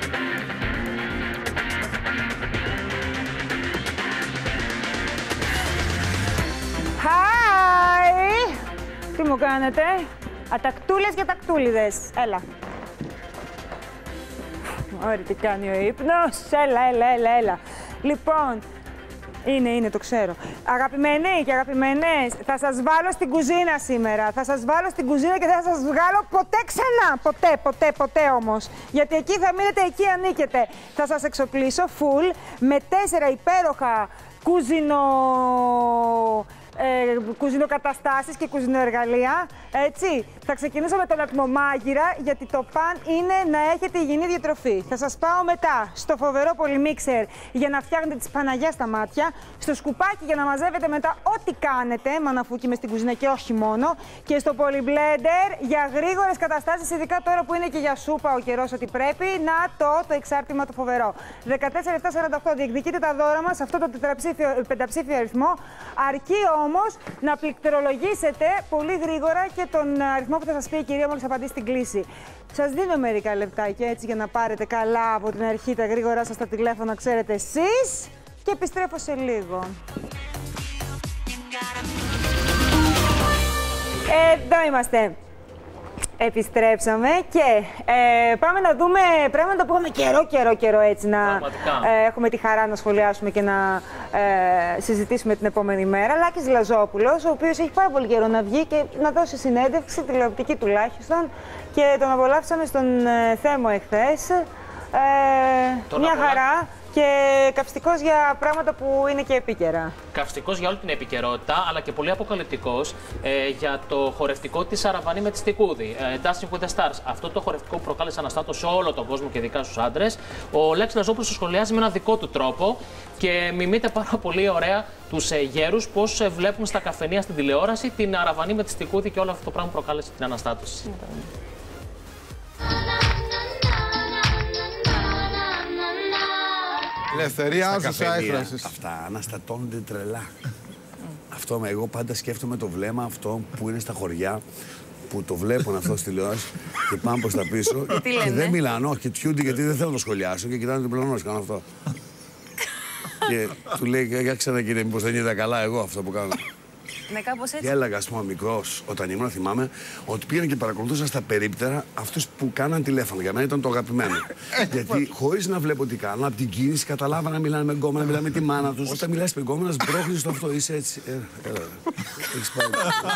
Hi! Τι μου κάνετε? Ατακτούλες και τακτούλιδες. Έλα. Ωραία, τι κάνει ο ύπνος. Έλα. Λοιπόν, είναι, το ξέρω. Αγαπημένοι και αγαπημένες, θα σας βάλω στην κουζίνα σήμερα. Θα σας βάλω στην κουζίνα και δεν θα σας βγάλω ποτέ ξανά. Ποτέ όμως. Γιατί εκεί θα μείνετε, εκεί ανήκετε. Θα σας εξοπλίσω full με 4 υπέροχα κουζινοκαταστάσεις και κουζινοεργαλεία, έτσι. Θα ξεκινήσω με τον ατμομάγειρα, γιατί το παν είναι να έχετε υγιεινή διατροφή. Θα σας πάω μετά στο φοβερό πολυμίξερ για να φτιάχνετε τις Παναγιά στα μάτια, στο σκουπάκι για να μαζεύετε μετά ό,τι κάνετε, μαναφούκι μες στην κουζίνα και όχι μόνο, και στο πολυμπλέντερ για γρήγορες καταστάσεις, ειδικά τώρα που είναι και για σούπα ο καιρός ότι πρέπει. Να το εξάρτημα το φοβερό. 14748, διεκδικείτε τα δώρα μας, αυτό το πενταψήφιο αριθμό, αρκεί όμως να πληκτρολογήσετε πολύ γρήγορα και τον αριθμό που θα σας πει η κυρία μόλις απαντήσει στην κλήση. Σας δίνω μερικά λεπτάκια έτσι για να πάρετε καλά από την αρχή τα γρήγορά σας τα τηλέφωνα, ξέρετε εσείς, και επιστρέφω σε λίγο. Εδώ είμαστε. Επιστρέψαμε και πάμε να δούμε πράγματα που έχουμε καιρό έτσι να έχουμε τη χαρά να σχολιάσουμε και να συζητήσουμε την επόμενη μέρα. Λάκης Λαζόπουλος, ο οποίος έχει πάρα πολύ καιρό να βγει και να δώσει συνέντευξη, τηλεοπτική τουλάχιστον, και τον απολαύσαμε στον Θέμο εχθές. Μια χαρά. Και καυστικός για πράγματα που είναι και επίκαιρα. Καυστικός για όλη την επικαιρότητα, αλλά και πολύ αποκαλυπτικός για το χορευτικό της Αραβανή με τη Στικούδη. Dancing with the Stars. Αυτό το χορευτικό που προκάλεσε αναστάτωση σε όλο τον κόσμο και ειδικά στους άντρες. Ο Λέξης Λαζόπουλος το σχολιάζει με έναν δικό του τρόπο και μιμείται πάρα πολύ ωραία τους γέρους πώς βλέπουν στα καφενεία στην τηλεόραση την Αραβανή με τη Στικούδη και όλο αυτό το πράγμα που προκάλεσε την αναστάτωση. Ελευθερία άσουσα έκφρασης. Αυτά αναστατώνονται τρελά. Αυτό εγώ πάντα σκέφτομαι το βλέμμα αυτό που είναι στα χωριά, που το βλέπουν αυτό στη τηλεόραση και πάνε προς τα πίσω και δεν μιλάνε, όχι, κοιτούνται γιατί δεν θέλω να το σχολιάσω και κοιτάνε την πλανό, κάνω αυτό. Και του λέει, για ξανά κύριε, μήπως δεν είδα καλά εγώ αυτό που κάνω. Ναι, κάπως έτσι. Και έλεγα, ας πούμε, μικρός, όταν ήμουν, θυμάμαι, ότι πήγαινε και παρακολουθούσα στα περίπτερα αυτούς που κάναν τηλέφωνο. Για μένα ήταν το αγαπημένο. Γιατί χωρίς να βλέπω τι κάνω, από την κίνηση καταλάβανα να μιλάνε με γκόμενα, να μιλάνε με τη μάνα τους. Όταν μιλάς με γκόμενα, σμπρώχνεις το αυτό, είσαι έτσι. Έχεις πάει.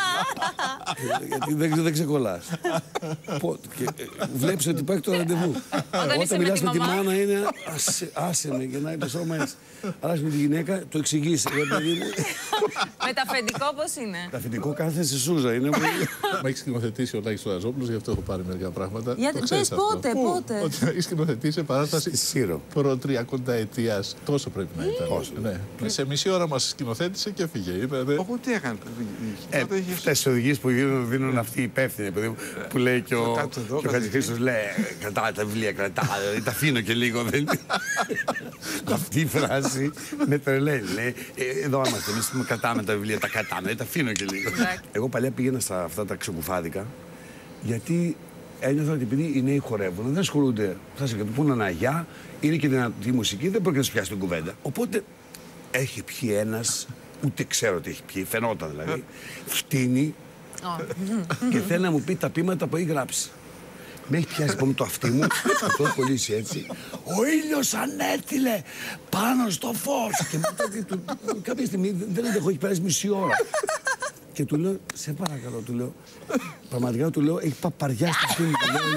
Γιατί δεν ξεκολλάς. Βλέπεις ότι υπάρχει το ραντεβού. Όταν μιλάς με τη μάνα είναι άσε με, γεννάει το σώμα έτσι. Αλλά με τη γυναίκα το εξηγείς. Με τα αφεντικό πώς είναι? Το αφεντικό κάθεται σε σούζα. Είναι πολύ. Με έχει σκηνοθετήσει ο Λάκης Λαζόπουλος, γι' αυτό έχω πάρει μερικά πράγματα. Γιατί πες πότε. Ότι έχει σκηνοθετήσει σε παράσταση προ 30 ετίας. Τόσο πρέπει να ήταν. Ναι. Σε μισή ώρα μας σκηνοθέτησε και έφυγε. Όπου τι έκανε. Αυτές τις οδηγίες που δίνουν αυτοί οι υπεύθυνοι, που λέει και ο Χατζηχρήστος, λέει κρατάτε τα βιβλία, κρατάτε, τα αφήνω και λίγο. Αυτή η φράση με τρελαίνει. Εδώ είμαστε, εμείς κρατάμε τα βιβλία, τα κρατάμε, τα αφήνω και λίγο. Εγώ παλιά πήγαινα στα αυτά τα ξεπουφάδικα, γιατί ένιωθα ότι επειδή οι νέοι χορεύουν, δεν ασχολούνται, θα σε πούνε ένα αγιά, είναι και δυνατή μουσική, δεν πρόκειται να σου πιάσει την κουβέντα. Οπότε έχει πιει ένας, ούτε ξέρω τι έχει πιει, φαινόταν δηλαδή, φτύνει και θέλει να μου πει τα πείματα που έχει γράψει. Με έχει πιάσει λοιπόν το αυτί μου, το έχω κολλήσει έτσι. Ο ήλιος ανέτειλε πάνω στο φως. Και μετά κάποια στιγμή δεν αντέχω, έχει περάσει μισή ώρα. Και του λέω, σε παρακαλώ, του λέω, πραγματικά του λέω, έχει παπαριά στο αυτί μου.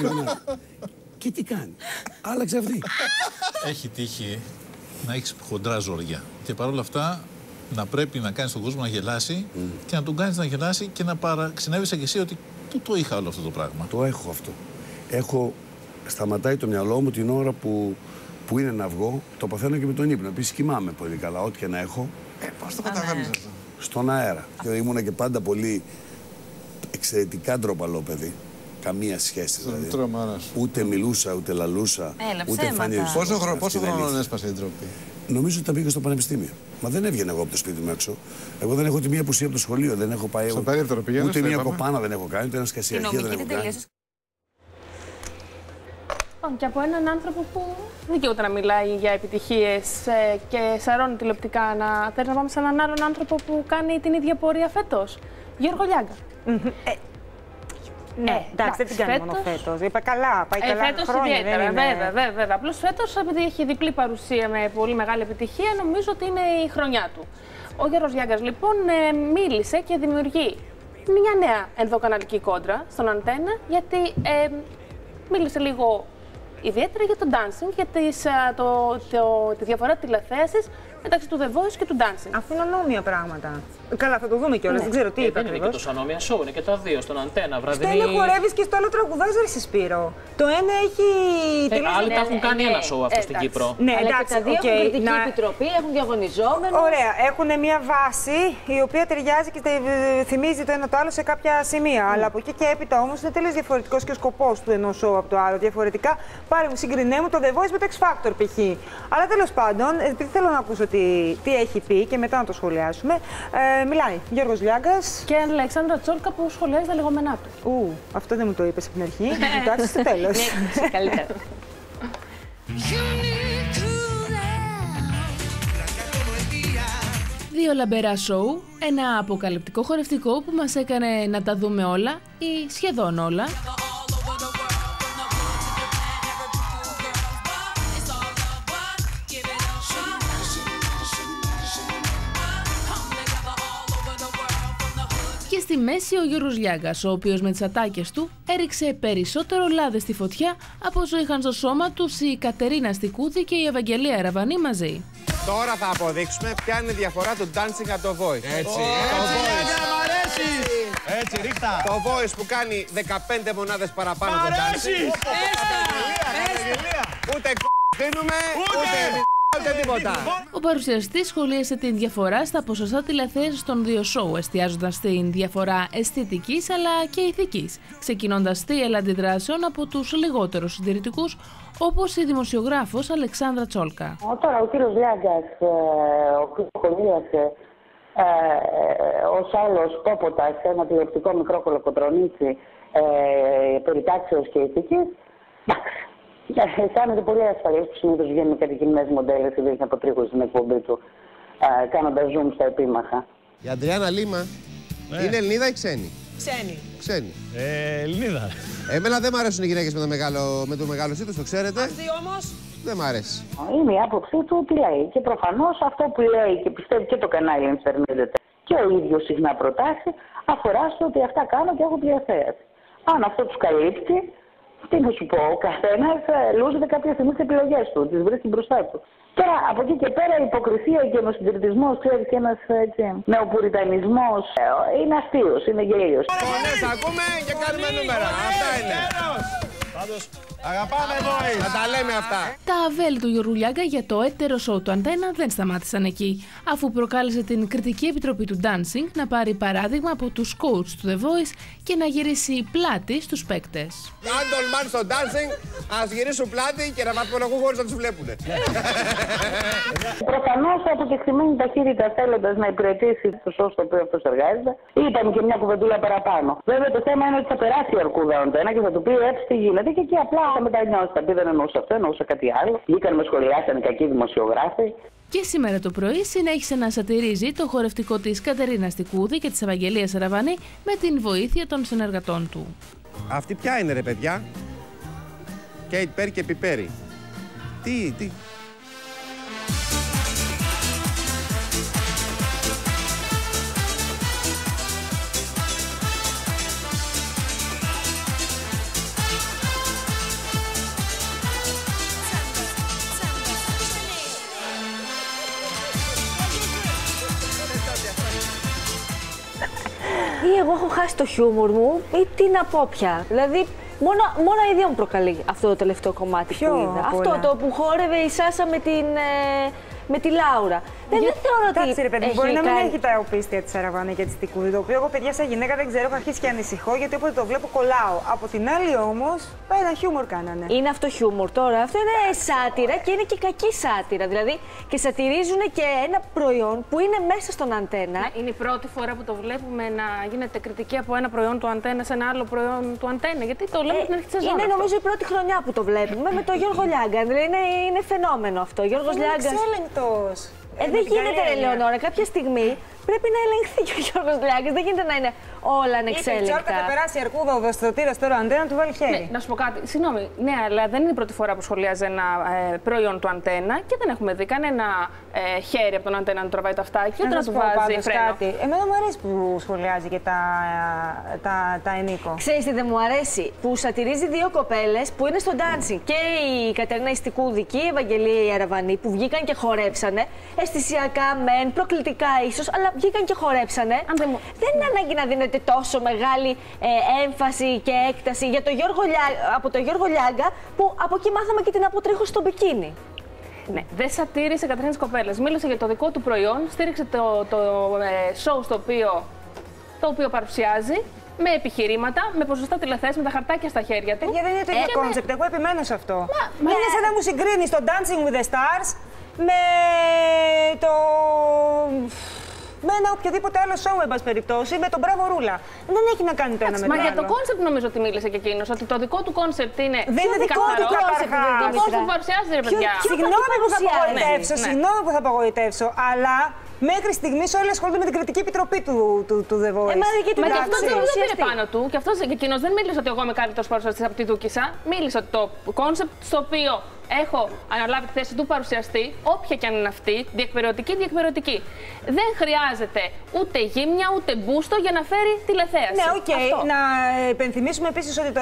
Και τι κάνει, άλλαξε αυτή. Έχει τύχει να έχεις χοντρά ζόρια και παρόλα αυτά να πρέπει να κάνεις τον κόσμο να γελάσει και να τον κάνεις να γελάσει και να παραξενεύεσαι και εσύ ότι πού το είχα όλο αυτό το πράγμα. Το έχω αυτό. Σταματάει το μυαλό μου την ώρα που είναι να βγω, το παθαίνω και με τον ύπνο. Επίσης κοιμάμαι πολύ καλά, ό,τι και να έχω. Πώς το καταφέρνεις αυτό? Στον αέρα. Και ήμουνα και πάντα πολύ εξαιρετικά ντροπαλό παιδί. Καμία σχέση δηλαδή. Ούτε μιλούσα, ούτε λαλούσα, ούτε εμφανίζουσα. Πόσο χρόνο έσπασε η ντροπή? Νομίζω ότι τα πήγα στο πανεπιστήμιο. Μα δεν έβγαινε εγώ από το σπίτι μου έξω. Εγώ δεν έχω τη μία απουσία από το σχολείο. Δεν έχω πάει. Ούτε μία κοπάνα δεν έχω κάνει, ούτε ένα σκασιαρχείο δεν έχω κάνει. Και από έναν άνθρωπο που δεν δικαιούται να μιλάει για επιτυχίες και σαρώνει τηλεοπτικά. Θέλεις να πάμε σε έναν άλλον άνθρωπο που κάνει την ίδια πορεία φέτος? Γιώργο Λιάγκα. Ναι, εντάξει, δεν την κάνει μόνο φέτος. Είπα καλά, πάει καλά φέτος χρόνια. Ιδιαίτερα, βέβαια. Απλώς φέτος, επειδή έχει διπλή παρουσία με πολύ μεγάλη επιτυχία, νομίζω ότι είναι η χρονιά του. Ο Γιώργος Λιάγκας, λοιπόν, μίλησε και δημιουργεί μια νέα ενδοκαναλική κόντρα στον Αντένα, γιατί μίλησε λίγο ιδιαίτερα για το dancing, για τη διαφορά τηλεθέασης μεταξύ του The Voice και του dancing. Αφού είναι ανώμια πράγματα. Καλά, θα το δούμε κιόλας. Δεν ξέρω τι είπε. Δεν είναι και τόσο ανώμια σοου, είναι και τα δύο στον Αντένα. Στο ένα χορεύεις και στο άλλο τραγουδάς, ρε Σπύρο. Το ένα έχει. Άλλοι τα έχουν κάνει ένα σοου αυτό στην Κύπρο. Ναι, εντάξει, τα δύο έχουν κριτική επιτροπή, έχουν διαγωνιζόμενους. Ωραία, έχουν μια βάση η οποία ταιριάζει και θυμίζει το ένα το άλλο σε κάποια σημεία. Αλλά από εκεί και έπειτα όμως είναι τελείως διαφορετικός και ο σκοπός του ενός σοου από το άλλο. Διαφορετικά, πάρε μου, συγκρινέ μου το The Voice με το X Factor π.χ. Αλλά τέλος πάντων, επειδή θέλω να ακούσω τι έχει πει και μετά να το σχολιάσουμε. Μιλάει Γιώργος Λιάγκας και Αλεξάνδρα Τσόλκα που σχολιάζει τα λεγόμενά του. Αυτό δεν μου το είπες από την αρχή. Κοιτάξτε στο τέλος. Καλύτερα. Δύο λαμπερά σοου, ένα αποκαλυπτικό χορευτικό που μας έκανε να τα δούμε όλα ή σχεδόν όλα. Και στη μέση ο Γιώργος Λιάγκας, ο οποίος με τις ατάκες του έριξε περισσότερο λάδι στη φωτιά από όσο είχαν στο σώμα τους η Κατερίνα Στικούδη και η Ευαγγελία Αραβανή μαζί. Τώρα θα αποδείξουμε ποια είναι η διαφορά του dancing από το voice. Έτσι, μ' αρέσει! Έτσι, ρίχτα! Το voice που κάνει 15 μονάδες παραπάνω από το dancing. Ούτε δίνουμε, ούτε τίποτα. Ο παρουσιαστής σχολίασε την διαφορά στα ποσοστά τηλεθέασης των δύο σοου, εστιάζοντας στην διαφορά αισθητικής αλλά και ηθικής, ξεκινώντας θύελλα αντιδράσεων από τους λιγότερους συντηρητικούς, όπως η δημοσιογράφος Αλεξάνδρα Τσόλκα. Τώρα ο κύριος Λιάγκας, ο οποίος σχολίασε ως άλλος πόποτα σε ένα τηλεοπτικό μικρό κολοκοτρονίτσι περί τάξεως και ηθικής, εντάξει. Αισθάνεται πολύ ασφαλής που συνήθως βγαίνει με κατοικημένες μοντέλες ή δείχνει από τρίχους στην εκπομπή του, κάνοντας zoom στα επίμαχα. Η Αντριάννα Λίμα είναι Ελληνίδα ή ξένη? Ξένη. Ελληνίδα. Εμένα δεν μ' αρέσουν οι γυναίκες με το μεγάλο σύντος, το ξέρετε. Αυτή όμως δεν μ' αρέσει. Είναι η άποψή του ότι λέει. Και προφανώς αυτό που λέει και πιστεύει και το κανάλι ενστερνίζεται και ο ίδιος συχνά προτάσει, αφορά στο ότι αυτά κάνω και έχω τηλεθέαση. Αν αυτό τους καλύπτει, τι να σου πω, ο καθένας λούζεται κάποια στιγμή τις επιλογές του, τις βρίσκει μπροστά του. Τώρα, από εκεί και πέρα, η υποκρισία και ο νοσυντηρητισμός, ξέρεις, και ένας νεοπουριτανισμός είναι αστείος, είναι γελίος. Φωνές ακούμε και κάνουμε νούμερα. Αυτά είναι. Πάντως, αγαπάμε Voice. Να τα λέμε αυτά. Τα αβέλη του Γιώργου Λιάγκα για το έτερο σοου του Αντένα δεν σταμάτησαν εκεί, αφού προκάλεσε την κριτική επιτροπή του Dancing να πάρει παράδειγμα από τους coach του The Voice και να γυρίσει πλάτη στους παίκτες. Αν τολμάνε στο dancing, ας γυρίσουν πλάτη και να βαθμολογούν χωρίς να τους βλέπουνε. Προφανώς αποκεκριμένη ταχύτητα θέλοντας να υπηρετήσει το σοου στο οποίο αυτός εργάζεται, είπαμε και μια κουβεντούλα παραπάνω. Βέβαια το θέμα είναι ότι θα περάσει η αρκούδα Αντένα και θα του πει έτσι τι γίνεται και εκεί απλά θα μετανιώσει. Θα πει δεν εννοούσα αυτό, εννοούσα κάτι άλλο. Βγήκαν με σχολιάσαν οι κακοί δημοσιογράφοι. Και σήμερα το πρωί συνέχισε να σατυρίζει το χορευτικό της Κατερίνα Στικούδη και της Ευαγγελίας Αραβανή με την βοήθεια των συνεργατών του. Αυτή ποια είναι ρε παιδιά? Κέιτ Πέρι και Πιπέρι. Τι... Ή εγώ έχω χάσει το χιούμορ μου ή τι να πω πια. Δηλαδή, μόνο η ίδια μου προκαλεί αυτό το τελευταίο κομμάτι που είδα. Αυτό το που χόρευε η Σάσα με τη Λάουρα. Δεν θεωρώ ότι. Εντάξει, ρε παιδί, μπορεί να μην έχει τα οπίστια τη Αραβάνη και τη Τικούδη. Το οποίο εγώ, παιδιά, σαν γυναίκα δεν ξέρω, έχω αρχίσει και ανησυχώ γιατί όποτε το βλέπω κολλάω. Από την άλλη όμως, ένα χιούμορ κάνανε. Είναι αυτό χιούμορ τώρα. Αυτό είναι σάτυρα και είναι και κακή σάτυρα. Δηλαδή και σατυρίζουν και ένα προϊόν που είναι μέσα στον Αντένα. Ναι, είναι η πρώτη φορά που το βλέπουμε να γίνεται κριτική από ένα προϊόν του Αντένα σε ένα άλλο προϊόν του Αντένα. Γιατί το λέμε την αρχή τη σεζόν. Είναι νομίζω η πρώτη χρονιά που το βλέπουμε με τον Γιώργο Λιάγκα. Δηλαδή είναι φαινόμενο αυτό. Γιώργος Λιάγκας. Δεν γίνεται, ρε Λεωνόρα, κάποια στιγμή πρέπει να ελεγχθεί και ο Γιώργος Λιάγκας. Δεν γίνεται να είναι όλα ανεξέλεγκτα. Είπε θα περάσει η αρκούδα ο δοστρωτήρας τώρα Αντένα, του βάλει χέρι. Ναι, να σου πω κάτι. Συγγνώμη, ναι, αλλά δεν είναι η πρώτη φορά που σχολιάζει ένα προϊόν του Αντένα και δεν έχουμε δει κανένα χέρι από τον Αντένα να τραβάει το αυτάκι ούτε να του βάζει φρένο. Κάτι. Εμένα μου αρέσει που σχολιάζει και τα ενίκο. Ξέρεις τι δεν μου αρέσει? Που σατυρίζει δύο κοπέλες που είναι στο dancing. Και η Κατερίνα Ιστικούδη και η Ευαγγελία η Αραβανή που βγήκαν και χορέψανε. Αισθησιακά μεν, προκλητικά ίσως, αλλά βγήκαν και χορέψανε. Δεν είναι ανάγκη να δίνεται τόσο μεγάλη έμφαση και έκταση για από τον Γιώργο Λιάγκα, που από εκεί μάθαμε και την αποτρίχωση στο μπικίνι. Ναι, δεν σατήρισε Κατερίνα Κοπέλας. Μίλησε για το δικό του προϊόν, στήριξε το show το οποίο παρουσιάζει. Με επιχειρήματα, με ποσοστά τηλεθέσεις, με τα χαρτάκια στα χέρια του. Δεν είναι το ίδιο κόνσεπτ. Εγώ επιμένω σε αυτό. Είναι σαν να μου συγκρίνει το Dancing with the Stars με ένα οποιοδήποτε άλλο show, εν πάση περιπτώσει, με τον Μπράβο Ρούλα. Δεν έχει να κάνει το ένα με το άλλο. Μα για το κόνσεπτ νομίζω ότι μίλησε και εκείνος, ότι το δικό του κόνσεπτ είναι. Δεν είναι δικό του κόνσεπτ. Το κόνσεπτ παρουσιάζει, ρε παιδιά. Συγγνώμη που θα απογοητεύσω, αλλά μέχρι στιγμής όλοι ασχολούνται με την κριτική επιτροπή του The Voice. Μα και αυτό δεν πήρε πάνω του. Και εκείνος δεν μίλησε ότι εγώ είμαι καλύτερος παρουσιαστής από τη Δούκισσα. Μίλησε ότι το κόνσεπτ στο οποίο έχω αναλάβει τη θέση του παρουσιαστή, όποια και αν είναι αυτή, διεκπεραιωτική. Δεν χρειάζεται ούτε γύμνια ούτε μπούστο για να φέρει τηλεθέαση. Ναι, οκ. Να υπενθυμίσουμε επίσης ότι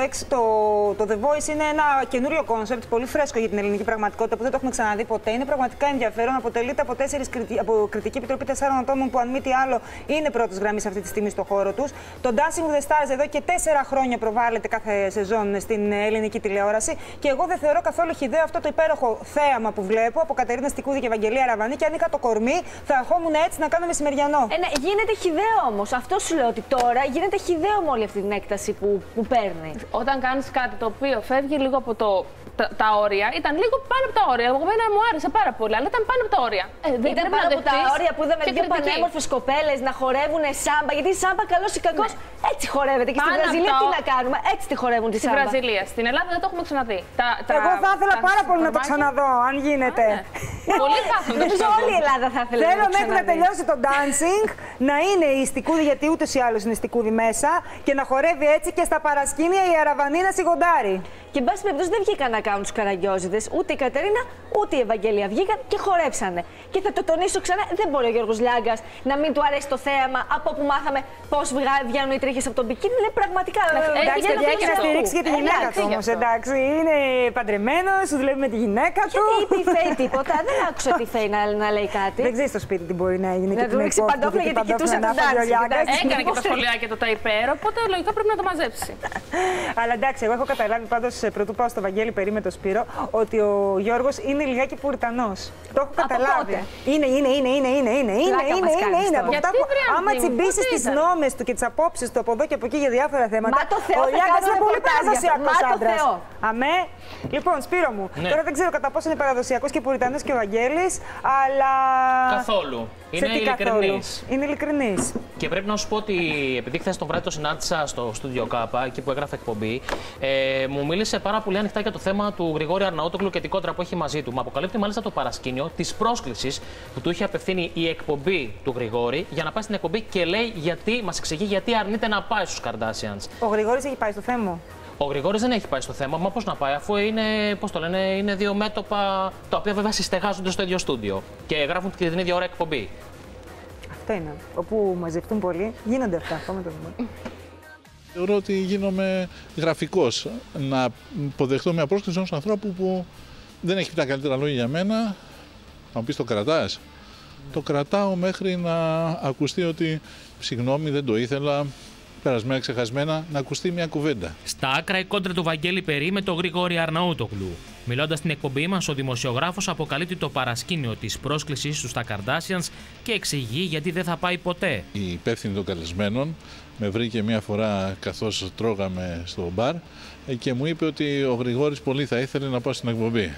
το The Voice είναι ένα καινούριο κόνσεπτ, πολύ φρέσκο για την ελληνική πραγματικότητα που δεν το έχουμε ξαναδεί ποτέ. Είναι πραγματικά ενδιαφέρον. Αποτελείται από κριτική επιτροπή 4 ατόμων που, αν μη τι άλλο, είναι πρώτης γραμμής αυτή τη στιγμή στο χώρο τους. Το Dancing with the Stars εδώ και 4 χρόνια προβάλλεται κάθε σεζόν στην ελληνική τηλεόραση και εγώ δεν θεωρώ καθόλου χυδαίο αυτό το υπέροχο θέαμα που βλέπω από Κατερίνα Ιστικούδη και Ευαγγελία Αραβανή και αν είχα το κορμί θα ερχόμουν έτσι να κάνω μεσημεριανό. Ναι, γίνεται χυδαίο όμως. Αυτό σου λέω ότι τώρα γίνεται χυδαίο με όλη αυτή την έκταση που παίρνει. Όταν κάνεις κάτι το οποίο φεύγει λίγο από τα όρια, ήταν λίγο πάνω από τα όρια. Εγώ μου άρεσε πάρα πολύ, αλλά ήταν πάνω από τα όρια. Ήταν πάνω από τα όρια που είδαμε δύο πανέμορφες κοπέλες να χορεύουν σάμπα. Γιατί η σάμπα, καλώς ή κακώς, έτσι χορεύεται. Και στη Βραζιλία τι να κάνουμε, έτσι τη χορεύουν τη σάμπα. Στη Βραζιλία. Στην Ελλάδα δεν το έχουμε ξαναδεί. Εγώ θα ήθελα πάρα πολύ να το ξαναδώ, αν γίνεται. Πολύ θα ήθελα. Νομίζω όλη η Ελλάδα θα ήθελε. Θέλω μέχρι να τελειώσει το dancing να είναι η Ιστικούδη, γιατί ούτως ή άλλως είναι η Ιστικούδη μέσα, και να χορεύει έτσι και στα παρασκήνια η Αραβανή να σιγοντάρει. Και εν πάση περιπτώσει δεν βγήκαν να κάνουν τους καραγκιόζηδες, ούτε η Κατερίνα ούτε η Ευαγγελία. Βγήκαν και χορέψανε. Και θα το τονίσω ξανά, δεν μπορεί ο Γιώργος Λιάγκας να μην του αρέσει το θέαμα από όπου μάθαμε πώς βγαίνουν οι τρίχες από τον μπικίνι. Είναι πραγματικά. Εντάξει, έχει να στηρίξει και τη γυναίκα του όμως. Εντάξει, είναι παντρεμένος, δουλεύει με τη γυναίκα του. Γιατί είπε η Φέη τίποτα, δεν άκουσα τη Φέη να λέει κάτι. Δεν ξέρει στο σπίτι τι μπορεί να έγινε. Να του ρίξει παντόφλα γιατί κοιτούσε τον Τάτσι. Έκανε και τα σχολιάκια του τα υπέρ, οπότε λογικά πρέπει να το μαζέψει. Αλλά εντάξει, εγώ έχω καταλάβει πάντως πρωτού πάω στο Βαγγέλη περί με το Σπύρο ότι ο Γιώργος είναι λιγάκι πουριτανός. Το έχω καταλάβει. Είναι. Από αυτά που άμα τσιμπήσεις τις γνώμες του και τις απόψεις του από εδώ και από εκεί για διάφορα θέματα. Μα το Θεό, ο Λιάγκας είναι πολύ παραδοσιακός άντρας. Αμέ. Λοιπόν, Σπύρο μου, τώρα δεν ξέρω κατά πόσο είναι παραδοσιακός και πουριτανός και ο Βαγγέλης, αλλά. Καθόλου. Είναι ειλικρινής. Είναι ειλικρινής. Και πρέπει να σου πω ότι επειδή χθες το βράδυ το συνάντησα στο Studio K, εκεί που έγραφε εκπομπή, μου μίλησε πάρα πολύ ανοιχτά για το θέμα του Γρηγόρη Αρναούτογλου και την κόντρα που έχει μαζί του. Μου αποκαλύπτει μάλιστα το παρασκήνιο τη πρόσκληση που του είχε απευθύνει η εκπομπή του Γρηγόρη για να πάει στην εκπομπή και λέει μας εξηγεί γιατί αρνείται να πάει στους Kardashians. Ο Γρηγόρης έχει πάει στο θέμα. Ο Γρηγόρης δεν έχει πάει στο θέμα, μα πώς να πάει, αφού είναι, πώς το λένε, είναι δύο μέτωπα τα οποία βέβαια συστεγάζονται στο ίδιο στούντιο και γράφουν και την ίδια ώρα εκπομπή. Αυτό είναι. Όπου μαζευτούν πολλοί, γίνονται αυτά. Πάμε το δούμε. Θεωρώ ότι γίνομαι γραφικός να υποδεχτώ μια πρόσκληση ενός ανθρώπου που δεν έχει πει τα καλύτερα λόγια για μένα. Να μου πεις το κρατάς. Το κρατάω μέχρι να ακουστεί ότι συγγνώμη, δεν το ήθελα, περασμένα ξεχασμένα, να ακουστεί μια κουβέντα. Στα άκρα η κόντρα του Βαγγέλη Περί με τον Γρηγόρη Αρναούτογλου. Μιλώντας στην εκπομπή μας, ο δημοσιογράφος αποκαλύπτει το παρασκήνιο της πρόσκλησης του στα Καρντάσιανς και εξηγεί γιατί δεν θα πάει ποτέ. Η υπεύθυνη των καλεσμένων με βρήκε μια φορά καθώς τρώγαμε στο μπαρ και μου είπε ότι ο Γρηγόρης πολύ θα ήθελε να πάω στην εκπομπή.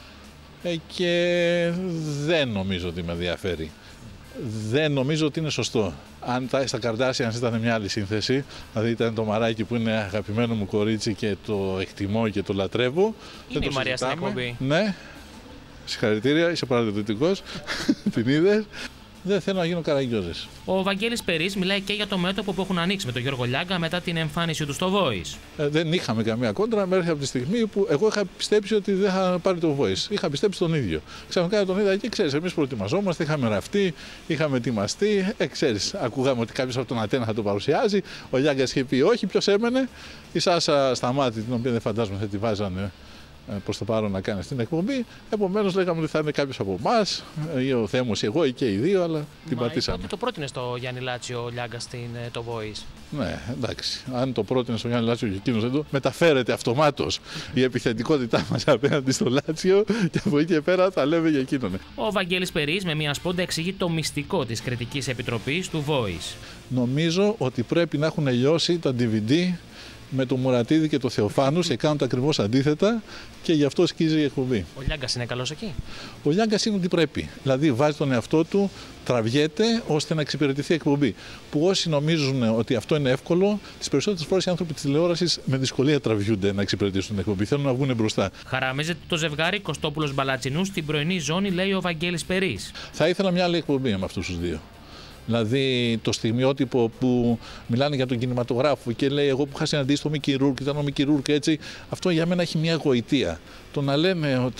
Και δεν νομίζω ότι με ενδιαφέρει. Δεν νομίζω ότι είναι σωστό. Αν στα Καρντάσιανς ήταν μια άλλη σύνθεση, δηλαδή ήταν το Μαράκι που είναι αγαπημένο μου κορίτσι και το εκτιμώ και το λατρεύω. Είναι η Μαρία στην εκπομπή. Ναι, συγχαρητήρια, είσαι παραδοτητικός, την είδες. Δεν θέλω να γίνω καραγκιόζης. Ο Βαγγέλης Περίς μιλάει και για το μέτωπο που έχουν ανοίξει με τον Γιώργο Λιάγκα μετά την εμφάνισή του στο Voice. Δεν είχαμε καμία κόντρα μέχρι από τη στιγμή που εγώ είχα πιστέψει ότι δεν θα πάρει το Voice. Είχα πιστέψει τον ίδιο. Ξαφνικά τον είδα και ξέρεις, εμείς προετοιμαζόμαστε, είχαμε ραφτεί, είχαμε ετοιμαστεί. Ξέρεις, ακούγαμε ότι κάποιος από τον Ατένα θα το παρουσιάζει. Ο Λιάγκας είχε πει όχι, ποιος έμενε. Η Σάσα Σταμάτη, την οποία δεν φαντάζομαι θα τη βάζανε προς το παρόν να κάνει στην εκπομπή. Επομένως, λέγαμε ότι θα είναι κάποιος από εμάς, ή ο Θέμος ή εγώ, ή και οι δύο, αλλά την πατήσαμε. Τότε το πρότεινε στο Γιάννη Λάτσιο ο Λιάγκας το Voice. Ναι, εντάξει. Αν το πρότεινε στο Γιάννη Λάτσιο και εκείνος δεν το μεταφέρεται αυτομάτως η επιθετικότητά μας απέναντι στο Λάτσιο και από εκεί και πέρα θα λέμε για εκείνον. Ο Βαγγέλης Περίς με μια σπόντα εξηγεί το μυστικό της κριτικής επιτροπής του Voice. Νομίζω ότι πρέπει να έχουν λιώσει τα DVD με το Μουρατίδη και το Θεοφάνους και κάνουν τα ακριβώς αντίθετα και γι' αυτό σκίζει η εκπομπή. Ο Λιάγκας είναι καλός εκεί. Ο Λιάγκας είναι ότι πρέπει. Δηλαδή βάζει τον εαυτό του, τραβιέται ώστε να εξυπηρετηθεί η εκπομπή. Που όσοι νομίζουν ότι αυτό είναι εύκολο, τις περισσότερες φορές οι άνθρωποι της τηλεόρασης με δυσκολία τραβιούνται να εξυπηρετήσουν την εκπομπή. Θέλουν να βγουν μπροστά. Χαραμίζεται το ζευγάρι Κωστόπουλος Μπαλατσινού στην πρωινή ζώνη, λέει ο Βαγγέλης Περίς. Θα ήθελα μια άλλη εκπομπή με αυτούς τους δύο. Δηλαδή το στιγμιότυπο που μιλάνε για τον κινηματογράφο και λέει εγώ που είχα συναντήσει τον Μίκη Ρούρκ, ήταν ο Μίκη Ρούρκ έτσι, αυτό για μένα έχει μια γοητεία. Το να λένε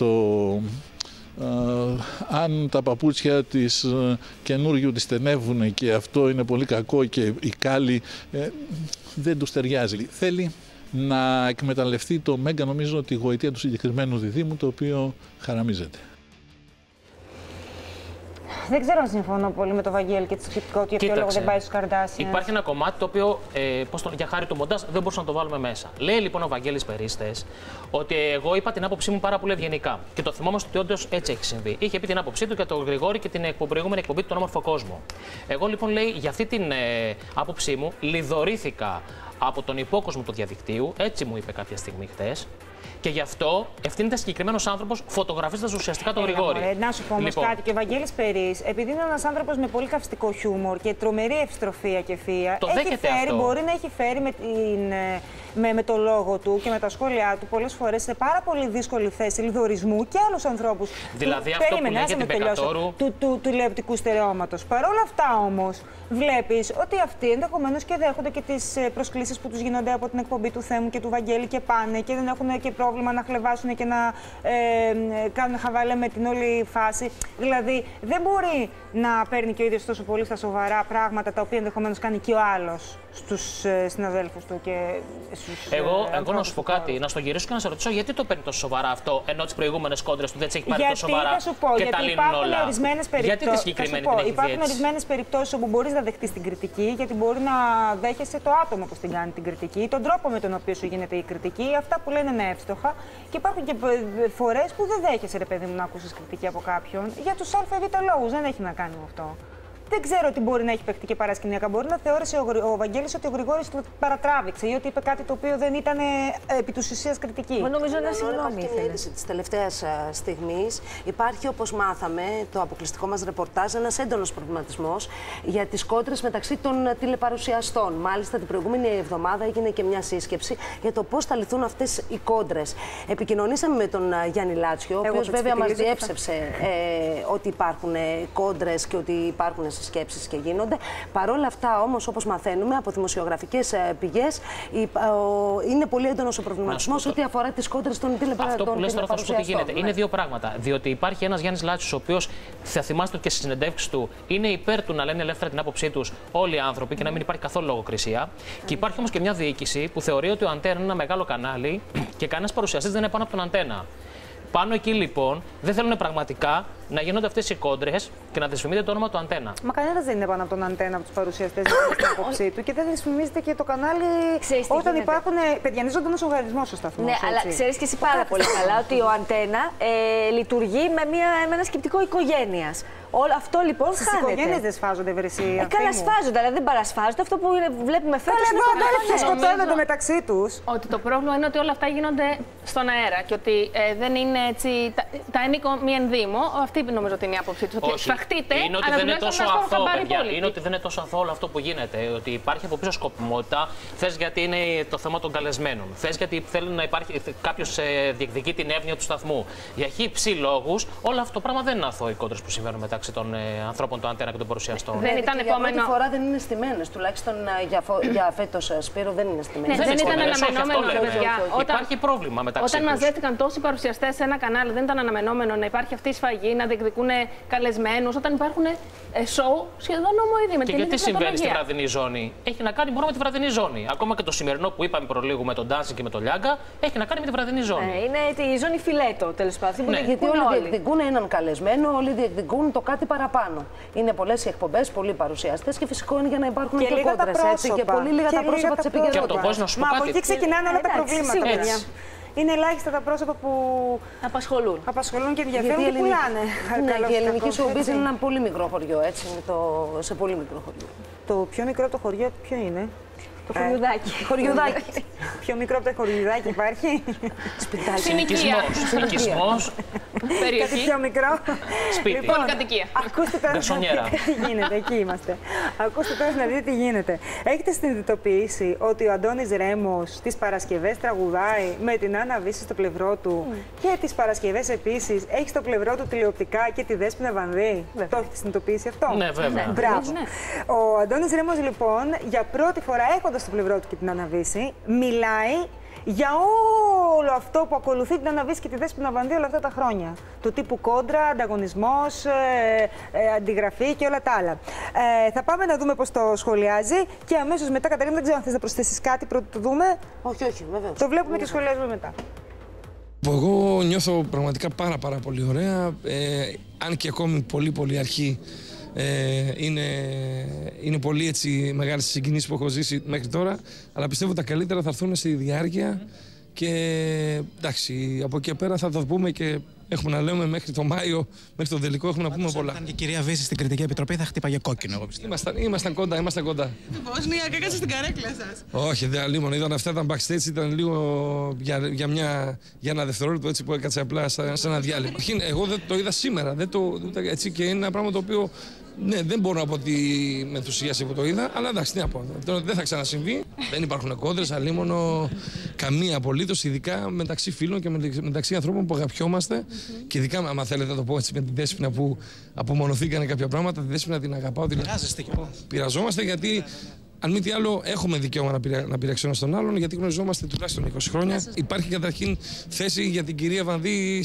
αν τα παπούτσια της καινούργιου της στενεύουν και αυτό είναι πολύ κακό και η κάλλη δεν τους ταιριάζει. Θέλει να εκμεταλλευτεί το μέγα νομίζω τη γοητεία του συγκεκριμένου διδήμου το οποίο χαραμίζεται. Δεν ξέρω αν συμφωνώ πολύ με τον Βαγγέλη και τη σκεπτικό ότι για ποιο λόγο δεν πάει στους Καρντάσιανς. Υπάρχει ένα κομμάτι το οποίο για χάρη του μοντάζ δεν μπορούσαμε να το βάλουμε μέσα. Λέει λοιπόν ο Βαγγέλης Περίς ότι εγώ είπα την άποψή μου πάρα πολύ ευγενικά. Και το θυμόμαστε ότι όντως έτσι έχει συμβεί. Είχε πει την άποψή του για τον Γρηγόρη και την προηγούμενη εκπομπή του Τον Όμορφο Κόσμο. Εγώ λοιπόν λέει για αυτή την άποψή μου λιδωρήθηκα από τον υπόκοσμο του διαδικτύου, έτσι μου είπε κάποια στιγμή χθες. Και γι' αυτό ευθύνεται συγκεκριμένος άνθρωπος φωτογραφίζοντας ουσιαστικά τον Γρηγόρη. Να σου πω όμως κάτι. Και ο Βαγγέλης Περίς, επειδή είναι ένας άνθρωπος με πολύ καυστικό χιούμορ και τρομερή ευστροφία και ευφυΐα, μπορεί να έχει φέρει με το λόγο του και με τα σχόλιά του πολλές φορές σε πάρα πολύ δύσκολη θέση λιδωρισμού και άλλους ανθρώπους. Δηλαδή αυτό που λέει για την Πεκατόρου του τηλεοπτικού στερεώματος. Παρ' όλα αυτά όμως, βλέπεις ότι αυτοί ενδεχομένως και δέχονται και τις προσκλήσεις που τους γίνονται από την εκπομπή του Θέμου και του Βαγγέλη και πάνε και δεν έχουν και πρόβλημα να χλεβάσουν και να κάνουν χαβάλε με την όλη φάση. Δηλαδή, δεν μπορεί να παίρνει και ο ίδιος τόσο πολύ στα σοβαρά πράγματα τα οποία ενδεχομένως κάνει και ο άλλος στους συναδέλφους του και στους. Εγώ να σου πω κάτι, να στο γυρίσω και να σε ρωτήσω γιατί το παίρνει τόσο σοβαρά αυτό, ενώ τις προηγούμενες κόντρες του δεν τις έχει πάρει τόσο σοβαρά. Θα σου πω, και γιατί τα λύνουν όλα. Γιατί τη συγκεκριμένη την έχει υπάρχουν ορισμένες περιπτώσεις όπου μπορείς να δεχτείς την κριτική, γιατί μπορεί να δέχεσαι το άτομο που την κάνει την κριτική, τον τρόπο με τον οποίο σου γίνεται η κριτική, αυτά που λένε είναι εύστοχα. Και υπάρχουν και φορές που δεν δέχεσαι, ρε παιδί μου, να ακούσεις κριτική από κάποιον. Για τους ΑΒ λόγους, δεν έχει να κάνει με αυτό. Δεν ξέρω τι μπορεί να έχει παιχτεί και παρασκηνιακά. Μπορεί να θεώρησε ο Βαγγέλης ότι ο Γρηγόρης του παρατράβηξε ή ότι είπε κάτι το οποίο δεν ήταν επί της ουσίας κριτική. Μα νομίζω ένα συγγνώμη. Υπάρχει μια είδηση της τελευταίας στιγμής. Υπάρχει, όπως μάθαμε, το αποκλειστικό μας ρεπορτάζ, ένας έντονος προβληματισμός για τις κόντρες μεταξύ των τηλεπαρουσιαστών. Μάλιστα, την προηγούμενη εβδομάδα έγινε και μια σύσκεψη για το πώς θα λυθούν αυτές οι κόντρες. Επικοινωνήσαμε με τον Γιάννη Λάτσιο, ο οποίος βέβαια μας διέψευσε ότι υπάρχουν κόντρες και ότι υπάρχουν συσκέψεις και γίνονται. Παρ' όλα αυτά, όμως, όπως μαθαίνουμε από δημοσιογραφικές πηγές, είναι πολύ έντονος ο προβληματισμός ό,τι αφορά τις κόντρες των τηλεπαρουσιαστών. Αυτό που λες τώρα θα σου πω τι γίνεται. Είναι δύο πράγματα. Διότι υπάρχει ένας Γιάννης Λάτσιος, ο οποίος θα θυμάστε και στις συνεντεύξεις του είναι υπέρ του να λένε ελεύθερα την άποψή τους όλοι οι άνθρωποι και να μην υπάρχει καθόλου λογοκρισία. Και υπάρχει όμως και μια διοίκηση που θεωρεί ότι ο Αντένα είναι ένα μεγάλο κανάλι και κανένας παρουσιαστής δεν είναι πάνω από τον Αντένα. Πάνω εκεί λοιπόν δεν θέλουν πραγματικά να γίνονται αυτές οι κόντρες και να δυσφημίζεται το όνομα του Αντένα. Μα κανένας δεν είναι πάνω από τον Αντένα από τους παρουσιαστές στην άποψή του και δεν δυσφημίζεται και το κανάλι όταν υπάρχουν. Παιδιανίζονται ένας οργανισμός στο σταθμό. Ναι, αλλά ξέρεις και εσύ πάρα πολύ καλά ότι ο Αντένα λειτουργεί με ένα σκεπτικό οικογένειας. Όλο αυτό λοιπόν στις χάνεται. Στις οικογένειες δεν σφάζονται, Βρυσία. Καλά, σφάζονται, αλλά δεν παρασφάζονται. Αυτό που βλέπουμε φέτος είναι ότι σκοτώνονται μεταξύ τους. Ότι το πρόβλημα είναι ότι όλα αυτά γίνονται στον αέρα και ότι δεν είναι έτσι. Τα ενίκο μη ενδύμω. Αυτή νομίζω ότι είναι η άποψή του. Ότι φραχτείτε, είναι ότι δεν είναι τόσο αθώο, παιδιά. Είναι ότι δεν είναι τόσο αθώο όλο αυτό που γίνεται. Ότι υπάρχει από πίσω σκοπιμότητα. Θες γιατί είναι το θέμα των καλεσμένων. Θες γιατί θέλουν να υπάρχει κάποιο διεκδικεί την εύνοια του σταθμού. Για χύψη λόγους, όλο αυτό το πράγμα δεν είναι αθώο οι κόντρες που συμβαίνουν μεταξύ των ανθρώπων του Αντένα και των παρουσιαστών. Δεν ήταν επόμενο. Για πρώτη φορά δεν είναι στημένες. Τουλάχιστον για φέτος, Σπύρο, δεν είναι στημένες. Ναι, δεν ήταν αναμενόμενο, παιδιά. Υπάρχει πρόβλημα μεταξύ τους. Όταν μαζεύτηκαν τόσοι παρουσιαστές σε ένα κανάλι, δεν ήταν αναμενόμενο να υπάρχει αυτή η σφαγή, να διεκδικούν καλεσμένους. Όταν υπάρχουν σοου σχεδόν ομοειδή με την ίδια. Και γιατί συμβαίνει στη βραδινή ζώνη? Έχει να κάνει μόνο με τη βραδινή ζώνη. Ακόμα και το σημερινό που είπαμε προλίγου με τον Dancing και με τον Λιάγκα έχει να κάνει με τη βραδινή ζώνη. Είναι η ζώνη φιλέτο, τέλος πάντων. Γιατί όλοι διεκδικούν έναν καλεσμένο, όλοι διεκδικούν το κάτι παραπάνω. Είναι πολλές οι εκπομπές, πολλοί παρουσιαστές και φυσικό είναι για να υπάρχουν και κόντρες. Και πολύ λίγα τα πρόσωπα της επικαιρότητας. Μα από εκεί ξεκινάνε όλα τα προβλήματα, παιδιά. Είναι ελάχιστα τα πρόσωπα που απασχολούν και ενδιαφέρουν και πουλάνε. Ναι, και η ελληνική showbiz είναι ένα πολύ μικρό χωριό, έτσι, σε πολύ μικρό χωριό. Το πιο μικρό από το χωριό ποιο είναι? Το χωριουδάκι. Χωριουδάκι. Πιο μικρό από το χωριουδάκι υπάρχει? Σπιτάκι. Συνοικισμός. Περιοχή. Κάτι πιο μικρό. Σπίτι. Λοιπόν, κατοικία. Ακούστε τώρα τι γίνεται. Εκεί είμαστε. Ακούστε τώρα να δείτε τι γίνεται. Έχετε συνειδητοποιήσει ότι ο Αντώνης Ρέμος τις Παρασκευές τραγουδάει με την Άννα Βύση στο πλευρό του και τις Παρασκευές επίσης έχει στο πλευρό του τηλεοπτικά και τη Δέσποινα Βανδύ? Το έχετε συνειδητοποιήσει αυτό? Ναι, βέβαια. Μπράβο. Ο Αντώνης Ρέμος λοιπόν για πρώτη φορά έχοντας στο πλευρό του και την Άννα Βύση μιλάει για όλο αυτό που ακολουθεί την Άννα Βύση και τη Δέσποινα Βανδύ όλα αυτά τα χρόνια. Του τύπου κόντρα, ανταγωνισμός, αντιγραφή και όλα τα άλλα. Θα πάμε να δούμε πώς το σχολιάζει και αμέσως μετά, Κατερίνα, δεν ξέρω αν θες να προσθέσεις κάτι πρώτα το δούμε. Όχι, βέβαια. Το βλέπουμε και σχολιάζουμε μετά. Εγώ νιώθω πραγματικά πάρα πολύ ωραία, αν και ακόμη πολύ αρχή. Είναι πολύ έτσι μεγάλες συγκινήσεις που έχω ζήσει μέχρι τώρα, αλλά πιστεύω τα καλύτερα θα έρθουν στη διάρκεια και εντάξει, από εκεί πέρα θα το πούμε και έχουμε να λέμε μέχρι το Μάιο, μέχρι το τελικό έχουμε να πούμε πολλά. Όταν και η κυρία Βύση στην Κριτική Επιτροπή θα χτύπαγε κόκκινο, εγώ πιστεύω. Ήμασταν κοντά. Την Βόσνια και έκασε στην καρέκλα σας. Όχι, δεν αλίμονο. Είδαν αυτά τα backstage, ήταν λίγο για ένα δευτερόλεπτο έτσι που έκατσε απλά σε ένα διάλειμμα. Εγώ δεν το είδα σήμερα, έτσι και είναι ένα πράγμα το οποίο ναι, δεν μπορώ να πω ότι με ενθουσίασε που το είδα, αλλά εντάξει, τι να πω. Δεν θα ξανασυμβεί. Δεν υπάρχουν κόντρες, αλίμονο καμία απολύτως, ειδικά μεταξύ φίλων και μεταξύ ανθρώπων που αγαπιόμαστε. Και ειδικά, άμα θέλετε να το πω έτσι, με τη Δέσποινα που απομονωθήκανε κάποια πράγματα, τη Δέσποινα την αγαπάω. Πειραζόμαστε γιατί. Αν μη τι άλλο, έχουμε δικαίωμα να πειράξουμε στον άλλον, γιατί γνωριζόμαστε τουλάχιστον 20 χρόνια. Υπάρχει καταρχήν θέση για την κυρία Βανδύ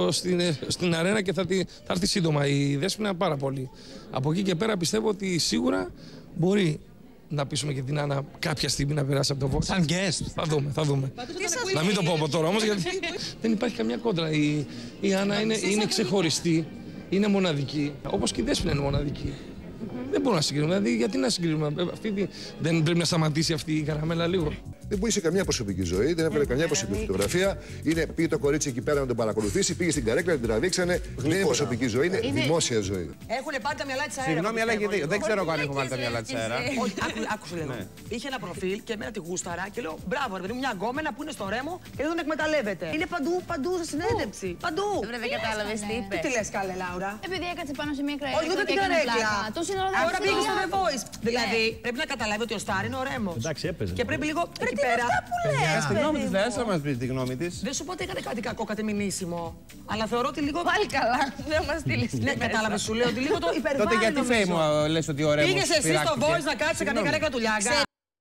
στην αρένα και θα έρθει σύντομα η Δέσποινα πάρα πολύ. Από εκεί και πέρα πιστεύω ότι σίγουρα μπορεί να πείσουμε και την Άννα κάποια στιγμή να περάσει από το Vox. Σαν guest. Θα δούμε. Να μην το πω από τώρα όμως, γιατί δεν υπάρχει καμιά κόντρα. Η Άννα είναι ξεχωριστή, είναι μοναδική, όπως και η Δέσποινα είναι μοναδική. Δεν μπορούμε να συγκρίνουμε. Δηλαδή, γιατί να συγκρίνουμε. Δεν πρέπει να σταματήσει αυτή η καραμέλα λίγο. Δεν πούλησε καμιά προσωπική ζωή, δεν έβαλε καμιά προσωπική φωτογραφία. Πήγε το κορίτσι εκεί πέρα να τον παρακολουθήσει, πήγε στην καρέκλα, την τραβήξανε. Δεν είναι προσωπική ζωή, είναι δημόσια ζωή. Έχουν πάρει τα μυαλά τη αέρα. Συγγνώμη, αλλά δεν ξέρω αν έχουν βάλει τα μυαλά τη αέρα. Όχι, άκουσε λίγο. Είχε ένα προφίλ και εμένα τη γούσταρα και λέω μπράβο, ρε παιδί μου, μια γκόμενα που είναι στο Ρέμο και δεν τον εκμεταλλεύεται. Είναι παντού σε συνέντευξη. Παντού. Δεν κατάλαβε τι είπε. Τι λε, καλέ Λάουρα. Επειδή έκατσε πάνω σε μια καρέκλα. Όχι, δεν την καρέκλα. Τώρα πήγε στο The Voice. Δηλαδή πρέπει να καταλάβει ότι ο Στάρ είναι ο Ρέμο. Εντάξει, έπαιζε. Και πρέπει λίγο εκεί πέρα. Συγγνώμη, θα μας πει τη γνώμη της. Δεν σου πω ότι έκανε κάτι κακό, κάτι μηνύσιμο. Αλλά θεωρώ ότι λίγο. Πάλι καλά. Δεν μα στείλει. Ναι, κατάλαβε, σου λέω ότι λίγο το υπερβάλλει. Τότε γιατί φέη μου λες ότι ο Ρέμος πήγες εσύ στο Voice να κάτσεις σε καμία καρέκλα του Λιάγκα.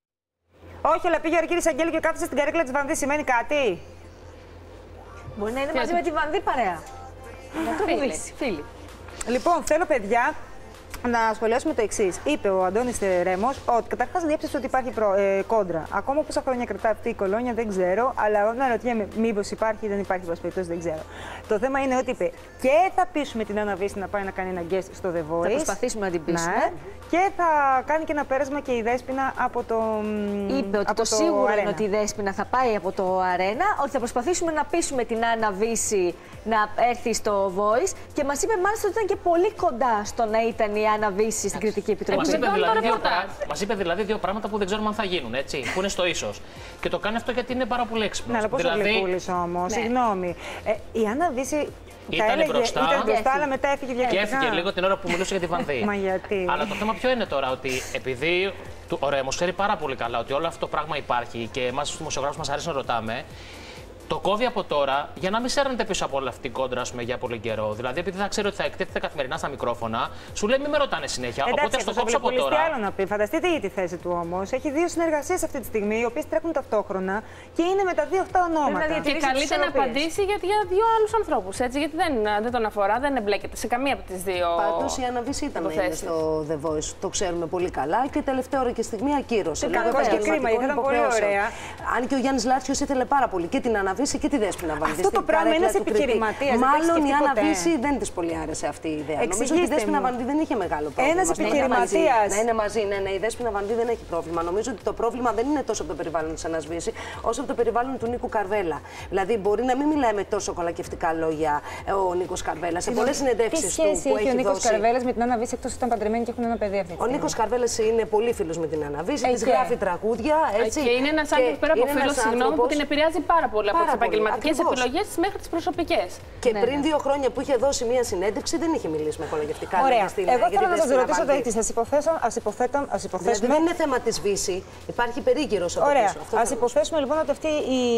Όχι, αλλά πήγε ο Αργύρης Αγγέλου και κάθισε στην καρέκλα της Βανδύ. Σημαίνει κάτι? Μπορεί να είναι μαζί με τη Βανδύ παρέα. Φίλοι. Λοιπόν, θέλω παιδιά να σχολιάσουμε το εξής. Είπε ο Αντώνης Ρέμος ότι καταρχάς διέψευσε ότι υπάρχει κόντρα. Ακόμα πόσα χρόνια κρατά αυτή η κολόνια δεν ξέρω, αλλά όταν ρωτιέμαι μήπως υπάρχει ή δεν υπάρχει, δεν ξέρω. Το θέμα είναι ότι είπε και θα πείσουμε την Άννα Βύση να πάει να κάνει ένα guest στο The Voice. Θα προσπαθήσουμε να την πείσουμε. Ναι, και θα κάνει και ένα πέρασμα και η Δέσποινα από το. Είπε ότι το σίγουρο είναι ότι η Δέσποινα θα πάει από το Αρένα, ότι θα προσπαθήσουμε να πείσουμε την Άννα Βύση να έρθει στο Voice και μας είπε μάλιστα ότι ήταν και πολύ κοντά στο να ήταν η Άννα Βύση στην Κριτική Επιτροπή. Μας είπε δηλαδή δύο πράγματα που δεν ξέρουμε αν θα γίνουν, έτσι, που είναι στο ίσως. Και το κάνει αυτό γιατί είναι πάρα πολύ έξυπνος. Ναι, αλλά πόσο γλυκούλης όμως, συγγνώμη. Η Άννα Βύση ήταν μπροστά, αλλά μετά έφυγε διακριτικά. Και έφυγε λίγο την ώρα που μιλούσε για τη Βανδύ. Μα γιατί. Αλλά το θέμα ποιο είναι τώρα, ότι επειδή ο Ρέμος ξέρει πάρα πολύ καλά ότι όλο αυτό το πράγμα υπάρχει και εμάς τους δημοσιογράφους μας αρέσει να ρωτάμε, το κόβει από τώρα για να μην σέρνετε πίσω από όλη αυτή την κόντρα για πολύ καιρό. Δηλαδή, επειδή θα ξέρει ότι θα εκτίθεται καθημερινά στα μικρόφωνα, σου λέει μην με ρωτάνε συνέχεια. Εντάξει, οπότε το κόψω από τώρα. Τι άλλο να πει. Φανταστείτε για τη θέση του όμως. Έχει δύο συνεργασίες αυτή τη στιγμή, οι οποίες τρέχουν ταυτόχρονα και είναι με τα δύο αυτά ονόματα. Και καλείται να απαντήσει για δύο άλλους ανθρώπους. Γιατί δεν τον αφορά, δεν εμπλέκεται σε καμία από τις δύο. Πάντως η Άννα Βύση ήταν στο The Voice. Το ξέρουμε πολύ καλά και τελευταία ώρα και στιγμή ακύρωσε. Κακό και κρίμα, γιατί ήταν πολύ ωραία. Αν και ο Γιάννης Λάρτσιος ήθελε πάρα πολύ και την Άννα Βύση και τη Δέσποινα Βανδύ. Αυτό το πράγμα είναι επιχειρηματίας. Μάλλον η Άννα Βύση δεν της πολύ άρεσε αυτή η ιδέα. Νομίζω ότι η Δέσποινα Βανδύ δεν είχε μεγάλο πρόβλημα. Ένας επιχειρηματίας. Να είναι μαζί, ναι, η Δέσποινα Βανδύ δεν έχει πρόβλημα. Νομίζω ότι το πρόβλημα δεν είναι τόσο από το περιβάλλον της Άννας Βύση, όσο από το περιβάλλον του Νίκου Καρβέλα. Δηλαδή, μπορεί να μην μιλάει με τόσο κολακευτικά λόγια ο Νίκος Καρβέλας. Σε πολλές συνεντεύξεις του που έχει ο Νίκος Καρβέλας με την Άννα Βύση, εκτός ότι ήταν παντρεμένοι και έχουν ένα παιδί αυτή. Ο Νίκος Καρβέλας είναι πολύ φίλος με την Άννα Βύση, της γράφει τραγούδια. Και είναι ένας άνθρωπος πέρα από φίλος, συγγνώμη, που την επηρεάζει πάρα πολύ από τις επαγγελματικές επιλογές της μέχρι τις προσωπικές. Και πριν 2 χρόνια που είχε δώσει μία συνέντευξη, δεν είχε μιλήσει με κολακευτικά λόγια. Εγώ θέλω να σας ρωτήσω το εξής. Ας υποθέσουμε. Δεν είναι θέμα της Βύση. Υπάρχει περίγυρος από πίσω. Ας υποθέσουμε λοιπόν ότι αυτή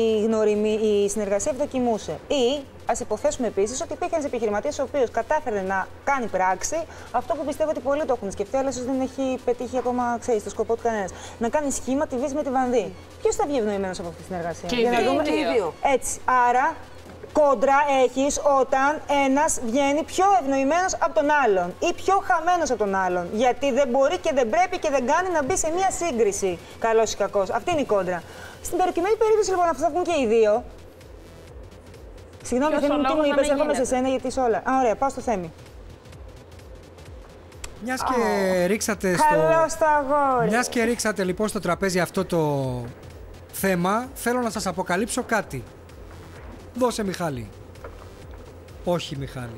η συνεργασία ευδοκιμούσε. Ή ας υποθέσουμε επίσης ότι υπήρχε ένας επιχειρηματίας ο οποίος κατάφερε να κάνει πράξη αυτό που πιστεύω ότι πολλοί το έχουν σκεφτεί, αλλά ίσως δεν έχει πετύχει ακόμα, ξέρεις, το σκοπό του κανένας. Να κάνει σχήμα τη Βύση με τη Βανδύ. Ποιος θα βγει ευνοημένος από αυτή τη συνεργασία? Και οι δύο. Έτσι. Άρα, κόντρα έχεις όταν ένας βγαίνει πιο ευνοημένος από τον άλλον ή πιο χαμένος από τον άλλον. Γιατί δεν μπορεί και δεν πρέπει και δεν κάνει να μπει σε μία σύγκριση, καλός ή κακός. Αυτή είναι η κόντρα. Στην προκειμένη περίπτωση λοιπόν αυτό θα βγουν και οι δύο. Συγγνώμη, Θέμη, τι μου είπες, έρχομαι σε σένα γιατί είσαι όλα. Ωραία, πάω στο Θέμη. Μιας και ρίξατε λοιπόν στο τραπέζι αυτό το θέμα, θέλω να σας αποκαλύψω κάτι. Δώσε Μιχάλη. Όχι Μιχάλη.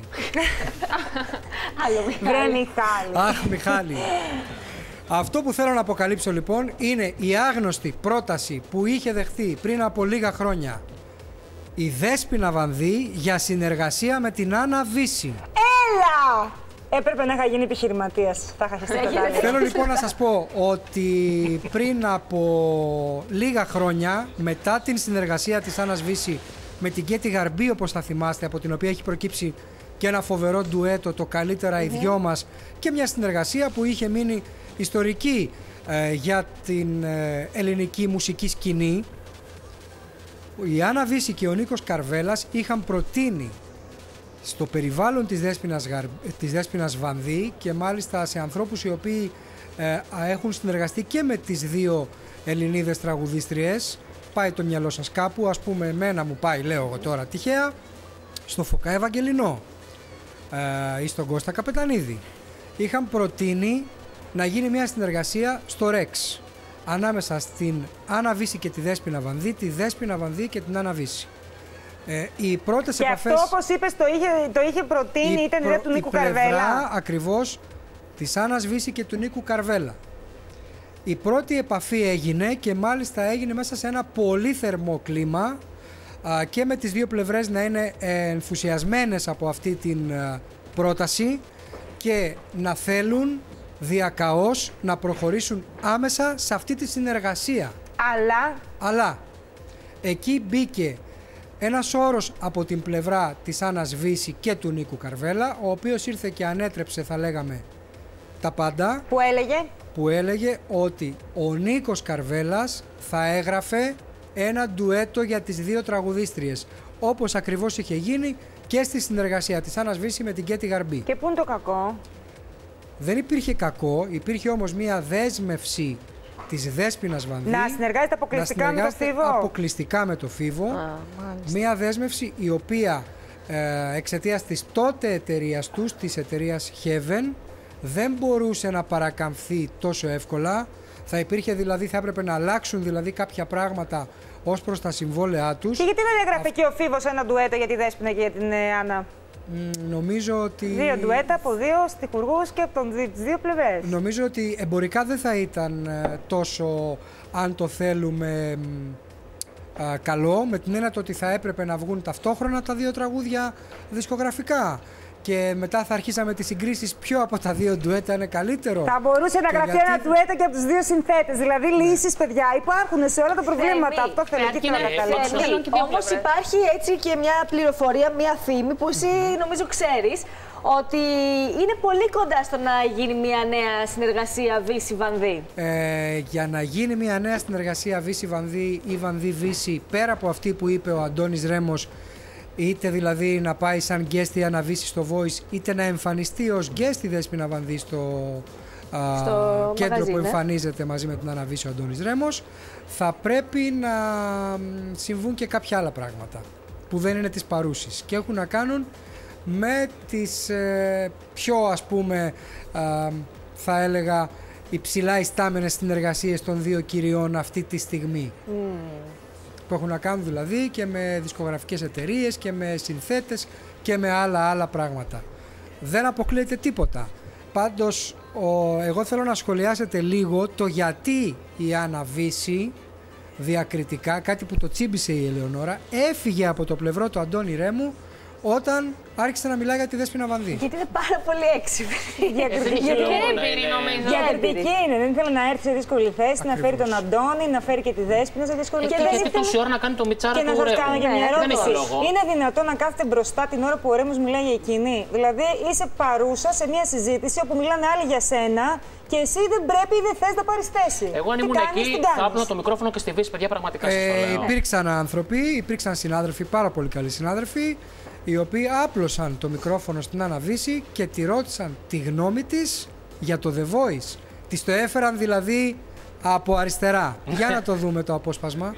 Βρε Μιχάλη. Αχ Μιχάλη. Αυτό που θέλω να αποκαλύψω λοιπόν είναι η άγνωστη πρόταση που είχε δεχθεί πριν από λίγα χρόνια η Δέσποινα Βανδύ για συνεργασία με την Άννα Βύση. Έλα! Έπρεπε να είχα γίνει επιχειρηματίας. Θα είχα χαστεί το Θέλω λοιπόν να σας πω ότι πριν από λίγα χρόνια, μετά την συνεργασία της Άννας Βύση με την Κέτη Γαρμπή, όπως θα θυμάστε, από την οποία έχει προκύψει και ένα φοβερό ντουέτο, το καλύτερα οι δυο μας, και μια συνεργασία που είχε μείνει ιστορική για την ελληνική μουσική σκηνή, η Άννα Βύση και ο Νίκος Καρβέλας είχαν προτείνει στο περιβάλλον της Δέσποινας Βανδύ και μάλιστα σε ανθρώπους οι οποίοι έχουν συνεργαστεί και με τις δύο Ελληνίδες τραγουδίστριες. Πάει το μυαλό σας κάπου, ας πούμε εμένα μου πάει, λέω εγώ τώρα τυχαία, στο Φωκά Ευαγγελινό ή στον Κώστα Καπετανίδη. Είχαν προτείνει να γίνει μια συνεργασία στο Ρεξ ανάμεσα στην Άννα Βύση και τη Δέσποινα Βανδύ, τη Δέσποινα Βανδύ και την Άννα Βύση. Οι πρώτες επαφές... Και αυτό, όπως είπες, το είχε προτείνει, ήταν ιδέα του Νίκου Καρβέλα. Η πλευρά ακριβώς της Άννας Βύση και του Νίκου Καρβέλα. Η πρώτη επαφή έγινε και μάλιστα έγινε μέσα σε ένα πολύ θερμό κλίμα και με τις δύο πλευρές να είναι ενθουσιασμένες από αυτή την πρόταση και να θέλουν διακαώς να προχωρήσουν άμεσα σε αυτή τη συνεργασία. Αλλά εκεί μπήκε ένας όρος από την πλευρά της Άννας Βύση και του Νίκου Καρβέλα, ο οποίος ήρθε και ανέτρεψε, θα λέγαμε, τα πάντα. Που έλεγε ότι ο Νίκος Καρβέλας θα έγραφε ένα ντουέτο για τις δύο τραγουδίστριες, όπως ακριβώς είχε γίνει και στη συνεργασία της Άννας Βύση με την Κέτη Γαρμπή. Και πού είναι το κακό? Δεν υπήρχε κακό, υπήρχε όμως μία δέσμευση της Δέσποινας Βανδύ να συνεργάζεται αποκλειστικά με το Φίβο. Αποκλειστικά με το Φίβο. Μία δέσμευση η οποία εξαιτίας της τότε εταιρείας τους, της εταιρείας Heaven, δεν μπορούσε να παρακαμφθεί τόσο εύκολα. Θα υπήρχε δηλαδή, θα έπρεπε να αλλάξουν δηλαδή κάποια πράγματα ως προς τα συμβόλαιά τους. Και γιατί δεν έγραφε και ο Φίβος ένα ντουέτο για τη Δέσποινα και για την Άννα? Νομίζω ότι... 2 ντουέτα από 2 στιχουργούς και από τις 2 πλευρές. Νομίζω ότι εμπορικά δεν θα ήταν τόσο, αν το θέλουμε, καλό, με την έννοια ότι θα έπρεπε να βγουν ταυτόχρονα τα 2 τραγούδια δισκογραφικά. Και μετά θα αρχίσαμε τις συγκρίσεις ποιο από τα 2 ντουέτα είναι καλύτερο. Θα μπορούσε να γραφτεί ένα ντουέτο και από τους 2 συνθέτες. Δηλαδή λύσεις, παιδιά, υπάρχουν σε όλα τα προβλήματα. Αυτό θέλω και να καταλήξω. Όμως υπάρχει έτσι και μια πληροφορία, μια φήμη που εσύ νομίζω ξέρεις, ότι είναι πολύ κοντά στο να γίνει μια νέα συνεργασία Βύση-Βανδύ. Για να γίνει μια νέα συνεργασία Βύση-Βανδύ ή Βανδύ-Βύση, πέρα από αυτή που είπε ο Αντώνης Ρέμος, είτε δηλαδή να πάει σαν guest η Άννα Βύση στο Voice, είτε να εμφανιστεί ως guest η Δέσποινα Βανδύ στο κέντρο μαγαζί, που εμφανίζεται μαζί με την Άννα Βύση ο Αντώνης Ρέμος, θα πρέπει να συμβούν και κάποια άλλα πράγματα που δεν είναι της παρούσης και έχουν να κάνουν με τις πιο, ας πούμε, θα έλεγα, υψηλά ιστάμενες συνεργασίες των 2 κυριών αυτή τη στιγμή. Που έχουν να κάνουν δηλαδή και με δισκογραφικές εταιρείες και με συνθέτες και με άλλα πράγματα. Δεν αποκλείεται τίποτα. Πάντως, εγώ θέλω να σχολιάσετε λίγο το γιατί η Άννα Βύση διακριτικά, κάτι που το τσίμπησε η Ελεονόρα, έφυγε από το πλευρό του Αντώνη Ρέμου όταν άρχισε να μιλάει για τη Δέσποινα Βανδύ. Γιατί είναι πάρα πολύ έξυπνη. Διακριτική είναι. Δεν ήθελε να έρθει σε δύσκολη θέση, να φέρει τον Αντώνη, να φέρει και τη Δέσποινα σε δύσκολη θέση. Και τόση ώρα να κάνει το μιτσάρα του Ρέμου. Και να σας κάνω και μια ερώτηση. Είναι δυνατόν να κάθετε μπροστά την ώρα που ο Ρέμος μιλάει για εκείνη? Δηλαδή είσαι παρούσα σε μια συζήτηση όπου μιλάνε άλλοι για σένα και εσύ δεν πρέπει ή δεν θες να πάρεις θέση. Εγώ αν ήμουν εκεί θα άπλωνα το μικρόφωνο και στη Βύση, παιδιά, πραγματικά σας το λέω. Υπήρξαν άνθρωποι, υπήρξαν συνάδελφοι, πάρα πολύ καλοί συνάδελφοι, οι οποίοι άπλωσαν το μικρόφωνο στην Άννα Βύση και τη ρώτησαν τη γνώμη της για το The Voice. Της το έφεραν δηλαδή από αριστερά. Για να το δούμε το απόσπασμα.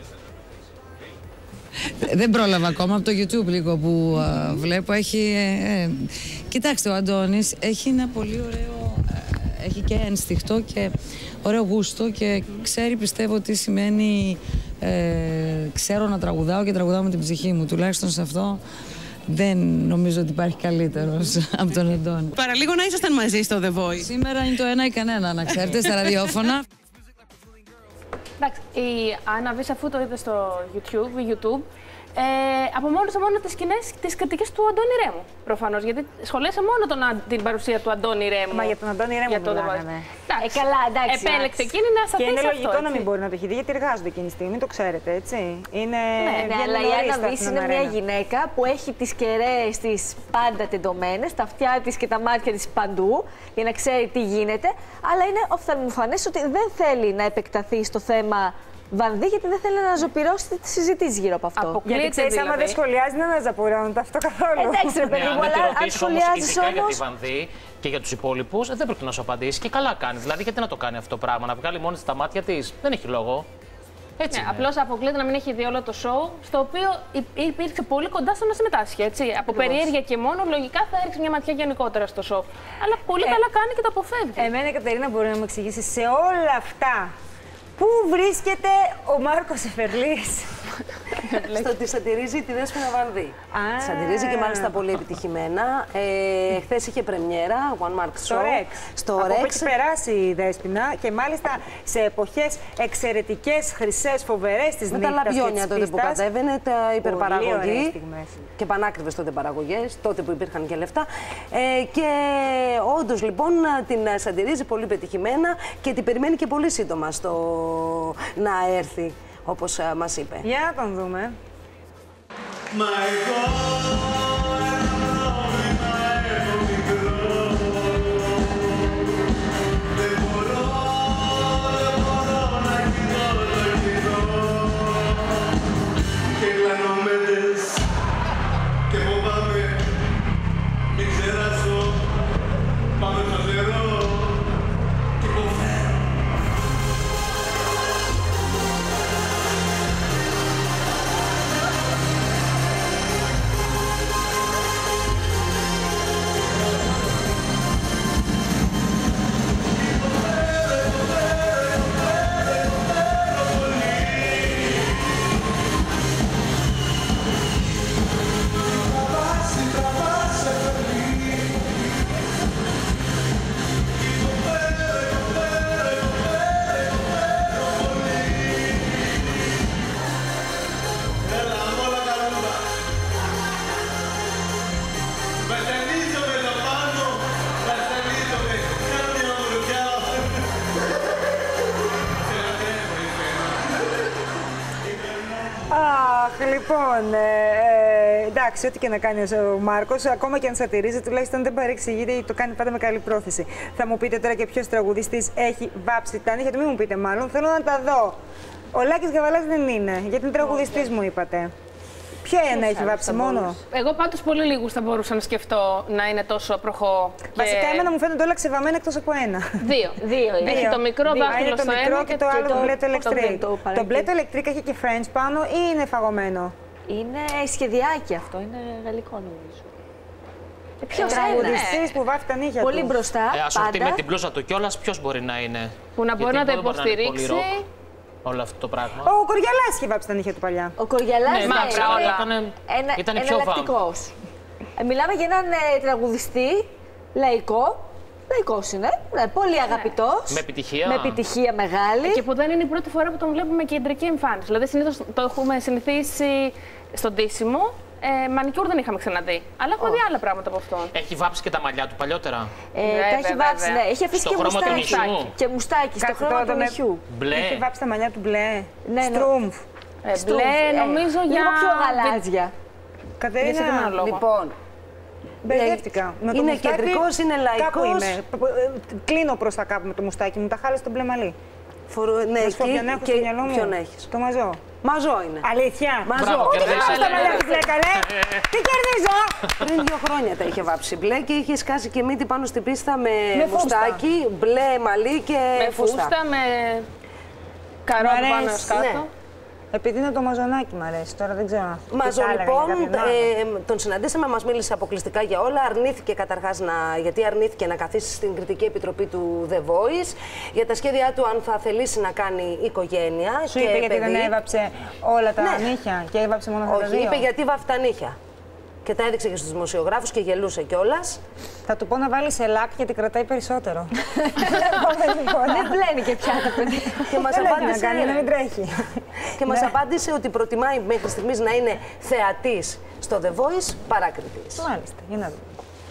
Δεν πρόλαβα ακόμα από το YouTube λίγο που βλέπω. Κοιτάξτε, ο Αντώνης έχει ένα πολύ ωραίο, έχει και ένστικτο και ωραίο γούστο και ξέρει, πιστεύω, τι σημαίνει ξέρω να τραγουδάω και τραγουδάω με την ψυχή μου. Τουλάχιστον σε αυτό δεν νομίζω ότι υπάρχει καλύτερος από τον Αντώνη. Παραλίγο να ήσασταν μαζί στο The Voice. Σήμερα είναι το ένα ή κανένα, να ξέρετε, στα ραδιόφωνα. Εντάξει, η Άννα Βύση, αφού το είδε στο YouTube, απομόνωσε μόνο τις σκηνές, τις κριτικές του Αντώνη Ρέμου. Προφανώς, γιατί σχολίασε μόνο την παρουσία του Αντώνη Ρέμου. Μα για τον Αντώνη Ρέμου μιλάγαμε. Καλά, εντάξει. Επέλεξε εκείνη να σταθεί σε αυτό. Και είναι λογικό να μην μπορεί να το έχει δει, γιατί εργάζονται εκείνη τη στιγμή, το ξέρετε, έτσι. Ναι, αλλά η Άννα Βύση είναι μια γυναίκα που έχει τις κεραίες της πάντα τεντωμένες, τα αυτιά της και τα μάτια της παντού, για να ξέρει τι γίνεται. Αλλά είναι οφθαλμοφανές ότι δεν θέλει να επεκταθεί στο θέμα Βανδύ, γιατί δεν θέλει να ζωπηρώσει τη συζήτηση γύρω από αυτό. Γιατί ξέρεις, άμα δεν σχολιάζει, δεν αναζαπορώνεται αυτό καθόλου. Εντάξει, ρε παιδί μου, αλλά αν σχολιάζει όμως. Για τη Βανδύ και για τους υπόλοιπους, δεν πρέπει να σου απαντήσει και καλά κάνει. Δηλαδή, γιατί να το κάνει αυτό το πράγμα, να βγάλει μόνη στα μάτια της, δεν έχει λόγο. Έτσι. Ναι, απλώς αποκλείεται να μην έχει δει όλο το show, στο οποίο υπήρξε πολύ κοντά στο να συμμετάσχει. Έτσι. Από περιέργεια και μόνο, λογικά θα έριξει μια ματιά γενικότερα στο show. Αλλά πολύ καλά κάνει και το αποφεύγει. Εμένα, Κατερίνα, μπορεί να μου εξηγήσει σε όλα αυτά. Πού βρίσκεται ο Μάρκος Εφερλής? Στο ότι σατυρίζει τη Δέσποινα Βανδύ. Σατυρίζει και μάλιστα πολύ επιτυχημένα. Χθες είχε πρεμιέρα, One Mark Show. Στο Rex. Από έχει περάσει η Δέσποινα και μάλιστα σε εποχές εξαιρετικές, χρυσές, φοβερές της νύχτας. Με τα λαμπιόνια τότε που κατέβαινε, τα υπερπαραγωγή. Και πανάκριβες τότε παραγωγές, τότε που υπήρχαν και λεφτά. Και όντως λοιπόν την σατυρίζει πολύ πετυχημένα και την περιμένει και πολύ σύντομα να έρθει, όπως μας είπε. Για να τον δούμε. Και φοβάμαι, μην ξεράσω, πάμε στο νερό. Αχ, λοιπόν, εντάξει, ό,τι και να κάνει ο Μάρκος, ακόμα και αν σατυρίζει, τουλάχιστον δεν παρεξηγείται γιατί το κάνει πάντα με καλή πρόθεση. Θα μου πείτε τώρα και ποιος τραγουδιστής έχει βάψει τα νύχια του, μην μου πείτε μάλλον, θέλω να τα δω. Ο Λάκης Γαβαλάς δεν είναι, γιατί είναι τραγουδιστής μου είπατε. Ποια ένα έχει βάψει μόνο? Εγώ πάντως πολύ λίγους θα μπορούσα να σκεφτώ να είναι τόσο προχώ. Βασικά εμένα μου φαίνονται όλα ξεβαμμένα εκτός από ένα. Δύο. Έχει το μικρό δάχτυλο στο ένα και το άλλο το μπλε το ηλεκτρικ. Το μπλε το ηλεκτρικ έχει και French πάνω ή είναι φαγωμένο? Είναι σχεδιάκι αυτό, είναι γαλλικό νομίζω. Ποιος τραγουδιστής που βάφει τα νύχια του? Πολύ μπροστά, ασορτή με την μπλούζα του κιόλας, ποιος μπορεί να είναι? Που να μπορεί να τα υποστηρίξει. Όλο αυτό το πράγμα. Ο Κοριαλάς είχε βάψει τα νύχια του παλιά. Ο Κοριαλάς ήταν πιο εναλλακτικός. Μιλάμε για έναν τραγουδιστή λαϊκό. Λαϊκός είναι, πολύ αγαπητός. Με επιτυχία. Με επιτυχία μεγάλη. Και που δεν είναι η πρώτη φορά που τον βλέπουμε κεντρική εμφάνιση. Δηλαδή συνήθως το έχουμε συνηθίσει στον ντύσιμο. Μανικιούρ δεν είχαμε ξαναδεί. Αλλά έχω δει άλλα πράγματα από αυτόν. Έχει βάψει και τα μαλλιά του παλιότερα. Τα έχει βάψει, ναι. Έχει αφήσει στο και μουστάκι. Και μουστάκι στο χρώμα του νυχιού. Μπλε. Έχει βάψει τα μαλλιά του μπλε. Ναι, Στρούμφ. Μπλε, νομίζω για. Λίγο πιο γαλάζια. Κατερίνα, λοιπόν. Μπερδεύτηκα. Είναι κεντρικός, είναι λαϊκός. Κάπου είμαι. Κλείνω προς τα κάπου με το μουστάκι μου. Τα χάλασε το μπλε μαλλί. Ναι, και ποιον έχεις? Το μαζό. Μαζό είναι. Αλήθεια. Μαζό. Τι χάλασε τα μαλλιά της μπλε, καλέ. Τι κερδίζω. Πριν 2 χρόνια τα είχε βάψει μπλε και είχε σκάσει και μύτη πάνω στην πίστα με μουστάκι, μπλε μαλλί και φούστα. Με καρότο πάνω κάτω. Επειδή είναι το μαζονάκι μου αρέσει, τώρα δεν ξέρω. Μαζό λοιπόν, τον συναντήσαμε, μας μίλησε αποκλειστικά για όλα. Αρνήθηκε καταρχάς γιατί αρνήθηκε να καθίσει στην κριτική επιτροπή του The Voice για τα σχέδιά του αν θα θελήσει να κάνει οικογένεια. Σου είπε γιατί δεν έβαψε όλα τα νύχια και έβαψε μόνο αυτά τα δύο? Όχι, είπε γιατί βάφει τα νύχια. Και τα έδειξε και στους δημοσιογράφους και γελούσε κιόλας. Θα του πω να βάλει σε λάκ γιατί κρατάει περισσότερο. Δεν πλένει και πια τα παιδιά. Και μας απάντησε, να μην τρέχει. Και μας απάντησε ότι προτιμάει μέχρι στιγμής να είναι θεατής στο The Voice παρά κριτής. Μάλιστα, για να δούμε.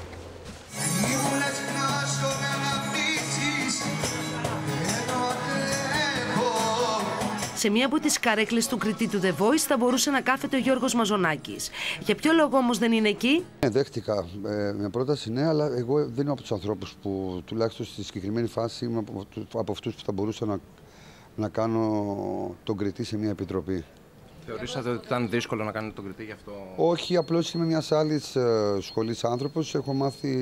Σε μία από τις καρέκλες του κριτή του The Voice θα μπορούσε να κάθεται ο Γιώργος Μαζονάκης. Για ποιο λόγο όμως δεν είναι εκεί? Δέχτηκα μια πρόταση, ναι, αλλά εγώ δεν είμαι από τους ανθρώπους που τουλάχιστον στη συγκεκριμένη φάση είμαι από αυτούς που θα μπορούσα να κάνω τον κριτή σε μια επιτροπή. Θεωρήσατε ότι ήταν δύσκολο να κάνετε τον κριτή γι' αυτό? Όχι, απλώς είμαι μιας άλλης σχολής άνθρωπος. Έχω μάθει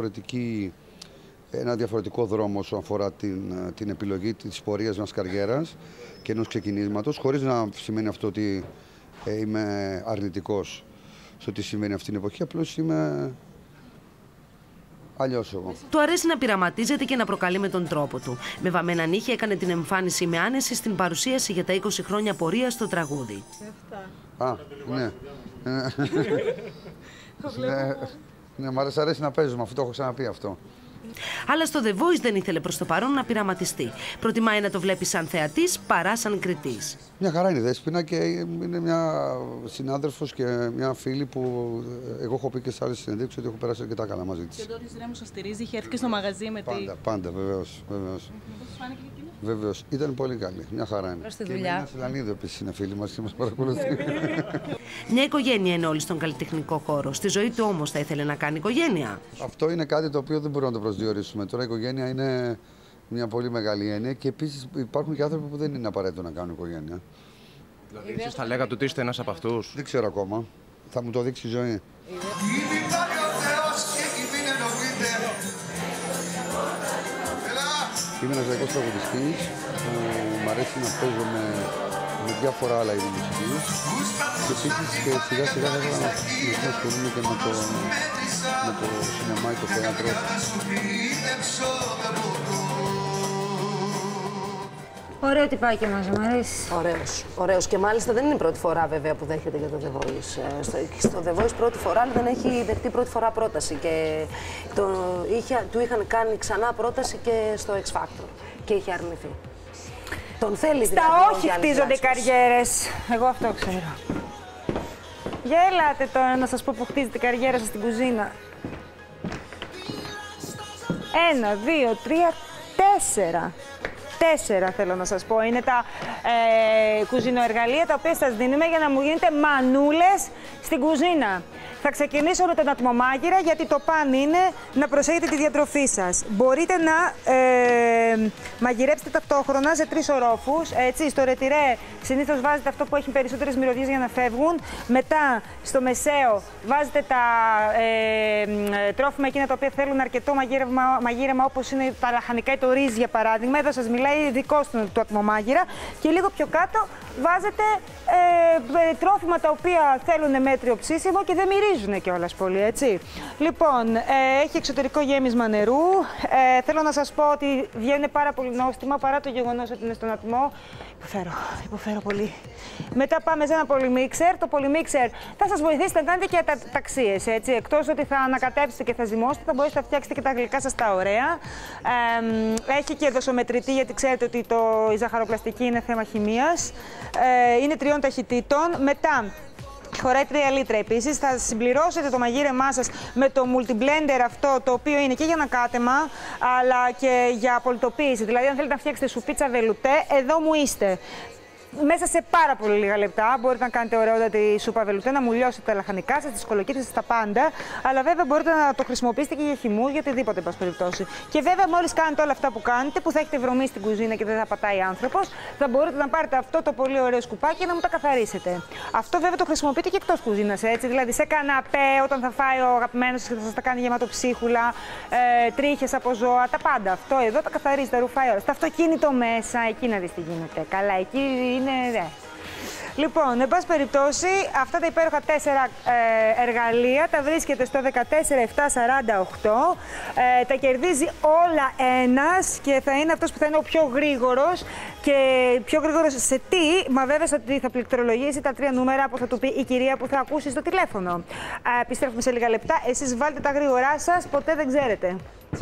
ένα διαφορετικό δρόμο όσον αφορά την επιλογή της πορείας μιας καριέρας και ενός ξεκινήματος, χωρίς να σημαίνει αυτό ότι είμαι αρνητικός στο τι συμβαίνει αυτή την εποχή, απλώς είμαι αλλιώς εγώ. Του αρέσει να πειραματίζεται και να προκαλεί με τον τρόπο του. Με βαμμένα νύχια έκανε την εμφάνιση με άνεση στην παρουσίαση για τα 20 χρόνια πορεία στο τραγούδι. Α, ναι. Ναι, μ' αρέσει να παίζουμε, αυτό το έχω ξαναπεί αυτό. Αλλά στο The Voice δεν ήθελε προς το παρόν να πειραματιστεί. Προτιμάει να το βλέπει σαν θεατής παρά σαν κριτής. Μια χαρά είναι η Δέσποινα και είναι μια συνάδελφος και μια φίλη που εγώ έχω πει και σε άλλες συνεντεύξεις ότι έχω περάσει αρκετά καλά μαζί της. Και ο Ντόνις Ρέμος σας στηρίζει, είχε έρθει και στο μαγαζί με τη... Πάντα, βεβαίως. Πώς φάνηκε και εκείνο? Βεβαίως. Ήταν πολύ καλή. Μια χαρά είναι. Προς τη δουλειά. δουλειά. Και η Νίνα Σελανίδου επίσης είναι φίλη μας και μας παρακολουθεί. Μια οικογένεια είναι όλοι στον καλλιτεχνικό χώρο. Στη ζωή του όμως θα ήθελε να κάνει οικογένεια. Αυτό είναι κάτι το οποίο δεν μπορούμε να το προσδιορίσουμε. Τώρα η οικογένεια είναι μια πολύ μεγάλη έννοια και επίσης υπάρχουν και άνθρωποι που δεν είναι απαραίτητο να κάνουν οικογένεια. Δηλαδή, εσείς θα λέγατε ότι είστε ένας από αυτούς? Δεν ξέρω ακόμα. Θα μου το δείξει η ζωή. Είμαι ένας λαϊκός τραγουδιστής που μου αρέσει να παίζω με διάφορα άλλα είδη μουσικής και επίσης και σιγά σιγά θα ήθελα να ασχολούμαι και με το σινεμά ή το θέατρο. Ωραίο τυπάκι μας, μου αρέσει. Ωραίος. Και μάλιστα δεν είναι η πρώτη φορά βέβαια που δέχεται για το The Voice. Στο The Voice πρώτη φορά, αλλά δεν έχει δεχτεί πρώτη φορά πρόταση. Και του είχαν κάνει ξανά πρόταση και στο X Factor. Και είχε αρνηθεί. Τον θέλει δηλαδή. Στα όχι χτίζονται οι καριέρες. Εγώ αυτό ξέρω. Για ελάτε τώρα να σας πω που χτίζετε η καριέρα σας στην κουζίνα. 1, 2, 3, 4. 4 θέλω να σας πω. Είναι τα κουζινοεργαλεία τα οποία σας δίνουμε για να μου γίνετε μανούλες στην κουζίνα. Θα ξεκινήσω με τον ατμομάγειρα, γιατί το παν είναι να προσέχετε τη διατροφή σας. Μπορείτε να μαγειρέψετε ταυτόχρονα σε 3 ορόφους. Έτσι, στο ρετυρέ συνήθως βάζετε αυτό που έχει περισσότερες μυρωδιές για να φεύγουν. Μετά, στο μεσαίο, βάζετε τα τρόφιμα εκείνα τα οποία θέλουν αρκετό μαγείρεμα, όπως είναι τα λαχανικά ή το ρύζι, για παράδειγμα. Εδώ σας μιλάει ειδικός του ατμομάγειρα. Και λίγο πιο κάτω βάζετε τρόφιμα τα οποία θέλουν μέτριο ψήσιμο και δεν μυρίζουν κιόλας πολύ, έτσι. Λοιπόν, έχει εξωτερικό γέμισμα νερού. Θέλω να σας πω ότι βγαίνει πάρα πολύ νόστιμα, παρά το γεγονός ότι είναι στον ατμό. Υποφέρω πολύ. Μετά πάμε σε ένα πολυμίξερ. Το πολυμίξερ θα σας βοηθήσει να κάνετε και ταξίες, έτσι. Εκτός ότι θα ανακατέψετε και θα ζυμώσετε, θα μπορέσετε να φτιάξετε και τα γλυκά σας τα ωραία. Έχει και δοσομετρητή, γιατί ξέρετε ότι η ζαχαροπλαστική είναι θέμα χημείας. Είναι 3 ταχυτήτων. Μετά, χωράει 3 λίτρα επίσης. Θα συμπληρώσετε το μαγείρεμά σας με το multi-blender αυτό, το οποίο είναι και για ανακάτεμα, αλλά και για απολυτοποίηση. Δηλαδή, αν θέλετε να φτιάξετε σουπίτσα βελουτέ, εδώ μου είστε. Μέσα σε πάρα πολύ λίγα λεπτά μπορείτε να κάνετε ωραιότατη σούπα βελουτέ, να μουλιώσετε τα λαχανικά σας, τις κολοκύθες, τα πάντα. Αλλά βέβαια μπορείτε να το χρησιμοποιήσετε και για χυμούς, για οτιδήποτε, εν πάση περιπτώσει. Και βέβαια, μόλις κάνετε όλα αυτά που κάνετε, που θα έχετε βρωμίσει στην κουζίνα και δεν θα πατάει άνθρωπος, θα μπορείτε να πάρετε αυτό το πολύ ωραίο σκουπάκι και να μου τα καθαρίσετε. Αυτό βέβαια το χρησιμοποιείτε και εκτός κουζίνας, έτσι. Δηλαδή σε καναπέ, όταν θα φάει ο αγαπημένος σας και θα σας τα κάνει γεμάτο ψίχουλα, τρίχες από ζώα, τα πάντα. Αυτό εδώ τα καθαρίζετε, ρουφάει όλα. Στο αυτοκίνητο μέσα, εκεί να δεις τι γίνεται. Καλά, εκεί είναι. Λοιπόν, εν πάση περιπτώσει, αυτά τα υπέροχα 4 εργαλεία τα βρίσκεται στο 14748. Τα κερδίζει όλα ένας και θα είναι αυτός που θα είναι ο πιο γρήγορος. Και πιο γρήγορος σε τι? Μα βέβαια ότι θα πληκτρολογήσει τα 3 νούμερα που θα του πει η κυρία που θα ακούσει στο τηλέφωνο. Επιστρέφουμε σε λίγα λεπτά. Εσείς βάλτε τα γρήγορά σας, ποτέ δεν ξέρετε.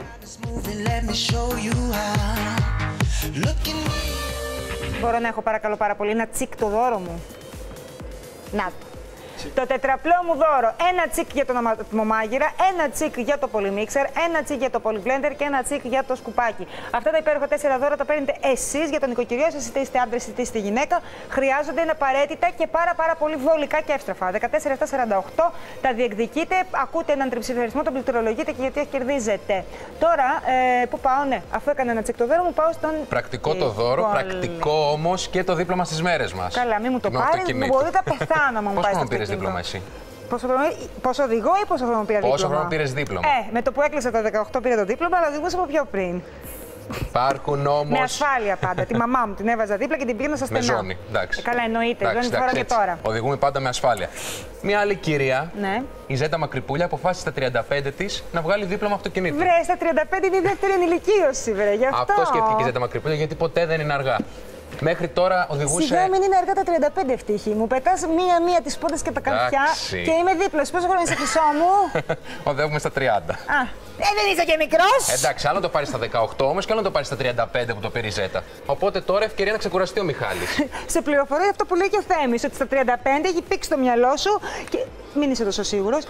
Μπορώ να έχω παρακαλώ πάρα πολύ ένα τσικ το δώρο μου? Να το. Το τετραπλό μου δώρο. Ένα τσικ για τον ατμομάγειρα, ένα τσικ για το πολυμίξερ, ένα τσικ για το πολυμπλέντερ και ένα τσικ για το σκουπάκι. Αυτά τα υπέροχα 4 δώρα τα παίρνετε εσείς για τον νοικοκυριό σας, είτε είστε άντρες είτε είστε γυναίκα. Χρειάζονται, είναι απαραίτητα και πάρα πολύ βολικά και εύστραφα. 14748 τα διεκδικείτε, ακούτε έναν τριψηφιαρισμό, τον πληκτρολογείτε και γιατί κερδίζετε. Τώρα, πού πάω, ναι, αφού έκανα ένα τσικ το δώρο μου, πάω στον. Πρακτικό το δώρο, πρακτικό όμως και το δίπλωμα στις μέρες μας. Καλά, μην μου το πάρει, μπορεί να πεθάνω μου πάει. Δίπλωμα εσύ. Πόσο οδηγώ ή πόσο χρόνο πήρα δίπλωμα? Πόσο χρόνο πήρες δίπλωμα? Με το που έκλεισα τα 18 πήρα το δίπλωμα, αλλά οδηγούσα από πιο πριν. Υπάρχουν όμως. Με ασφάλεια πάντα. Τη μαμά μου την έβαζα δίπλα και την πήγαινα στα στενά. Με ζώνη. Εντάξει. Καλά, εννοείται. Ζώνη τη φορά και τώρα. Οδηγούμε πάντα με ασφάλεια. Μια άλλη κυρία, ναι, η Ζέτα Μακρυπούλια, αποφάσισε στα 35 της να βγάλει δίπλωμα αυτοκινήτου. Βρε, στα 35 είναι η δεύτερη ενηλικίωση, βρε. Γι' αυτό σκέφτηκε η Ζέτα Μακρυπούλια, γιατί ποτέ δεν είναι αργά. Μέχρι τώρα οδηγούσε. Σιγά μην είναι αργά τα 35 ευτύχη. Μου πετάς μία-μία τις πόντες και τα καρφιά και είμαι δίπλα. Πόσο χρόνο είσαι πισώ μου? Οδεύουμε στα 30. Δεν είσαι και μικρός. Εντάξει, άλλο το πάρει στα 18 όμως και άλλο το πάρει στα 35 που το πήρε η Ζέτα. Οπότε τώρα ευκαιρία να ξεκουραστεί ο Μιχάλης. Σε πληροφορεί αυτό που λέει και ο Θέμης, ότι στα 35 έχει πήξει το μυαλό σου και μην είσαι τόσο σίγουρος.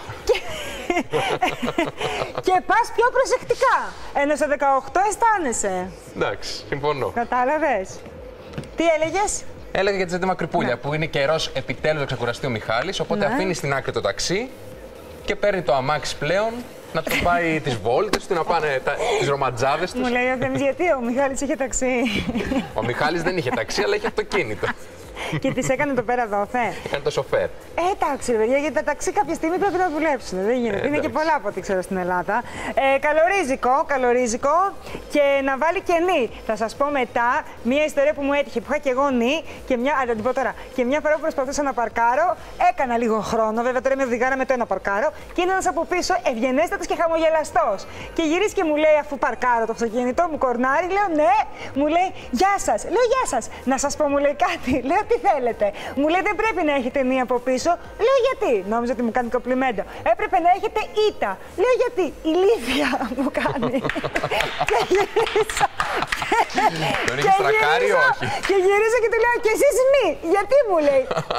Και πας πιο προσεκτικά. Ενώ στα 18 αισθάνεσαι. Εντάξει, συμφωνώ. Κατάλαβες. Τι έλεγες? Έλεγα για τη Ζέτα Μακρυπούλια, που είναι καιρός επιτέλους να ξεκουραστεί ο Μιχάλης. Οπότε αφήνει στην άκρη το ταξί και παίρνει το αμάξι πλέον να του πάει τις βόλτες του, να πάνε τις ρομαντζάδες τους. Μου λέει ο Θέμης, γιατί ο Μιχάλης είχε ταξί? Ο Μιχάλης δεν είχε ταξί, αλλά είχε αυτοκίνητο. Και τις έκανε το πέρα δόθε. Έκανε το σοφέρ. Εντάξει, παιδιά, γιατί τα ταξί κάποια στιγμή πρέπει να δουλέψουν. Δεν γίνεται. Είναι και πολλά από ό,τι ξέρω στην Ελλάδα. Καλορίζικο και να βάλει και νη. Θα σας πω μετά μια ιστορία που μου έτυχε που είχα και εγώ νη και μια. Αλλά την πω τώρα. Και μια φορά που προσπαθούσα να παρκάρω, έκανα λίγο χρόνο. Βέβαια τώρα είμαι οδηγάρα με το ένα παρκάρω. Και είναι ένας από πίσω ευγενέστατος και χαμογελαστός. Και γυρίζει και μου λέει, αφού παρκάρω το αυτοκίνητο, μου κορνάρει, λέω ναι, μου λέει γεια σας. Λέω γεια σας. Να σας πω, μου λέει κάτι. Λέω τι θέλετε. Μου λέει δεν πρέπει να έχετε νη από πίσω. Λέω γιατί. Νόμιζα ότι μου κάνει κομπλιμέντο. Έπρεπε να έχετε ήττα. Λέω γιατί. Ηλίθεια μου κάνει. Και γυρίσα. Τον έχεις τρακάρει ή όχι? Και γυρίζω και του λέω και εσείς νη. Γιατί μου λέει.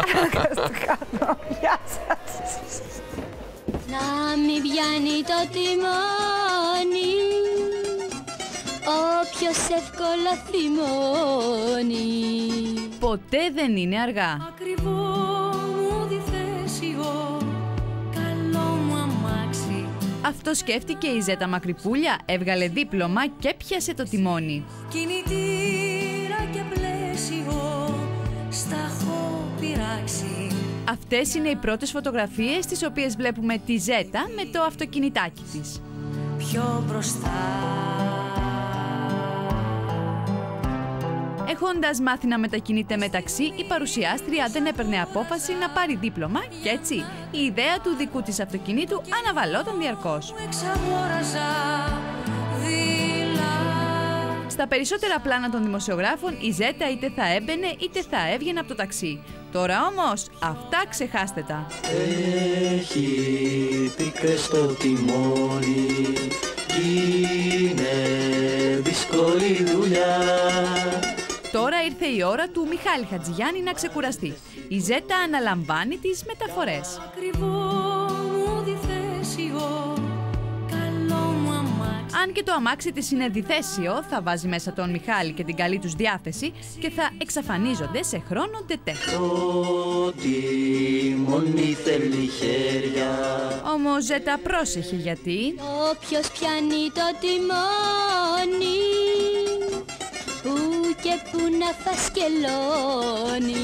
Γεια σας. Να μην πιάνει το τιμόνι Όποιος εύκολα θυμώνει. Ποτέ δεν είναι αργά. Ακριβό μου διθέσιο, καλό μου αμάξι. Αυτό σκέφτηκε η Ζέτα Μακρυπούλια, έβγαλε δίπλωμα και πιάσε το τιμόνι. Κινητήρα και πλαίσιο, στα έχω πειράξει. Αυτές είναι οι πρώτες φωτογραφίες στις οποίες βλέπουμε τη Ζέτα με το αυτοκινητάκι της. Πιο μπροστά. Έχοντας μάθει να μετακινείται μεταξύ, η παρουσιάστρια δεν έπαιρνε απόφαση να πάρει δίπλωμα και έτσι η ιδέα του δικού της αυτοκινήτου αναβαλόταν διαρκώς. Στα περισσότερα πλάνα των δημοσιογράφων η Ζέτα είτε θα έμπαινε είτε θα έβγαινε από το ταξί. Τώρα όμως αυτά ξεχάστε τα. Έχει πίκρες στο τιμόνι κι είναι δύσκολη δουλειά. Τώρα ήρθε η ώρα του Μιχάλη Χατζηγιάννη να ξεκουραστεί. Η Ζέτα αναλαμβάνει τις μεταφορές. Αν και το αμάξι της είναι διθέσιο, θα βάζει μέσα τον Μιχάλη και την καλή τους διάθεση και θα εξαφανίζονται σε χρόνο ντετέ. Το τιμόνι θέλει χέρια. Όμως Ζέτα πρόσεχε γιατί... Όποιος πιάνει το τιμόνι, που και που να φασκελώνει.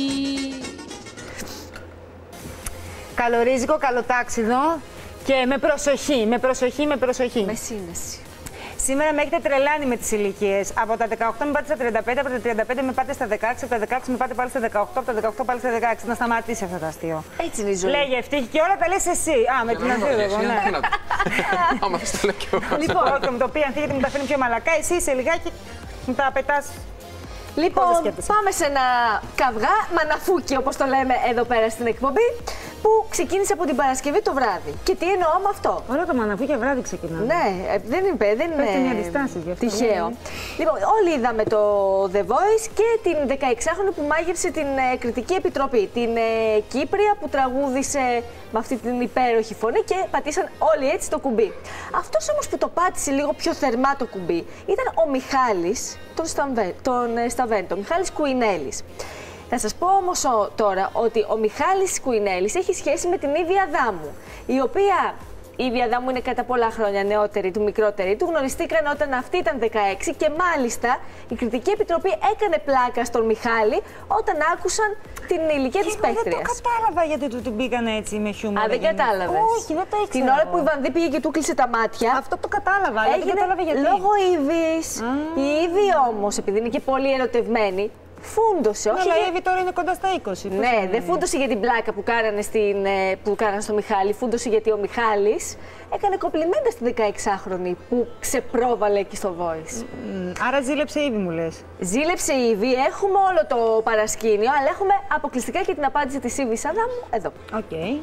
Καλορίζικο, καλοτάξιδο και με προσοχή, με προσοχή, με προσοχή. Με σύνεση. Σήμερα με έχετε τρελάνει με τις ηλικίες. Από τα 18 με πάτε στα 35, από τα 35 με πάτε στα 16, από τα 16 με πάτε πάλι στα 18, από τα 18 πάλι στα 16. Να σταματήσει αυτό το αστείο. Έτσι είναι η ζωή. Λέγε ευτύχη και όλα τα λες εσύ. Α, με την Ανθίδωγο, ναι. Άμα θες το λέω κι εγώ. Λοιπόν, όχι, με το οποίο Ανθή γιατί μου τα φέρνει πιο μαλακά, εσύ σε λιγάκι μου τα πετάς. Λοιπόν, πάμε σε ένα καυγά, μαναφούκι όπως το λέμε εδώ πέρα στην εκπομπή, που ξεκίνησε από την Παρασκευή το βράδυ. Και τι εννοώ με αυτό. Όλα τα μαναφούκια βράδυ ξεκινάνε. Ναι, δεν είναι τυχαίο. Λοιπόν, όλοι είδαμε το The Voice και την 16χρονη που μάγεψε την Κριτική Επιτροπή. Την Κύπρια που τραγούδισε με αυτή την υπέροχη φωνή και πατήσαν όλοι έτσι το κουμπί. Αυτός όμως που το πάτησε λίγο πιο θερμά το κουμπί ήταν ο Μιχάλης τον Σταβέντο, Μιχάλης Κουινέλης. Θα σας πω όμως τώρα ότι ο Μιχάλης Κουινέλης έχει σχέση με την Ήβη Αδάμου, η οποία η Ήβη Αδάμου είναι κατά πολλά χρόνια νεότερη του, μικρότερη του. Γνωριστήκαν όταν αυτή ήταν 16 και μάλιστα η Κριτική Επιτροπή έκανε πλάκα στον Μιχάλη όταν άκουσαν την ηλικία της παίκτριας. Δεν το κατάλαβα γιατί του την πήγαν έτσι με χιούμορ. Α, δεν κατάλαβες. Όχι, δεν το ήξερα. Την ώρα που η Βανδί πήγε και του κλείσε τα μάτια. Αυτό το κατάλαβα, αλλά δεν κατάλαβα γιατί. Λόγω Ήβης. Η Ήβη όμως, επειδή είναι και πολύ ερωτευμένη, φούντωσε. Όχι, αλλά η Ήβη τώρα είναι κοντά στα 20. Ναι, δεν φούντωσε για την πλάκα που κάνανε στο Μιχάλη. Φούντωσε γιατί ο Μιχάλης έκανε κομπλιμέντα στη 16χρονη που ξεπρόβαλε εκεί στο Voice. Άρα ζήλεψε η Ήβη, μου λες. Ζήλεψε η Ήβη. Έχουμε όλο το παρασκήνιο, αλλά έχουμε αποκλειστικά και την απάντηση της Ήβης Αδάμου εδώ. Okay.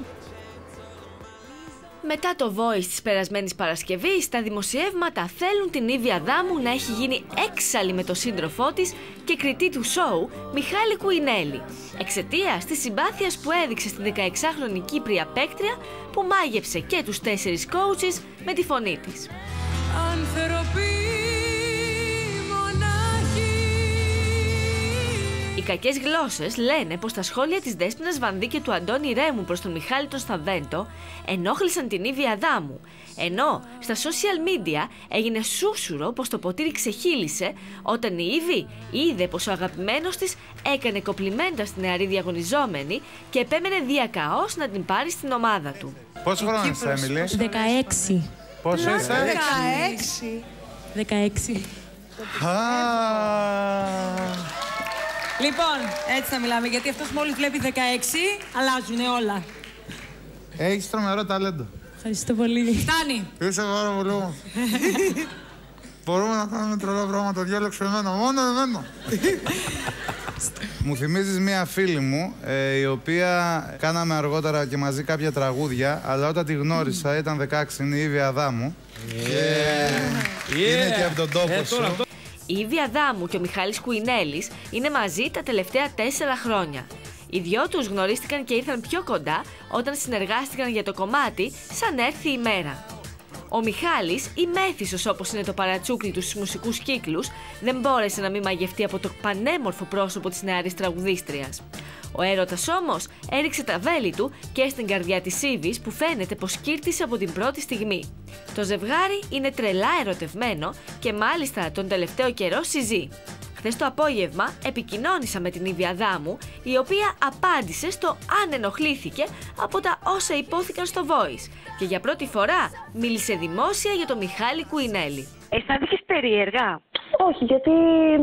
Μετά το Voice της περασμένης Παρασκευής, τα δημοσιεύματα θέλουν την Ήβη Αδάμου να έχει γίνει έξαλλη με τον σύντροφό της και κριτή του σοου, Μιχάλη Κουινέλη, εξαιτίας της συμπάθειας που έδειξε στην 16χρονη Κύπρια παίκτρια που μάγεψε και τους 4 coaches με τη φωνή της. Οι κακές γλώσσες λένε πως τα σχόλια της Δέσποινας Βανδί και του Αντώνη Ρέμου προς τον Μιχάλη τον Σταβέντο ενόχλησαν την Ήβη Αδάμου, ενώ στα social media έγινε σούσουρο πως το ποτήρι ξεχύλισε όταν η Ήβη είδε πως ο αγαπημένος της έκανε κομπλιμέντα στην νεαρή διαγωνιζόμενη και επέμενε διακαώς να την πάρει στην ομάδα του. Πόσο χρόνο είσαι, Έμιλη? 16. Πόσο είσαι? 16. Λοιπόν, έτσι θα μιλάμε, γιατί αυτός μόλις βλέπει 16, αλλάζουνε όλα. Έχεις τρομερό ταλέντο. Ευχαριστώ πολύ. Φτάνει. Είσαι πάρα πολύ όμορφη. Μπορούμε να κάνουμε τρελά πράγματα, διάλεξε εμένα, μόνο εμένα. Μου θυμίζεις μία φίλη μου, η οποία κάναμε αργότερα και μαζί κάποια τραγούδια, αλλά όταν τη γνώρισα ήταν 16, είναι η Ήβη Αδάμου. Είναι και από τον τόπο σου. Η Ήβη Αδάμου και ο Μιχάλης Κουινέλης είναι μαζί τα τελευταία 4 χρόνια. Οι δυο τους γνωρίστηκαν και ήρθαν πιο κοντά όταν συνεργάστηκαν για το κομμάτι «Σαν έρθει η μέρα». Ο Μιχάλης, ή μέθησος όπως είναι το παρατσούκλι του στους μουσικούς κύκλους, δεν μπόρεσε να μην μαγευτεί από το πανέμορφο πρόσωπο της νεαρής τραγουδίστριας. Ο έρωτας όμως έριξε τα βέλη του και στην καρδιά της Ήβης, που φαίνεται πως κύρτησε από την πρώτη στιγμή. Το ζευγάρι είναι τρελά ερωτευμένο και μάλιστα τον τελευταίο καιρό συζεί. Χθες το απόγευμα επικοινώνησα με την Ήβη Αδάμου, η οποία απάντησε στο αν ενοχλήθηκε από τα όσα υπόθηκαν στο Voice και για πρώτη φορά μίλησε δημόσια για τον Μιχάλη Κουινέλη. Αισθάνθηκες περίεργα? Όχι, γιατί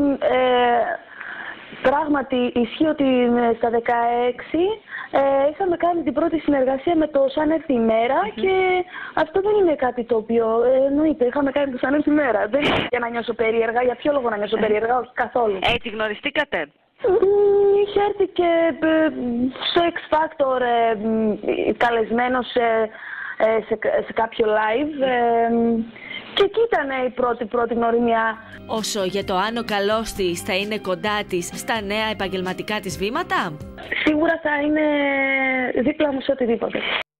πράγματι ισχύει ότι στα 16 είχαμε κάνει την πρώτη συνεργασία με το Σαν έρθει η μέρα και αυτό δεν είναι κάτι το οποίο εννοείται. Είχαμε κάνει το Σαν έρθει η μέρα. Δεν είναι για να νιώσω περίεργα. Για ποιο λόγο να νιώσω περίεργα? Όχι καθόλου. Έτσι γνωριστήκατε? Είχε έρθει και στο X Factor καλεσμένος σε κάποιο live. Και εκεί ήταν η πρώτη γνωριμιά. Όσο για το αν ο καλός της θα είναι κοντά της στα νέα επαγγελματικά της βήματα, σίγουρα θα είναι δίπλα μου σε οτιδήποτε.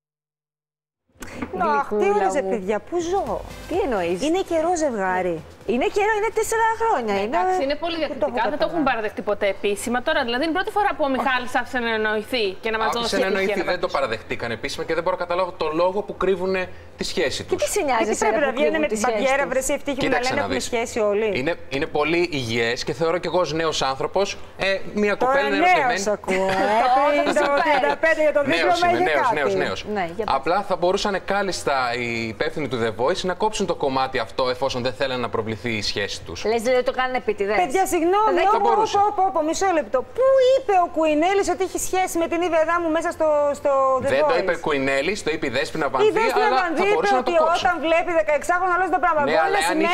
Αχ, τι ωραίες παιδιά, πού ζω. Τι εννοείς? Είναι καιρό ζευγάρι. Είναι καιρό, είναι 4 χρόνια. Εντάξει, είναι πολύ διακριτικά, δεν το έχουν παραδεχτεί ποτέ επίσημα. Τώρα δηλαδή είναι η πρώτη φορά που ο Μιχάλης άφησε να εννοηθεί και να μας δώσει επιτυχία. Άφησε να εννοηθεί, δεν το παραδεχτήκαν επίσημα και δεν μπορώ να καταλάβω το λόγο που κρύβουν τη σχέση τους. Και τι σε νοιάζει? Τι πρέπει να βγαίνουν με την παγκέρα, βρεσί ευτύχη που να λένε έχουμε σχέση όλοι. Είναι πολύ υγιές και θεωρώ κι εγώ ως νέος άνθρωπος μια κοπέλα είναι ερωτευμένη. Τώρα νέος ακούω, 35 για το δίπλωμα. Νέος. Απλά θα μπορούσαν κάλλιστα οι υπεύθυνοι του The Voice να κόψουν το κομμάτι αυτό εφόσον δεν θέλουν να προβληθεί η σχέση τους. Λες δηλαδή το κάνουν επίτηδες? Παιδιά, συγγνώμη, μισό λεπτό. Πού είπε ο Κουινέλης ότι έχει σχέση με την Ήβη Αδάμου μέσα στο The Voice? Δεν το είπε Κουινέλης, το είπε η Δέσποινα Βανδύ, αλλά θα μπορούσε να το κόψει. Όταν βλέπει 16χρονο, αλλάζει το πράγμα. Ναι, αλλά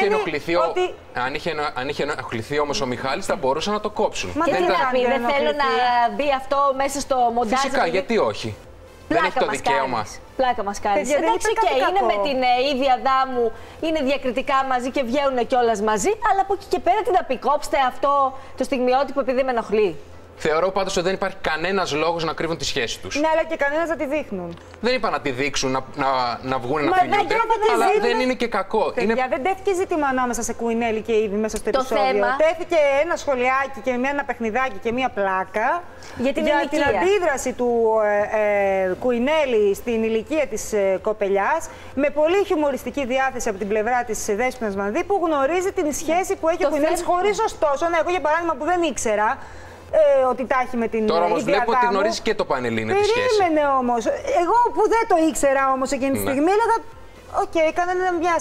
αν είχε ενοχληθεί όμως ο Μιχάλης, θα μπορούσαν να το κόψουν. Και τι να πει, δεν θέλω να μπει αυτό μέσα στο μοντάζ? Φυσικά, γιατί όχι. Δεν έχει το δικαίωμα. Πλάκα μας κάνεις. Εντάξει, και είναι με την Ήβη Αδάμου, είναι διακριτικά μαζί και βγαίνουν κιόλας μαζί, αλλά από εκεί και πέρα τι να πει, κόψτε αυτό το στιγμιότυπο επειδή με ενοχλεί. Θεωρώ πάντως ότι δεν υπάρχει κανένας λόγος να κρύβουν τη σχέση τους. Ναι, αλλά και κανένας να τη δείχνουν. Δεν είπα να τη δείξουν, να βγουν να φιλιούνται, αλλά δεν είναι και κακό. Παιδιά, δεν τέθηκε ζήτημα ανάμεσα σε Κουινέλη και Ήβη μέσα στο επεισόδιο. Τέθηκε ένα σχολιάκι και ένα παιχνιδάκι και μία πλάκα για την αντίδραση του Κουινέλη στην ηλικία της κοπελιάς, με πολύ χιουμοριστική διάθεση από την πλευρά της Δέσποινας Βανδύ, που γνωρίζει την σχέση που έχει ο Κουινέλης, χωρίς ωστόσο, εγώ για παράδειγμα που δεν ήξερα ότι τα έχει με την. Τώρα όμως βλέπω ότι γνωρίζει και το Πανελλήνιο τη σχέση. Περίμενε όμως. Εγώ που δεν το ήξερα όμως εκείνη τη στιγμή, έλεγα. Οκ, έκαναν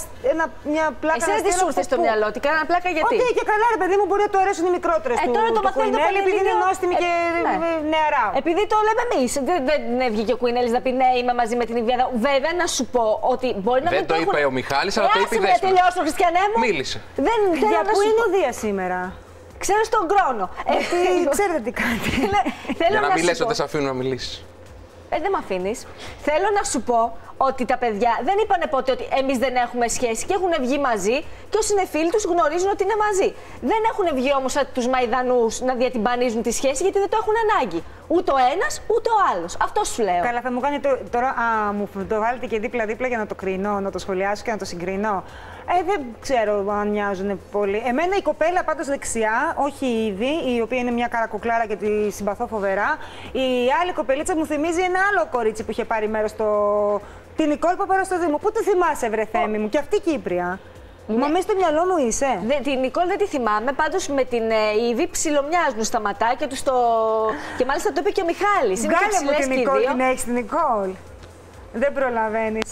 μια πλάκα. Εσύ δεν τη σου ήρθε στο μυαλό, τι κάνανε πλάκα γιατί? Οκ, και καλά, ρε παιδί μου, μπορεί να το αρέσουν οι μικρότερες του. Τώρα το μαθαίνει το Πανελλήνιο. Επειδή είναι νόστιμη και νεαρά. Επειδή το λέμε εμείς. Δεν βγήκε ο Κουινέλης να πει ναι, είμαι μαζί με την Ήβη Αδάμου. Βέβαια, να σου πω ότι μπορεί να δεν το είπε ο Μιχάλης, αλλά το είπε η Δέσποινα. Να τελειώσω, Χριστιανέ μου. Μίλησε. Για πού είναι ο Δία σήμερα? Ξέρω στον χρόνο. Ξέρετε τι κάνετε. Για να μην λες ότι δεν σε αφήνουν να μιλήσεις. Δεν με αφήνεις. Θέλω να σου πω ότι τα παιδιά δεν είπανε ποτέ ότι εμείς δεν έχουμε σχέση και έχουν βγει μαζί και όσοι είναι φίλοι τους γνωρίζουν ότι είναι μαζί. Δεν έχουν βγει όμως σαν τους Μαϊδανούς να διατυμπανίζουν τη σχέση γιατί δεν το έχουν ανάγκη. Ούτε ο ένας ούτε ο άλλος. Αυτό σου λέω. Καλά, θα μου κάνετε τώρα. Μου το βάλετε και δίπλα-δίπλα για να το κρίνω, να το σχολιάσω και να το συγκρίνω. Δεν ξέρω αν μοιάζουν πολύ. Εμένα η κοπέλα πάντως δεξιά, όχι η Ήβη, η οποία είναι μια καρακουκλάρα και τη συμπαθώ φοβερά. Η άλλη κοπελίτσα μου θυμίζει ένα άλλο κορίτσι που είχε πάρει μέρος στο. Την Νικόλ Παπαραστοδήμου. Πού το θυμάσαι, βρε Θέμη μου, και αυτή Κύπρια. Ναι. Μα μέσα στο μυαλό μου είσαι. Την Νικόλ δεν τη θυμάμαι. Πάντως με την Ήβη ψιλομοιάζουν στα ματάκια του. Και μάλιστα το είπε και ο Μιχάλης. Βγάλε μου την Νικόλ, την έχεις την Νικόλ. Δεν προλαβαίνεις.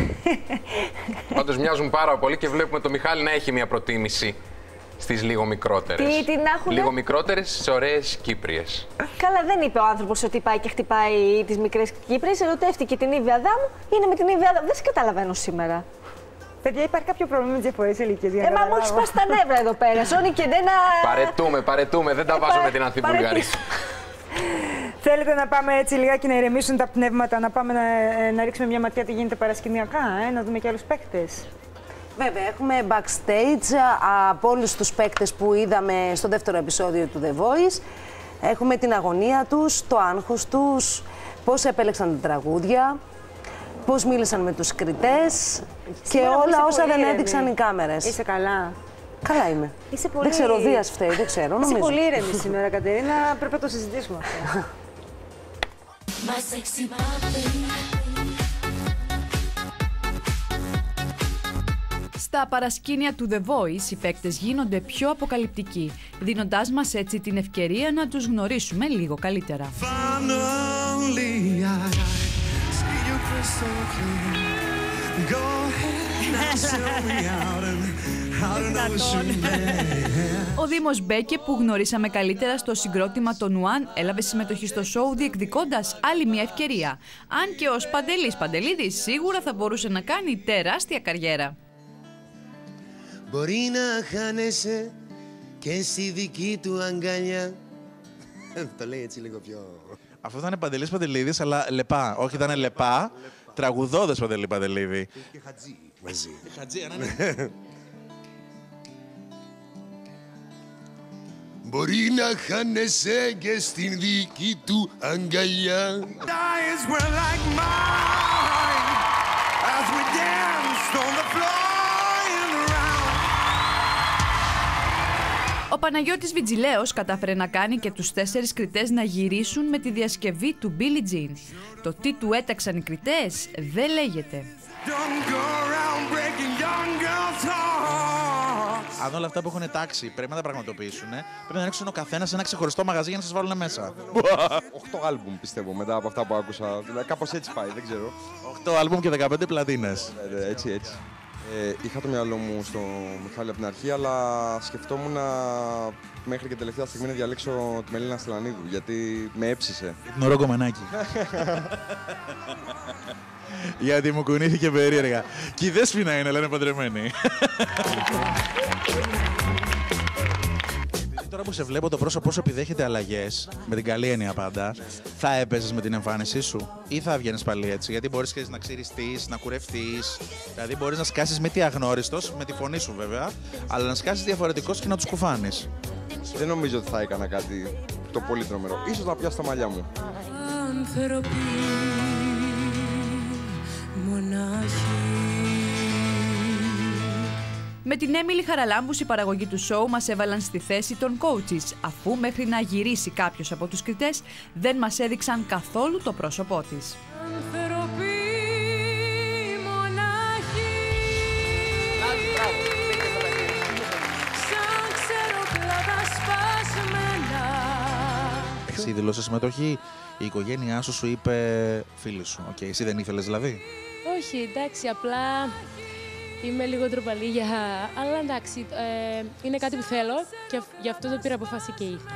Πάντως μοιάζουν πάρα πολύ και βλέπουμε το Μιχάλη να έχει μια προτίμηση στις λίγο μικρότερες. Τι να έχουνε? Λίγο μικρότερες, στις ωραίες Κύπριες. Καλά, δεν είπε ο άνθρωπος ότι πάει και χτυπάει τις μικρές Κύπριες. Ερωτεύτηκε την Ήβη Αδάμου, είναι με την Ήβη Αδάμου. Δεν σε καταλαβαίνω σήμερα. Παιδιά, υπάρχει κάποιο πρόβλημα με τις διαφορές ηλικίες? Μα μου έχεις σπάσει τα νεύρα εδώ πέρα. Ζώνη και δεν. Παρετούμε. Δεν τα βάζω με την Ανθιβουλγαρή. Θέλετε να πάμε έτσι λιγάκι να ηρεμήσουν τα πνεύματα, να πάμε να ρίξουμε μια ματιά τι γίνεται παρασκηνιακά, να δούμε και άλλους παίκτες? Βέβαια, έχουμε backstage από όλους τους παίκτες που είδαμε στο δεύτερο επεισόδιο του The Voice. Έχουμε την αγωνία τους, το άγχος τους, πώς επέλεξαν τα τραγούδια. πώς μίλησαν με τους κριτές και όλα όσα δεν έδειξαν οι κάμερες. Είσαι καλά? Καλά είμαι. Είσαι πολύ... Δεν ξέρω, Δίας φταίει, δεν ξέρω, νομίζω. Είσαι πολύ ήρεμη σήμερα, Κατερίνα, πρέπει να το συζητήσουμε αυτό. Στα παρασκήνια του The Voice, οι παίκτες γίνονται πιο αποκαλυπτικοί, δίνοντάς μας έτσι την ευκαιρία να τους γνωρίσουμε λίγο καλύτερα. Ο Δήμος Μπέκε, που γνωρίσαμε καλύτερα στο συγκρότημα των Ουάν, έλαβε συμμετοχή στο σόου διεκδικώντας άλλη μια ευκαιρία. Αν και ο Παντελής Παντελίδης σίγουρα θα μπορούσε να κάνει τεράστια καριέρα. Μπορεί να χάνεσαι και στη δική του αγκαλιά. Το λέει έτσι λίγο πιο... Αυτό ήταν Παντελής Παντελίδης, αλλά λεπά. Όχι, ήταν λεπά. Τραγουδώδες Παντελή Παντελίδη. Και Χατζή μαζί. Χατζή, ναι. Μπορεί να χάνεσαι και στην δική του αγκαλιά. Ο Παναγιώτης Βιτζιλέος κατάφερε να κάνει και τους 4 κριτές να γυρίσουν με τη διασκευή του Billie Jean. Το τι του έταξαν οι κριτές δεν λέγεται. Αν όλα αυτά που έχουν τάξει πρέπει να τα πραγματοποιήσουν, πρέπει να ανοίξουν ο καθένας ένα ξεχωριστό μαγαζί για να σας βάλουν μέσα. 8 άλμπουμ πιστεύω μετά από αυτά που άκουσα. Δηλαδή κάπως έτσι πάει, δεν ξέρω. 8 άλμπουμ και 15 πλατίνες. Έτσι. Είχα το μυαλό μου στο Μιχάλη από την αρχή, αλλά σκεφτόμουν μέχρι και τελευταία στιγμή να διαλέξω τη Μελίνα Στυλανίδου, γιατί με έψησε. Την ωραίο κομμενάκι. Γιατί μου κουνήθηκε περίεργα. Και η Δέσποινα είναι, αλλά είναι παντρεμένη. Τώρα που σε βλέπω το πρόσωπό σου επιδέχεται αλλαγές, με την καλή έννοια πάντα, θα έπαιζες με την εμφάνισή σου ή θα βγαίνεις πάλι έτσι? Γιατί μπορείς και να ξυριστείς, να κουρευτείς. Δηλαδή μπορείς να σκάσεις μύτη αγνώριστος, με τη φωνή σου βέβαια, αλλά να σκάσεις διαφορετικός και να τους κουφάνεις. Δεν νομίζω ότι θα έκανα κάτι το πολύ τρομερό. Ίσως να πιάσω τα μαλλιά μου. Άνθρωποι μονάχοι. Με την Έμιλι Χαραλάμπους, η παραγωγή του σόου μας έβαλαν στη θέση των coaches, αφού μέχρι να γυρίσει κάποιος από τους κριτές δεν μας έδειξαν καθόλου το πρόσωπό της. Άνθρωποι μονάχοι. Σαν ξεροπλάτα σπασμένα. Εσύ δηλώσες συμμετοχή, η οικογένειά σου σου είπε φίλη σου. Εσύ δεν ήθελες δηλαδή? Όχι, εντάξει, απλά είμαι λίγο ντροπαλή αλλά εντάξει, είναι κάτι που θέλω και γι' αυτό το πήρα αποφάση και ήρθα.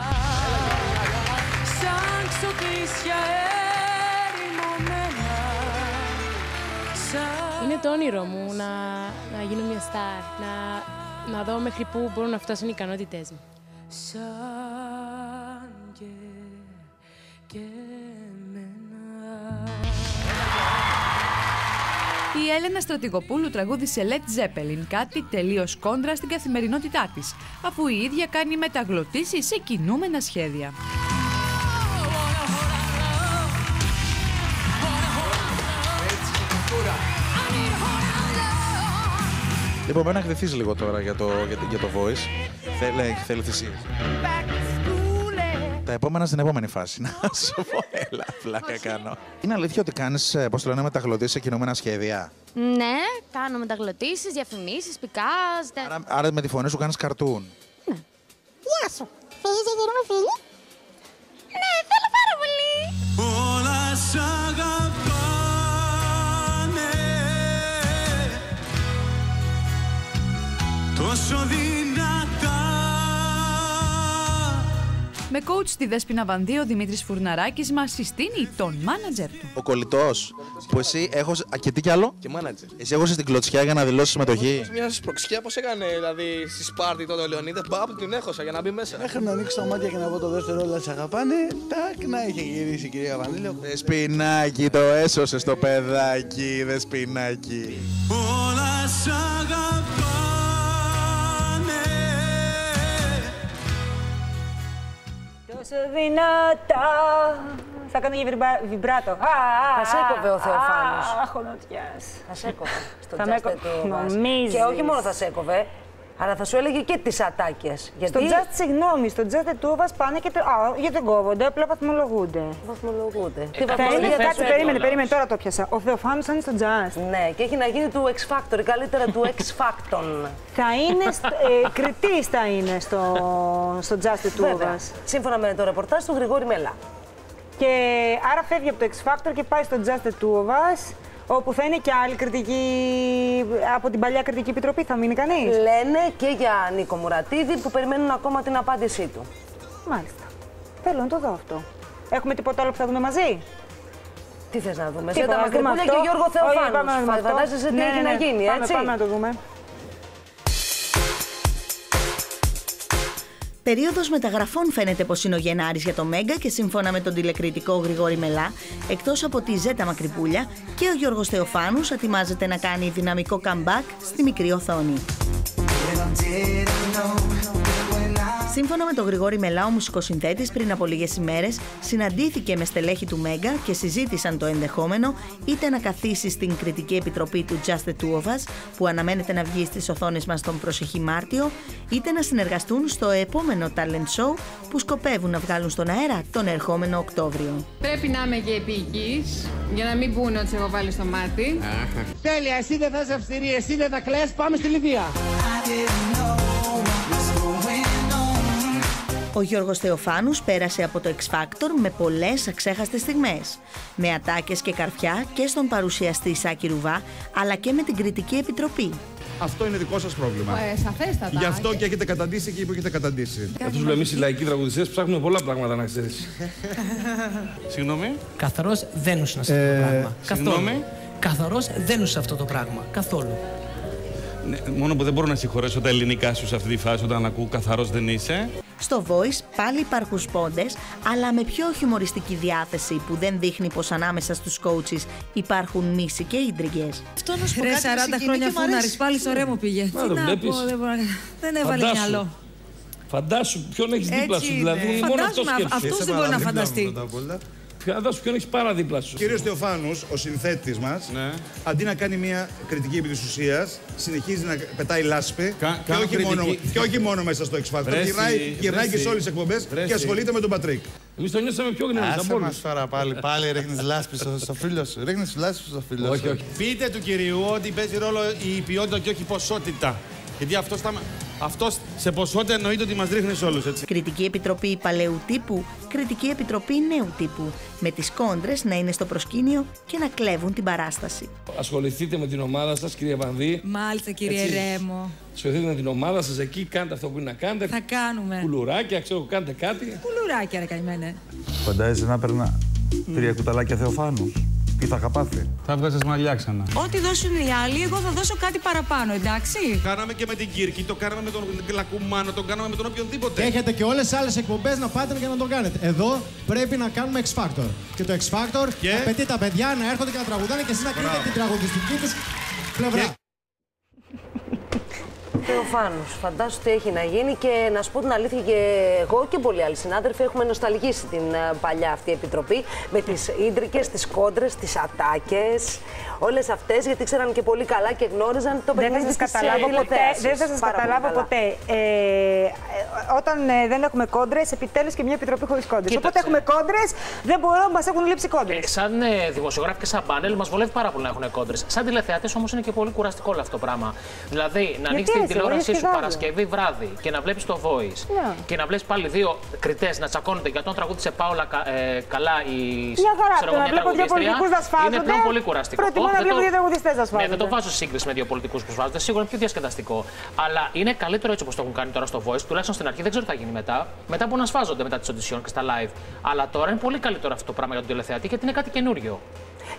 Σαν ξοπλίσια ερημωμένα. Είναι το όνειρό μου να γίνω μια στάρ, να δω μέχρι πού μπορούν να φτάσουν οι ικανότητές μου. Σαν και εμένα. Η Έλενα Στρατηγοπούλου τραγούδισε Led Zeppelin, κάτι τελείως κόντρα στην καθημερινότητά της, αφού η ίδια κάνει μεταγλωτήσεις σε κινούμενα σχέδια. Λοιπόν, πρέπει να χτεθείς λίγο τώρα για το Voice. Θέλει θυσίες. Τα επόμενα στην επόμενη φάση. Να σου πω, έλα, πλάκα κάνω. Είναι αλήθεια ότι κάνεις, πώς το λένε, μεταγλωτήσεις σε κινούμενα σχέδια? Ναι, κάνω μεταγλωτήσεις, διαφημίσεις, πικάζ. Άρα με τη φωνή σου κάνεις καρτούν. Ναι. Γεια σου. Θέλεις να γίνουμε φίλοι? Ναι, θέλω πάρα πολύ. Όλα σ' αγαπάνε. Τόσο δυνατά. Με coach στη Δέσποινα Βανδύ, ο Δημήτρης Φουρναράκης μας συστήνει τον μάνατζερ του. Ο κολλητός, που εσύ έχωσε. Και τι κι άλλο? Και μάνατζερ. Εσύ έχωσες την κλωτσιά για να δηλώσεις συμμετοχή. Μια σπροξιά πώς έκανε, δηλαδή στη Σπάρτη τότε ο Λεωνίδας, που την έχωσα για να μπει μέσα. Μέχρι να ανοίξει τα μάτια και να πω το δεύτερο όλα σ' αγαπάνε, τάκ, να είχε γυρίσει η κυρία Βανδύλη. Δεσποινάκι, το έσωσες το παιδάκι, Δεσποινάκι. Όλα σ' αγαπάνε. Τόσο δυνατά Θα κάνω για βιμπράτο. Θα σε έκοβε ο Θεοφάνος. Χωνοτιάς. Θα σε έκοβε στον Θα με Just the Two of Us. νομίζεις. Και όχι μόνο θα σε έκοβε, αλλά θα σου έλεγε και τις ατάκες. Στο Just, συγγνώμη, στο Just the Two of Us πάνε και. Γιατί δεν κόβονται, απλά βαθμολογούνται. Βαθμολογούνται. Κάτσε, περίμενε, τώρα το πιάσα. Ο Θεοφάνος θα είναι στο Just. Ναι, και έχει να γίνει του X Factor, ή καλύτερα του X Factor. Θα είναι. Κριτής θα είναι στο Just the Two of Us. Σύμφωνα με το ρεπορτάζ του Γρηγόρη Μελά. Και άρα φεύγει από το X Factor και πάει στο Just the Two of Us, όπου θα είναι και άλλη κριτική από την παλιά κριτική επιτροπή. Θα μείνει κανείς? Λένε και για Νίκο Μουρατίδη που περιμένουν ακόμα την απάντησή του. Μάλιστα. Θέλω να το δω αυτό. Έχουμε τίποτα άλλο που θα δούμε μαζί? Τι θες να δούμε? Σέτα Μακρυπούλια και Γιώργο Θεοφάνους. Φαντάζεσαι τι έχει να γίνει, έτσι? Πάμε να το δούμε. Περίοδος μεταγραφών φαίνεται πως είναι ο Γενάρης για το Μέγκα και σύμφωνα με τον τηλεκριτικό Γρηγόρη Μελά, εκτός από τη Ζέτα Μακρυπούλια και ο Γιώργος Θεοφάνους ετοιμάζεται να κάνει δυναμικό comeback στη μικρή οθόνη. Σύμφωνα με τον Γρηγόρη Μελά, ο μουσικοσυνθέτης πριν από λίγες ημέρες συναντήθηκε με στελέχη του Μέγκα και συζήτησαν το ενδεχόμενο είτε να καθίσει στην κριτική επιτροπή του Just the Two of Us, που αναμένεται να βγει στις οθόνες μας τον προσεχή Μάρτιο, είτε να συνεργαστούν στο επόμενο talent show που σκοπεύουν να βγάλουν στον αέρα τον ερχόμενο Οκτώβριο. Πρέπει να είμαι και επίοικης, για να μην πούνε ότι σε έχω βάλει στο μάτι. Τέλεια, εσύ δεν θα είσαι αυστηρή, εσύ δεν θα κλαις, πάμε στη Λιδία. Ο Γιώργος Θεοφάνους πέρασε από το X Factor με πολλές αξέχαστες στιγμές. Με ατάκες και καρφιά και στον παρουσιαστή Σάκη Ρουβά, αλλά και με την κριτική επιτροπή. Αυτό είναι δικό σας πρόβλημα. Σαφέστατα. Γι' αυτό και έχετε καταντήσει εκεί που έχετε καταντήσει. Αυτό που λέμε εμείς οι λαϊκοί τραγουδιστές ψάχνουμε πολλά πράγματα να ξέρεις. Συγγνώμη. Καθαρός δεν ήσουν σε αυτό το πράγμα. Συγγνώμη. Καθαρός δεν ήσουν σε αυτό το πράγμα. Καθόλου. Ναι, μόνο που δεν μπορώ να συγχωρέσω τα ελληνικά σου σε αυτή τη φάση όταν ακούω καθαρός δεν είσαι. Στο Voice πάλι υπάρχουν σπόντες, αλλά με πιο χιουμοριστική διάθεση που δεν δείχνει πως ανάμεσα στους coaches υπάρχουν μίση και ίντριγκες. Αυτό να σου πω κάτι 40 χρόνια φούναρης, πάλι στο Ρέμο πήγε. Τι να πω, δεν έβαλε μυαλό. Φαντάσου ποιον έχεις δίπλα σου, δηλαδή μόνο αυτό σκέφτεσαι. Αυτός δεν μπορεί να φανταστεί. Φαντάσου ποιον έχεις πάρα δίπλα σου. Ο κύριος Θεοφάνους, ο συνθέτης μας, αντί να κάνει μια κριτική επί της ουσίας, συνεχίζει να πετάει λάσπη και όχι μόνο μέσα στο X Factor. Γυρνάει και σε όλες τις εκπομπές και ασχολείται με τον Πατρίκ. Εμείς το νιώσαμε πιο γρήγορα. Άσε μας τώρα πάλι ρίχνεις λάσπη στο φίλο σου. Ρίχνεις λάσπη στο φίλο σου. Όχι. Πείτε του κυρίου ότι παίζει ρόλο η ποιότητα και όχι η ποσότητα. Γιατί αυτός σε ποσότητα εννοείται ότι μας ρίχνει όλους, έτσι. Κριτική επιτροπή παλαιού τύπου, κριτική επιτροπή νέου τύπου. Με τις κόντρες να είναι στο προσκήνιο και να κλέβουν την παράσταση. Ασχοληθείτε με την ομάδα σας, κύριε Βανδύ. Μάλιστα, κύριε Ρέμο. Ασχοληθείτε με την ομάδα σας εκεί, κάντε αυτό που είναι να κάνετε. Θα κάνουμε. Κουλουράκια, ξέρω, κάντε κάτι. Κουλουράκια, ρε καημένε. Φαντάζεσαι να παίρνα 3 κουταλάκια Θεοφάνους. Τι θα είχα πάθει. Θα βγάζεις μαλλιά ξανά. Ό,τι δώσουν οι άλλοι, εγώ θα δώσω κάτι παραπάνω, εντάξει. Κάναμε και με την Κύρκη, το κάναμε με τον Λακουμάνο, το κάναμε με τον οποιονδήποτε. Έχετε και όλες τις άλλες εκπομπές να πάτε και να το κάνετε. Εδώ πρέπει να κάνουμε X Factor. Και το X Factor απαιτεί τα παιδιά να έρχονται και να τραγουδάνε και εσείς να κρίνετε την τραγουδιστική τους πλευρά. Θεοφάνους, φαντάσου τι έχει να γίνει και να σου πω την αλήθεια και εγώ και πολλοί άλλοι συνάδελφοι έχουμε νοσταλγήσει την παλιά αυτή επιτροπή με τις ίντρικες, τις κόντρες, τις ατάκες, όλες αυτές γιατί ξέραν και πολύ καλά και γνώριζαν το παιχνίδι της τηλεθέασης. Δεν θα σας καταλάβω ποτέ. Όταν δεν έχουμε κόντρες, επιτέλους και μια επιτροπή χωρίς κόντρες. Οπότε έχουμε κόντρες, δεν μπορώ, μας έχουν λείψει κόντρες. Σαν δημοσιογράφοι και σαν πάνελ, μας βολεύει πάρα πολύ να έχουν κόντρες. Σαν τηλεθεατές όμως είναι και πολύ κουραστικό όλο αυτό το πράγμα. Δηλαδή να ανοίξει την τηλεόρασή σου Παρασκευή βράδυ και να βλέπεις το Voice και να βλέπεις πάλι δύο κριτές να τσακώνονται για τον τραγούδισε Πάολα καλά η τραγουδίστρια. Είναι πλέον πολύ κουραστικό. Προτιμώ να βλέπω δύο τραγουδιστές να σφάζονται. Ναι, δεν το βάζω σύγκριση με δύο πολιτικούς που σφάζονται. Σίγουρα είναι πιο διασκεδαστικό. Αλλά είναι καλύτερο έτσι όπως το έχουν κάνει τώρα στο Voice, τουλάχιστον στην αρχή. Δεν ξέρω τι θα γίνει μετά. Μετά που να σφάζονται μετά τις audition και στα live. Αλλά τώρα είναι πολύ καλύτερο αυτό το πράγμα για τον τηλεθεατή γιατί είναι κάτι καινούριο.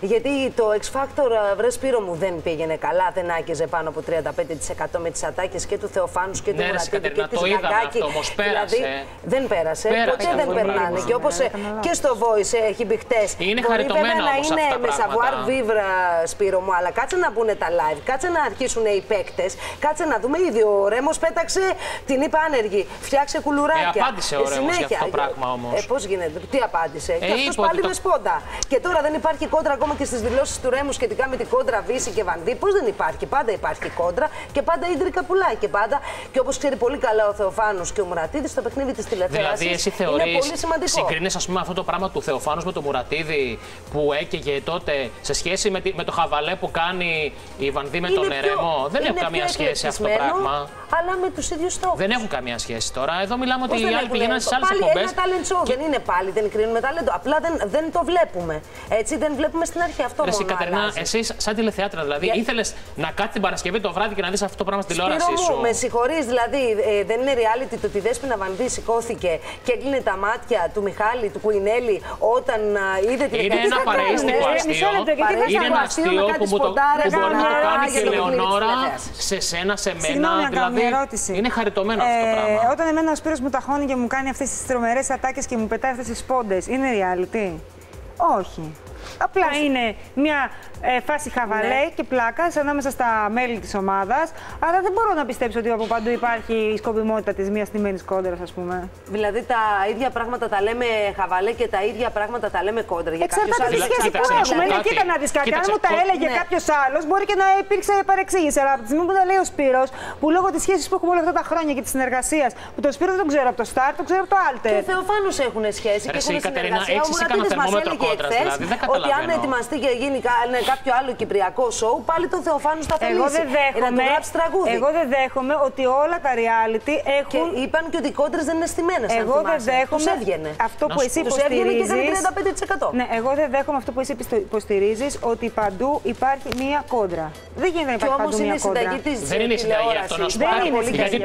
Γιατί το X Factor, βρε Σπύρο μου, δεν πήγαινε καλά. Δεν άγγιζε πάνω από 35% με τις ατάκες και του Θεοφάνους και του Μουρατίδη και της Γαγκάκη. Δηλαδή δεν πέρασε. Ποτέ δεν περνάνε. Και όπως και στο Voice έχει μπει χτες. Μπορεί βέβαια να είναι με savoir vivre, Σπύρο μου, αλλά κάτσε να μπουν τα live, κάτσε να αρχίσουν οι παίκτες, κάτσε να δούμε. Ήδη ο Ρέμος πέταξε, την είπε άνεργη, φτιάξε κουλουράκια. Απάντησε ο Ρέμος για αυτό το πράγμα όμως. Πώς γίνεται, τι απάντησε? Και αυτός πάλι με σπόντα. Και τώρα δεν υπάρχει κόντρα ακόμα και στις δηλώσεις του Ρέμου σχετικά με την κόντρα Βύση και Βανδί. Πώς δεν υπάρχει? Πάντα υπάρχει κόντρα και πάντα ίντρικα πουλάει και πάντα. Και όπως ξέρει πολύ καλά ο Θεοφάνους και ο Μουρατίδης, στο παιχνίδι της τηλεθέασης δηλαδή, εσύ είναι πολύ σημαντικό. Συγκρίνεις, ας πούμε, αυτό το πράγμα του Θεοφάνους με τον Μουρατίδη που έκαιγε τότε σε σχέση με το χαβαλέ που κάνει η Βανδί με τον Ρέμο? Δεν έχουν καμία σχέση αυτό το πράγμα. Αλλά με τους ίδιους στόχους. Δεν έχουν καμία σχέση τώρα. Εδώ μιλάμε ότι οι άλλοι πηγαίνουν στις άλλες εκπομπές. εκπομπές. Ένα talent show δεν είναι πάλι, δεν κρίνουμε ταλέντο. Απλά δεν το βλέπουμε. Έτσι δεν βλέπουμε στην αρχή αυτό. Εσύ, Κατερίνα, εσύ σαν τηλεθεάτρα δηλαδή, ήθελες να κάτσεις την Παρασκευή το βράδυ και να δεις αυτό το πράγμα στην τηλεόρασή σου? Με συγχωρείς, δηλαδή δεν είναι reality το ότι η Δέσποινα Βανδί σηκώθηκε και έκλεινε τα μάτια του Μιχάλη, του Κουινέλη όταν είδε την εκπομπή? Είναι ένα παρεΐστικο αστείο. Είναι ένα αστείο που μπορεί να το κάνει και η Λεωνόρα σε σένα, σε μένα. Δηλαδή, είναι χαριτωμένο αυτό το πράγμα. Όταν εμένα ο Σπύρος μου ταχώνει και μου κάνει αυτές τις τρομερές ατάκες και μου πετάει αυτές τις σπόντες, είναι reality? Όχι. Απλά είναι μια φάση χαβαλέ και πλάκα ανάμεσα στα μέλη της ομάδας. Αλλά δεν μπορώ να πιστέψω ότι από παντού υπάρχει η σκοπιμότητα της μιας στημένης κόντρας, ας πούμε. Δηλαδή τα ίδια πράγματα τα λέμε χαβαλέ και τα ίδια πράγματα τα λέμε κόντρα. Εξαρτάται τη σχέση που έχουμε. Κοίτα να δεις κάτι. Αν μου τα έλεγε κάποιος άλλος, μπορεί και να υπήρξε παρεξήγηση. Αλλά από τη στιγμή που τα λέει ο Σπύρος, που λόγω της σχέσης που έχουμε όλα αυτά τα χρόνια και της συνεργασίας, που το Σπύρο δεν τον ξέρω από το Start, τον ξέρω από το Alter. Και ο Θεοφάνους έχουν σχέση και έχουν συνεργασία. Ο Μουρατίδης μας έλεγε εχθές ότι αν ετοιμαστεί και γίνει κάποιο άλλο κυπριακό σοου, πάλι τον Θεοφάνου θα θελήσει. Να του γράψει τραγούδι. Εγώ δεν δέχομαι ότι όλα τα reality έχουν. Και είπαν και ότι οι κόντρες δεν είναι στημένες. Εγώ δεν δέχομαι αυτό που εσύ υποστηρίζεις. Ναι, εγώ δεν δέχομαι αυτό που εσύ υποστηρίζεις, ότι παντού υπάρχει μία κόντρα. Δεν γίνεται να υπάρχει παντού μία κόντρα. Δεν είναι η συνταγή αυτό να σου πάρει. Γιατί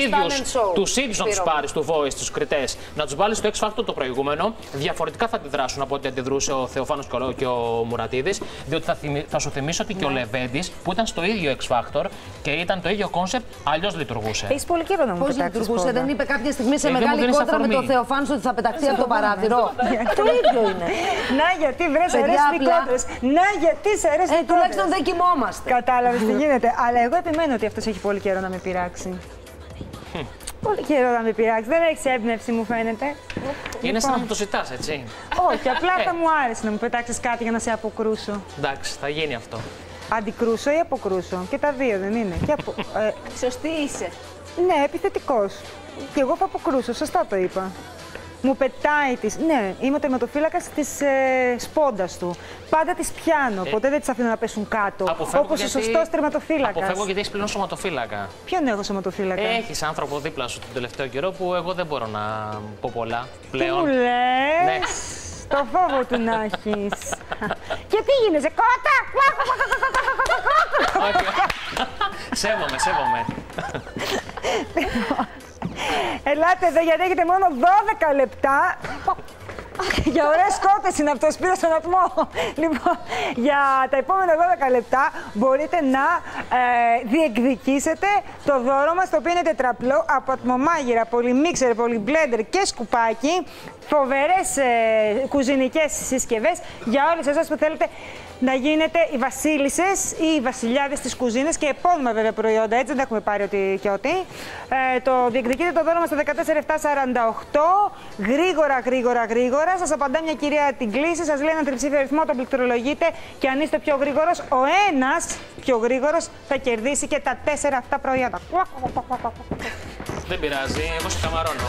τους ίδιους να τους πάρεις του Voice, τους κριτές, να τους βάλεις στο X Factor το προηγούμενο, διαφορετικά θα αντιδράσουν από ό,τι αντιδρούσε ο Θεοφάνος και ο Μουρατίδης. Διότι θα σου θυμίσω ότι και ο Λεβέντης που ήταν στο ίδιο X Factor και ήταν το ίδιο κόνσεπτ, αλλιώς λειτουργούσε. Έχεις πολύ καιρό να μου πετάξεις. Πώς λειτουργούσε, δεν είπε κάποια στιγμή σε μεγάλη κόντρα με τον Θεοφάνου ότι θα πεταχτεί από το παράθυρο? Το ίδιο είναι. Να γιατί βρες αρέσουν οι κόντρες. Να γιατί σε αρέσουν οι κόντρες. Τουλάχιστον δεν κοιμόμαστε. Κατάλαβες τι γίνεται. Αλλά εγώ επιμένω ότι αυτός έχει πολύ καιρό να με πειράξει. Πολύ καιρό να με πειράξει. Δεν έχεις έμπνευση, μου φαίνεται. Είναι σαν να μου το ζητάς, έτσι. Όχι, απλά θα μου άρεσε να μου πετάξεις κάτι για να σε αποκρούσω. Εντάξει, θα γίνει αυτό. Αντικρούσω ή αποκρούσω? Και τα δύο δεν είναι? Σωστή είσαι. Ναι, επιθετικός. Και εγώ θα αποκρούσω, σωστά το είπα. Μου πετάει τις. Ναι, είμαι ο τερματοφύλακας της σπόντας του. Πάντα τις πιάνω, ποτέ δεν τις αφήνω να πέσουν κάτω. Όπως ο σωστός τερματοφύλακας. Αποφεύγω γιατί έχεις πλέον σωματοφύλακα. Ποιον έχω σωματοφύλακα? Έχεις άνθρωπο δίπλα σου τον τελευταίο καιρό που εγώ δεν μπορώ να πω πολλά πλέον. Τι μου λες? Ναι. Το φόβο του να έχεις. Και τι γίνεσαι, κότα! Σέβομαι. Ελάτε εδώ γιατί έχετε μόνο 12 λεπτά. Για ωραίες κότες είναι αυτό, πήρα στον ατμό. Λοιπόν, για τα επόμενα 12 λεπτά μπορείτε να διεκδικήσετε το δώρο μας, το οποίο είναι τετραπλό από ατμομάγειρα, πολυμίξερ, πολυμπλέντερ και σκουπάκι. Φοβερές κουζινικές συσκευές για όλες εσάς που θέλετε να γίνετε οι βασίλισσες ή οι βασιλιάδες της κουζίνας και επώνυμα βέβαια προϊόντα, έτσι δεν έχουμε πάρει ό,τι και ό,τι. Το διεκδικείτε το δώρο μας στο 14748. Γρήγορα. Σας απαντά μια κυρία την κλίση, σας λέει ένα τριψήφιο αριθμό, τον πληκτρολογείτε και αν είστε πιο γρήγορος, ο ένας πιο γρήγορος θα κερδίσει και τα 4 αυτά προϊόντα. Δεν πειράζει, εγώ σε καμαρώνω.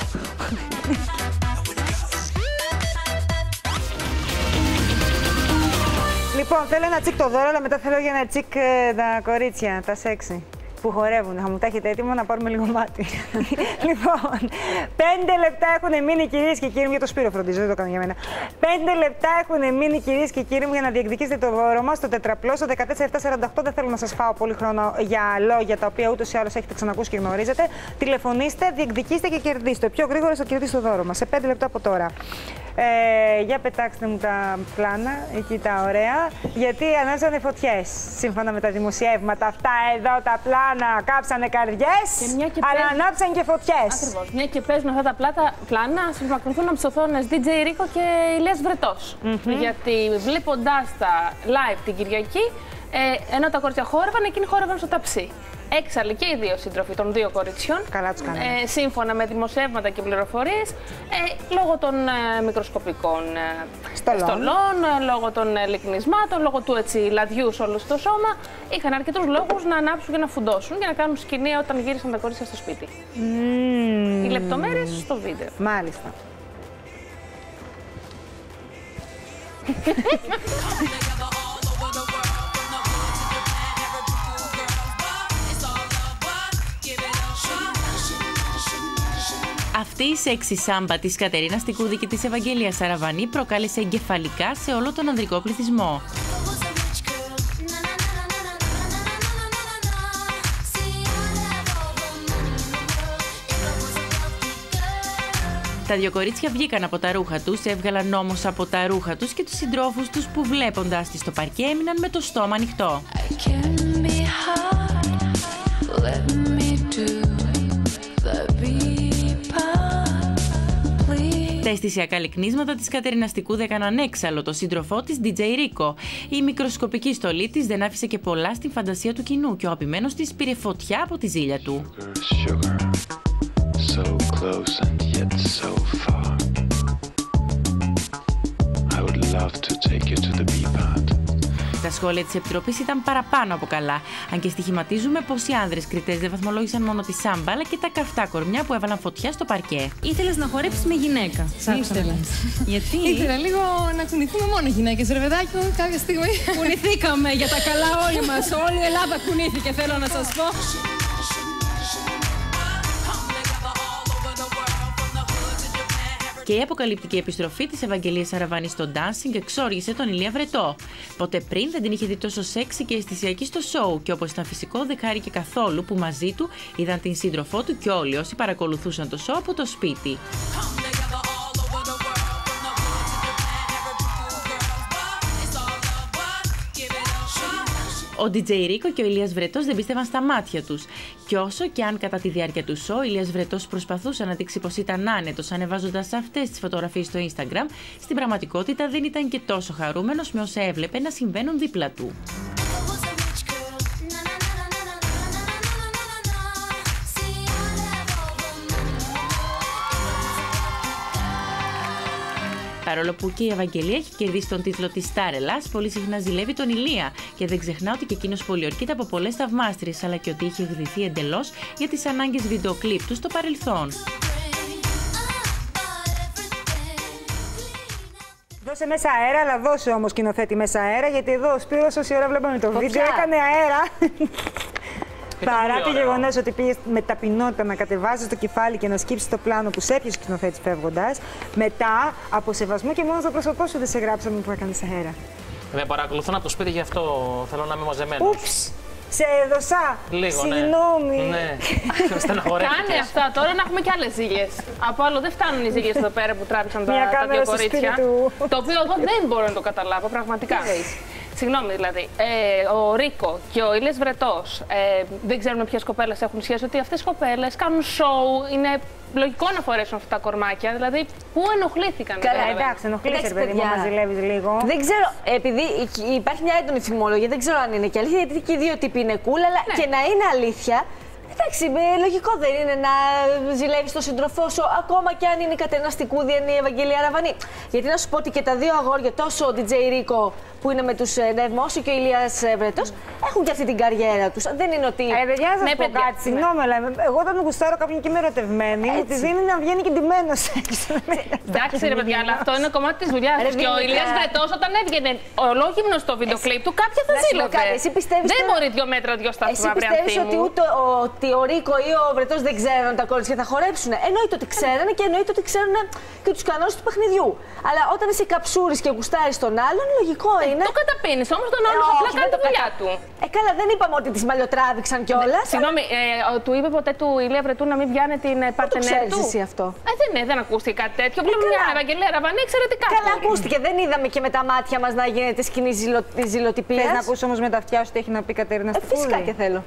Λοιπόν, θέλω ένα τσικ το δώρο, αλλά μετά θέλω για ένα τσικ τα κορίτσια, τα σεξι, που χορεύουν. Θα μου τα έχετε έτοιμο να πάρουμε λίγο μάτι. Λοιπόν, 5 λεπτά έχουν μείνει, κυρίες και κύριοι μου, για το Σπύρο φροντίζω, δεν το κάνω για μένα. 5 λεπτά έχουν μείνει, κυρίες και κύριοι μου, για να διεκδικήσετε το δώρο μας, το τετραπλό, στο 14748. Δεν θέλω να σας φάω πολύ χρόνο για λόγια τα οποία ούτως ή άλλως έχετε ξανακούσει και γνωρίζετε. Τηλεφωνήστε, διεκδικήστε και κερδίστε. Ο πιο γρήγορος θα κερδίσει το δώρο μας σε 5 λεπτά από τώρα. Για πετάξτε μου τα πλάνα, εκεί τα ωραία. Γιατί ανάψανε φωτιές. Σύμφωνα με τα δημοσιεύματα, αυτά εδώ τα πλάνα κάψανε καρδιές, αλλά ανάψαν και φωτιές. Ακριβώς. Μια και παίζουν αυτά τα πλάνα, συμπακολουθούν από τις οθόνες DJ Rico και Ηλίας Βρετός. Γιατί βλέποντάς τα live την Κυριακή, ενώ τα κορίτσια χόρευαν, εκείνοι χόρευαν στο ταψί. Έξαλλοι και οι δύο σύντροφοι των δύο κοριτσιών. Καλά τους κάνανε. Σύμφωνα με δημοσιεύματα και πληροφορίες, λόγω των μικροσκοπικών στολών, λόγω των λυκνισμάτων, λόγω του λαδιού σε όλο το σώμα, είχαν αρκετούς λόγους να ανάψουν και να φουντώσουν και να κάνουν σκηνή όταν γύρισαν τα κορίτσια στο σπίτι. Οι λεπτομέρειες στο βίντεο. Μάλιστα. Αυτή η σεξι σάμπα της Κατερίνας Τικούδη και της Ευαγγελίας Σαραβανή προκάλεσε εγκεφαλικά σε όλο τον ανδρικό πληθυσμό. Τα δύο κορίτσια βγήκαν από τα ρούχα τους, έβγαλαν όμως από τα ρούχα τους και τους συντρόφους τους που βλέποντας τις στο παρκέ έμειναν με το στόμα ανοιχτό. Τα αισθησιακά λυκνίσματα της Κατερίνας Τικούδη έκαναν έξαλλο το σύντροφό της DJ Rico. Η μικροσκοπική στολή της δεν άφησε και πολλά στην φαντασία του κοινού και ο αγαπημένος της πήρε φωτιά από τη ζήλια του. Τα σχόλια της Επιτροπής ήταν παραπάνω από καλά, αν και στοιχηματίζουμε πως οι άνδρες κριτές δεν βαθμολόγησαν μόνο τη σάμπα, αλλά και τα καυτά κορμιά που έβαλαν φωτιά στο παρκέ. Ήθελες να χορέψεις με γυναίκα. Γιατί? Ήθελα λίγο να κουνηθούμε μόνο γυναίκες, ρε παιδάκι μου, κάποια στιγμή. Κουνηθήκαμε για τα καλά όλοι μας. Όλη η Ελλάδα κουνήθηκε, θέλω να σας πω. Και η αποκαλυπτική επιστροφή της Ευαγγελίας Σαραβανή στο dancing εξόργησε τον Ηλία Βρετό. Ποτέ πριν δεν την είχε δει τόσο σεξι και αισθησιακή στο σοου και όπως ήταν φυσικό δεν χάρηκε καθόλου που μαζί του είδαν την σύντροφό του και όλοι όσοι παρακολουθούσαν το σοου από το σπίτι. Ο DJ Rico και ο Ηλίας Βρετός δεν πίστευαν στα μάτια τους. Και όσο και αν κατά τη διάρκεια του show ο Ηλίας Βρετός προσπαθούσε να δείξει πως ήταν άνετος ανεβάζοντας αυτές τις φωτογραφίες στο Instagram, στην πραγματικότητα δεν ήταν και τόσο χαρούμενος με όσα έβλεπε να συμβαίνουν δίπλα του. Παρόλο που και η Ευαγγελία έχει κερδίσει τον τίτλο της Στάρ Ελλάς, πολύ συχνά ζηλεύει τον Ηλία και δεν ξεχνά ότι και εκείνος πολιορκείται από πολλές θαυμάστριες, αλλά και ότι είχε γδυθεί εντελώς για τις ανάγκες βιντεοκλίπ του στο παρελθόν. Δώσε μέσα αέρα, αλλά δώσε όμως σκηνοθέτη μέσα αέρα, γιατί εδώ ο Σπύρος όση ώρα βλέπαμε το βίντεο έκανε αέρα. Παρά το γεγονός ότι πήγε με ταπεινότητα να κατεβάσει το κεφάλι και να σκύψει το πλάνο που σε έπιασε ο σκηνοθέτης φεύγοντας, μετά από σεβασμό και μόνο στο πρόσωπό σου δεν σε γράψαμε που έκανε αέρα. Με παρακολουθούν από το σπίτι, γι' αυτό θέλω να είμαι μαζεμένος. Ούψ! Σε έδωσα! Λίγο, συγγνώμη. Ναι. Κάνει αυτά τώρα να έχουμε κι άλλες ζήλιες. Από άλλο δεν φτάνουν οι ζήλιες εδώ πέρα που τράβηξαν τα δύο κορίτσια. Το οποίο εγώ δεν μπορώ να το καταλάβω πραγματικά. Συγγνώμη, δηλαδή, ο Ρίκο και ο Ηλίας Βρετός δεν ξέρουν ποιες κοπέλες έχουν σχέση, ότι αυτές οι κοπέλες κάνουν σοου, είναι λογικό να φορέσουν αυτά τα κορμάκια, δηλαδή πού ενοχλήθηκαν. Καλά, εντάξει, ενοχλήθηκαν, παιδί μου, μας ζηλεύεις λίγο. Δεν ξέρω, επειδή υπάρχει μια έντονη θυμολογία, δεν ξέρω αν είναι και αλήθεια, γιατί και οι δύο τύποι είναι cool, αλλά και να είναι αλήθεια. Εντάξει, λογικό δεν είναι να ζηλεύεις τον σύντροφό σου, ακόμα και αν είναι η Κατερίνα Τικούδη, είναι η Ευαγγελία Σαραβανή. Γιατί να σου πω ότι και τα δύο αγόρια, τόσο ο DJ Rico που είναι με τους Νεύμο όσο και ο Ηλίας Βρετός, έχουν και αυτή την καριέρα τους. Δεν είναι ότι. Παιδιά, να σας πω κάτι, συγγνώμη, αλλά εγώ όταν γουστάρω κάποιον και είμαι ερωτευμένη, μου τη δίνει να βγαίνει και ντυμένος. Εντάξει, ρε παιδιά, αλλά αυτό είναι κομμάτι της δουλειάς του. Και ο Ηλίας Βρετός, όταν έβγαινε ολόγυμνο στο βίντεο κλιπ του, κάποια θα ζήλευε. Δεν μπορεί 2 μέτρα, 2 σταθμά να βρει. Πιστεύεις ότι ούτε ότι ο Ρίκο ή ο Βρετός δεν ξέρουν τα κορίτσια θα χορέψουν. Εννοείται ότι ξέρανε και εννοείται ότι ξέρουν και τους κανόνες του παιχνιδιού. Αλλά όταν είσαι καψούρης και γουστάρεις τον άλλον, λογικό είναι. Το καταπίνεις όμως τον άλλον απλά κάνει τη δουλειά του. Καλά, δεν είπαμε ότι τις μαλλιοτράβηξαν κιόλας. Συγγνώμη, του είπε ποτέ του Ηλία Βρετού να μην πιάνει την παρτενέρ του? Εσύ αυτό. Δεν ακούστηκε κάτι τέτοιο. Βλέπουμε μια Ευαγγελία Ραβανή εξαιρετικά. Καλά, ακούστηκε. Δεν είδαμε και με τα μάτια μας να γίνεται σκηνή ζηλοτυπίας. Θες να ακούσεις όμως με τα αυτιά σου τι έχει να πει η Κατερίνα Στεφούρη? Φυσικά και θέλω.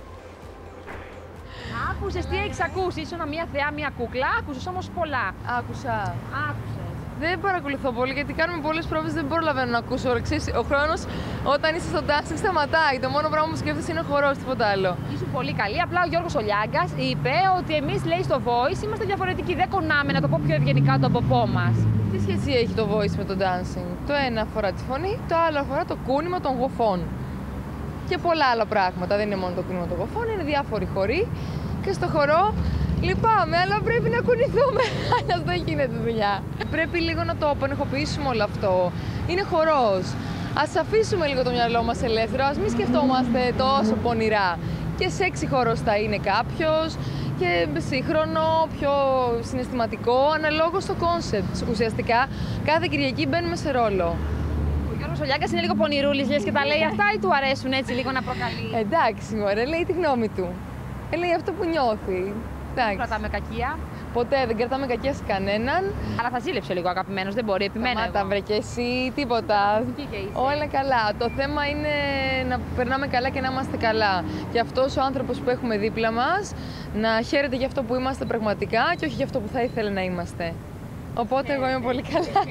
Άκουσες τι έχεις ακούσει, ήσουν μια θεά, μια κούκλα, άκουσες όμως πολλά. Άκουσα. Άκουσες. Δεν παρακολουθώ πολύ γιατί κάνουμε πολλές πρόβες, δεν προλαβαίνω να ακούσω. Ο χρόνος όταν είσαι στο dancing σταματάει. Το μόνο πράγμα που σκέφτεσαι είναι ο χορός, τίποτα άλλο. Ήσουν πολύ καλή. Απλά ο Γιώργος Ολιάγκας είπε ότι εμείς, λέει, στο Voice είμαστε διαφορετικοί. Δεν κονάμε, να το πω πιο ευγενικά, το ποπό μας. Τι σχέση έχει το Voice με το dancing? Το ένα αφορά τη φωνή, το άλλο αφορά το κούνημα των γοφών. Και πολλά άλλα πράγματα. Δεν είναι μόνο το κούνημα των γοφών, είναι διάφοροι χοροί. Και στο χορό λυπάμαι, αλλά πρέπει να κουνηθούμε. Αλλιώς δεν γίνεται δουλειά. Πρέπει λίγο να το απενεχοποιήσουμε όλο αυτό. Είναι χορός. Ας αφήσουμε λίγο το μυαλό μας ελεύθερο, ας μην σκεφτόμαστε τόσο πονηρά. Και σεξι χορός θα είναι κάποιος, και σύγχρονο, πιο συναισθηματικό, αναλόγως στο κόνσεπτ. Ουσιαστικά, κάθε Κυριακή μπαίνουμε σε ρόλο. Ο Γιώργος Ολιάγκας είναι λίγο πονηρούλης, λες, και τα λέει αυτά ή του αρέσουν έτσι λίγο να προκαλεί? Εντάξει, μωρέ, λέει τη γνώμη του. Λέει αυτό που νιώθει. Δεν κρατάμε κακία. Ποτέ δεν κρατάμε κακία σε κανέναν. Αλλά θα ζήλεψε λίγο αγαπημένος, δεν μπορεί, επιμένω. Σταμάτα, βρε και εσύ, τίποτα. Όλα καλά. Το θέμα είναι να περνάμε καλά και να είμαστε καλά. Και αυτός ο άνθρωπος που έχουμε δίπλα μας να χαίρεται για αυτό που είμαστε πραγματικά και όχι για αυτό που θα ήθελε να είμαστε. Οπότε εγώ είμαι πολύ καλά.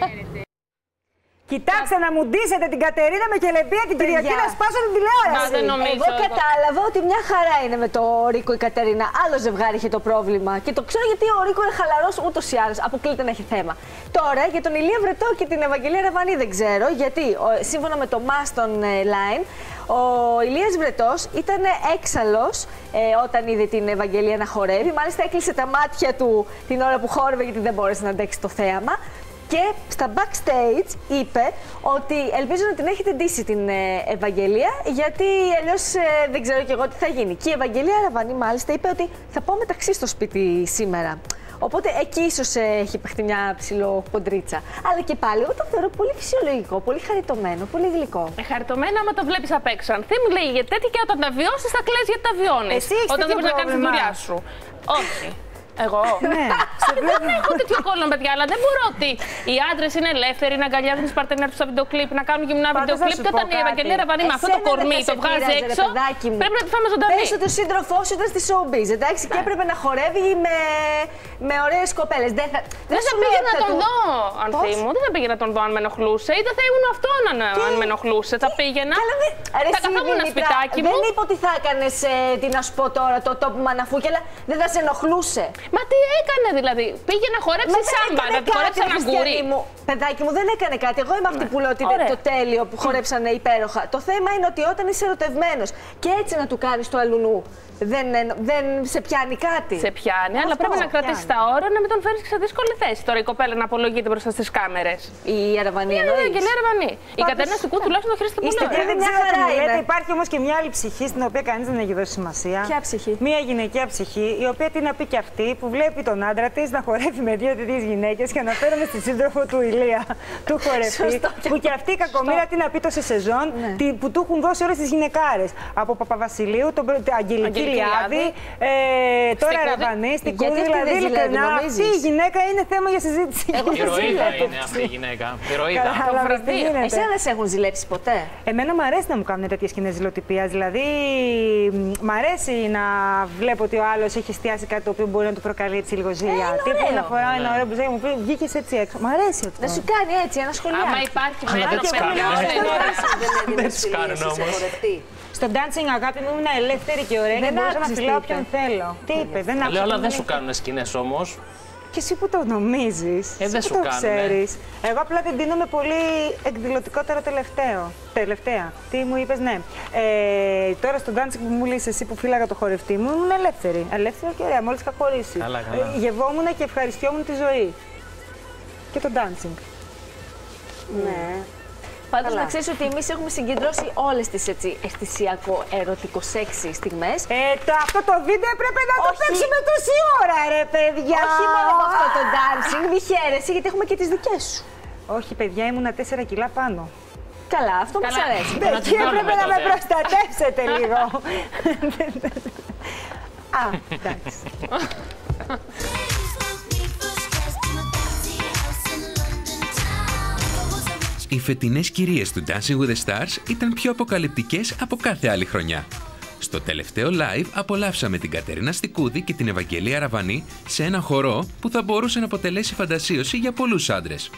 Κοιτάξτε να μου ντύσετε την Κατερίνα με κελεπία την Κυριακή να σπάσω την τηλεόραση. Εγώ κατάλαβα ότι μια χαρά είναι με το Ρίκο η Κατερίνα. Άλλο ζευγάρι είχε το πρόβλημα. Και το ξέρω γιατί ο Ρίκο είναι χαλαρός ούτως ή άλλως. Αποκλείται να έχει θέμα. Τώρα για τον Ηλία Βρετό και την Ευαγγελία Ραβανή δεν ξέρω. Γιατί σύμφωνα με το Maston Line, ο Ηλίας Βρετός ήταν έξαλλος όταν είδε την Ευαγγελία να χορεύει. Μάλιστα έκλεισε τα μάτια του την ώρα που χόρευε γιατί δεν μπόρεσε να αντέξει το θέαμα. Και στα backstage είπε ότι ελπίζω να την έχετε ντύσει την Ευαγγελία, γιατί αλλιώς δεν ξέρω κι εγώ τι θα γίνει. Και η Ευαγγελία Ραβανή μάλιστα είπε ότι θα πάω μεταξύ στο σπίτι σήμερα. Οπότε εκεί ίσως έχει παιχτεί μια ψιλοκοντρίτσα. Αλλά και πάλι εγώ το θεωρώ πολύ φυσιολογικό, πολύ χαριτωμένο, πολύ γλυκό. Χαριτωμένο, άμα το βλέπεις απ' έξω. Αν δεν μου λέει για τέτοια και όταν τα βιώσεις θα κλαις γιατί τα βιώνεις. Εσύ όταν δεν μπορείς να κάνεις τη δουλειά σου. Όχι. Εγώ. Ναι. Δεν έχω τέτοιο κόλλο, παιδιά, αλλά δεν μπορώ ότι οι άντρες είναι ελεύθεροι να αγκαλιάζουν τις παρτενέρ τους στα βιντεοκλίπ, να κάνουν γυμνά βιντεοκλίπ. Και όταν η Ευαγγελία Ραβανή με αυτό το κορμί το βγάζει έξω, πρέπει να τη φάμε ζωντανή. Πες ότι ο σύντροφός σου ήταν στη showbiz, εντάξει, και έπρεπε να χορεύει με ωραίες κοπέλες. Δεν θα πήγε να τον δω, Ανθή μου. Δεν θα πήγε να τον δω αν με ενοχλούσε. Ή δεν θα ήμουν αυτόν αν με ενοχλούσε. Θα πήγαινα. Θα καθόμουν σπιτάκι μου. Δεν είπα ότι θα έκανες, τι να σου πω τώρα, το τόπο μαναφούκι, αλλά δεν θα σε ενοχλούσε. Μα τι έκανε δηλαδή, πήγε να χορέψει σάμπα, να τη χορέψει ένα γκουρί. Παιδάκι μου, δεν έκανε κάτι. Εγώ είμαι αυτή που λέω ότι είναι το τέλειο που χορέψανε υπέροχα. Το θέμα είναι ότι όταν είσαι ερωτευμένος και έτσι να του κάνεις το αλουνού, δεν σε πιάνει κάτι. Σε πιάνει, αλλά πρέπει να κρατήσει τα ώρα να μην τον φέρει σε δύσκολη θέση. Τώρα η κοπέλα να απολογείται μπροστά στις κάμερες. Η Ραβανή εννοείς. Η Ευαγγελία Ραβανή. Η Κατερίνα Στικού τουλάχιστον το χρήστη πολύ ωραία. Υπάρχει όμως και μια άλλη ψυχή στην οποία κανείς δεν έχει δώσει σημασία. Ποια ψυχή? Μια γυναικεία ψυχή, η οποία τι να πει και αυτή, που βλέπει τον άντρα της να χορεύει με δύο τέτοιες γυναίκες και αναφέρομαι στη σύντροφο του Ηλία, του χορευτή. Που και αυτή η κακομοίρα τι να πει τόση σεζόν, που του έχουν δώσει όλες τις γυναικάρες. Από Παπαβασιλείου, τον Αγγελική Λιάδη, τώρα Ραβανή, στην Κούδη. Δηλαδή, ειλικρινά, αυτή η γυναίκα είναι θέμα για συζήτηση. Ηρωίδα είναι αυτή η γυναίκα. Ηρωίδα. Εσένα δεν σε έχουν ζηλέψει ποτέ? Εμένα μου αρέσει να μου κάνουν τέτοιες σκηνές ζηλοτυπίας. Δηλαδή, μ' αρέσει να βλέπω ότι ο άλλος έχει εστιάσει κάτι το οποίο μπορεί να του προκαλεί έτσι λίγο ζήλια. Τύπου να φοράω ένα ωραίο μπουζάκι μου πει βγήκες έτσι έξω. Μ' αρέσει αυτό. Να σου κάνει έτσι ένα σχολείο. Άμα υπάρχει μέτρο δεν τους κάνουν όμως. Στο dancing, αγάπη μου, ήμουν ελεύθερη και ωραία και μπορούσα να φυλάω όποιον θέλω. Τι είπε, δεν άκουσα. Λέω, αλλά δεν σου κάνουν σκηνές όμως. Και εσύ που το νομίζεις, δεν σου το ξέρεις. Εγώ απλά την δίνω με πολύ εκδηλωτικότερο τελευταία. Τι μου είπες, ναι. Τώρα στο dancing που μου λες εσύ που φύλαγα το χορευτή μου, ήμουν ελεύθερη. Ελεύθερη και ωραία, μόλις είχα χωρίσει. Γευόμουν και ευχαριστιόμουν τη ζωή. Και το dancing. Ναι. Πάντως να ξέρεις ότι εμείς έχουμε συγκεντρώσει όλες τις αισθησιακό-ερωτικο-σεξι στιγμές. Αυτό το βίντεο έπρεπε να το παίξουμε τόση ώρα, ρε παιδιά. Όχι μόνο με αυτό το dancing, μη χαίρεσαι, γιατί έχουμε και τις δικές σου. Όχι, παιδιά, ήμουνα 4 κιλά πάνω. Καλά, αυτό μας αρέσει. Εκεί έπρεπε να με προστατεύσετε λίγο. Α, εντάξει. Οι φετινές κυρίες του Dancing with the Stars ήταν πιο αποκαλυπτικές από κάθε άλλη χρονιά. Στο τελευταίο live απολαύσαμε την Κατερίνα Στικούδη και την Ευαγγελία Ραβανή σε ένα χορό που θα μπορούσε να αποτελέσει φαντασίωση για πολλούς άντρες.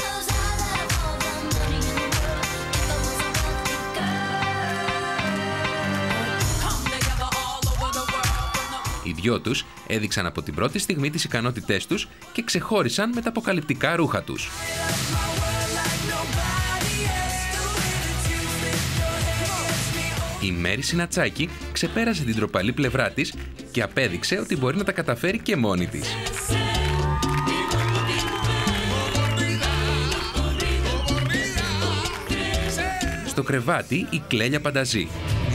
Οι δυο τους έδειξαν από την πρώτη στιγμή τις ικανότητές τους και ξεχώρισαν με τα αποκαλυπτικά ρούχα τους. Η Μέρη Συνατσάκη ξεπέρασε την ντροπαλή πλευρά της και απέδειξε ότι μπορεί να τα καταφέρει και μόνη της. Στο κρεβάτι η Κλέλια Πανταζή.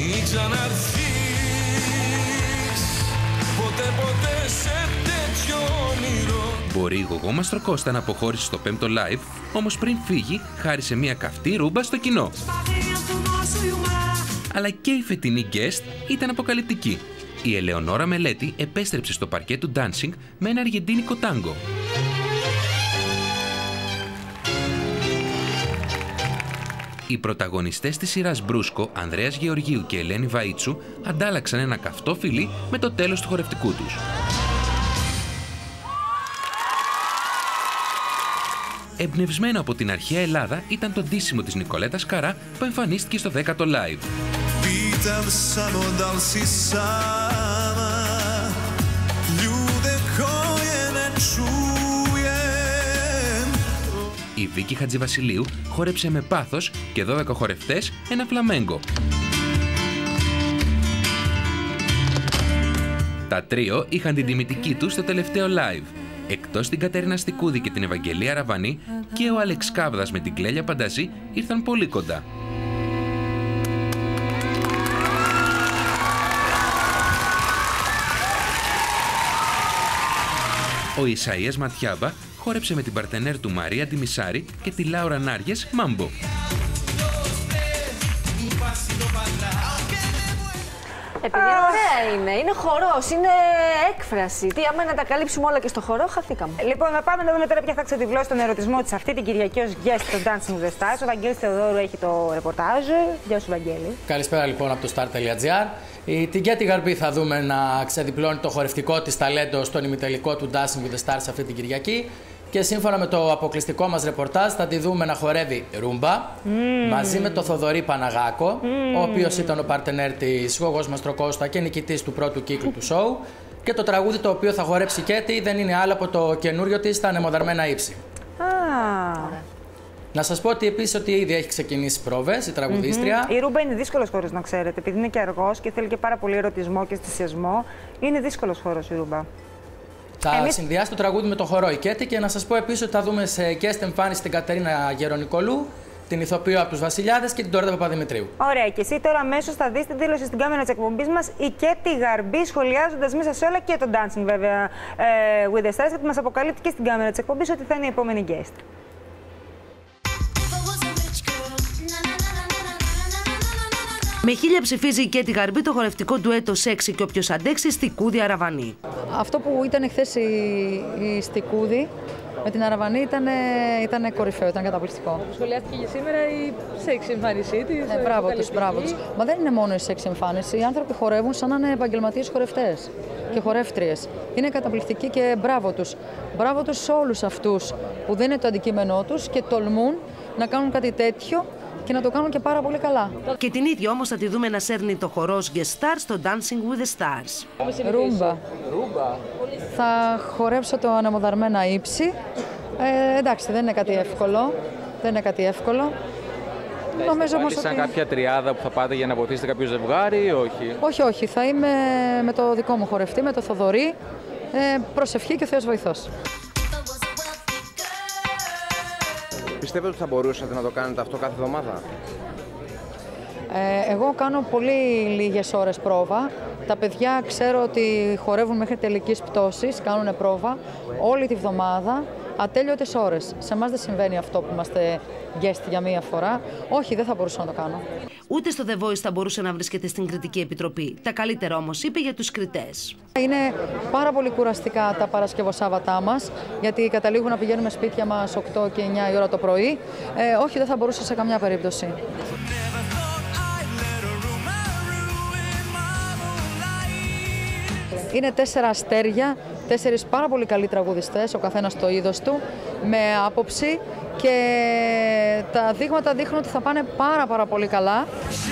Μπορεί η Γογό Μαστροκώστα να αποχώρησε στο 5ο live, όμως πριν φύγει χάρισε μια καυτή ρούμπα στο κοινό. Αλλά και η φετινή guest ήταν αποκαλυπτική. Η Ελεονόρα Μελέτη επέστρεψε στο παρκέ του dancing με ένα αργεντίνικο τάγκο. Οι πρωταγωνιστές της σειράς Μπρούσκο, Ανδρέας Γεωργίου και Ελένη Βαΐτσου, αντάλλαξαν ένα καυτό φιλί με το τέλος του χορευτικού τους. Εμπνευσμένο από την αρχαία Ελλάδα ήταν το ντύσιμο της Νικολέτας Καρά που εμφανίστηκε στο 10ο live. Η Βίκη Χατζηβασιλείου χόρεψε με πάθος και 12 χορευτές ένα φλαμέγκο. Τα τρίο είχαν την τιμητική τους στο τελευταίο live. Εκτός την Κατερίνα Στικούδη και την Ευαγγελία Ραβανή, και ο Άλεξ Κάβδας με την Κλέλια Πανταζή ήρθαν πολύ κοντά. Ο Ισαΐας Ματιάμπα χόρεψε με την παρτενέρ του Μαρία Ντιμισάρη και τη Λάουρα Νάριες μάμπο. Επειδή ωραία είναι χορός, είναι έκφραση. Τι, άμα να τα καλύψουμε όλα και στο χορό, χαθήκαμε. Λοιπόν, να πάμε να δούμε τώρα ποια θα ξεδιπλώσει τον ερωτισμό της αυτή την Κυριακή ως guest στο Dancing with the Stars. Ο Βαγγέλης Θεοδόρου έχει το ρεπορτάζ. Γεια σου, Βαγγέλη. Καλησπέρα λοιπόν από το star.gr. Την Κέτη Γαρμπή θα δούμε να ξεδιπλώνει το χορευτικό της ταλέντο στον ημιτελικό του Dancing with the Stars αυτή την Κυριακή. Και σύμφωνα με το αποκλειστικό μας ρεπορτάζ θα τη δούμε να χορεύει ρούμπα μαζί με τον Θοδωρή Παναγάκο, ο οποίος ήταν ο παρτενέρ της Γογός Μαστροκώστα και νικητής του πρώτου κύκλου του σοου. Και το τραγούδι το οποίο θα χορέψει η Κέτη δεν είναι άλλο από το καινούριο της, τα ανεμοδαρμένα ύψη. Να σας πω ότι επίσης ότι ήδη έχει ξεκινήσει πρόβες η τραγουδίστρια. Η ρούμπα είναι δύσκολος χώρος, να ξέρετε, επειδή είναι και αργός και θέλει και πάρα πολύ ερωτισμό και αισθησιασμό. Είναι δύσκολος χώρος η ρούμπα. Θα συνδυάσει το τραγούδι με το χορό η Κέτη και να σας πω επίσης ότι θα δούμε σε guest εμφάνιση την Κατερίνα Γερονικολού, την ηθοποιό από τους Βασιλιάδες και την Τωρέτα Παπαδημητρίου. Ωραία, και εσύ τώρα αμέσως θα δεις την δήλωση στην κάμερα της εκπομπής μας η Κέτη Γαρμπή, σχολιάζοντας μέσα σε όλα και το dancing βέβαια with the Stars, γιατί μας αποκαλύπτει και στην κάμερα της εκπομπής ότι θα είναι η επόμενη guest. Με 1000 ψηφίζει η Κέτη Γαρμπή το χορευτικό ντουέτο «Σεξι» και όποιος αντέξει Στικούδη Αραβανή. Αυτό που ήταν χθες η Στικούδη με την Αραβανή ήταν κορυφαίο, ήταν καταπληκτικό. Σχολιάστηκε για σήμερα η σεξι εμφάνισή της. Μπράβο τους. Μα δεν είναι μόνο η σεξι εμφάνιση. Οι άνθρωποι χορεύουν σαν να είναι επαγγελματίες χορευτές και χορεύτριες. Είναι καταπληκτικοί και μπράβο τους. Μπράβο τους σε όλους αυτούς που δεν είναι το αντικείμενό τους και τολμούν να κάνουν κάτι τέτοιο και να το κάνουν και πάρα πολύ καλά. Και την ίδια όμως θα τη δούμε να σέρνει το χορός guest star στο Dancing with the Stars. Ρούμπα. Θα χορέψω το ανεμοδαρμένα ύψη. Εντάξει, δεν είναι κάτι εύκολο. Νομίζω όμως ότι... σαν κάποια τριάδα που θα πάτε για να βοηθήσετε κάποιο ζευγάρι ή όχι? Όχι. Θα είμαι με το δικό μου χορευτή, με το Θοδωρή. Προσευχή και ο Θεός βοηθός. Πιστεύετε ότι θα μπορούσατε να το κάνετε αυτό κάθε εβδομάδα? Εγώ κάνω πολύ λίγες ώρες πρόβα. Τα παιδιά ξέρω ότι χορεύουν μέχρι τελικής πτώσης, κάνουν πρόβα όλη τη βδομάδα, ατέλειωτες ώρες. Σε εμάς δεν συμβαίνει αυτό που είμαστε guest για μία φορά. Όχι, δεν θα μπορούσα να το κάνω. Ούτε στο The Voice θα μπορούσε να βρίσκεται στην κριτική επιτροπή. Τα καλύτερα όμως είπε για τους κριτές. Είναι πάρα πολύ κουραστικά τα Παρασκευοσάββατά μας, γιατί καταλήγουν να πηγαίνουμε σπίτια μας 8 και 9 η ώρα το πρωί. Όχι, δεν θα μπορούσα σε καμιά περίπτωση. Είναι 4 αστέρια, 4 πάρα πολύ καλοί τραγουδιστές, ο καθένας το είδος του, με άποψη, και τα δείγματα δείχνουν ότι θα πάνε πάρα πολύ καλά.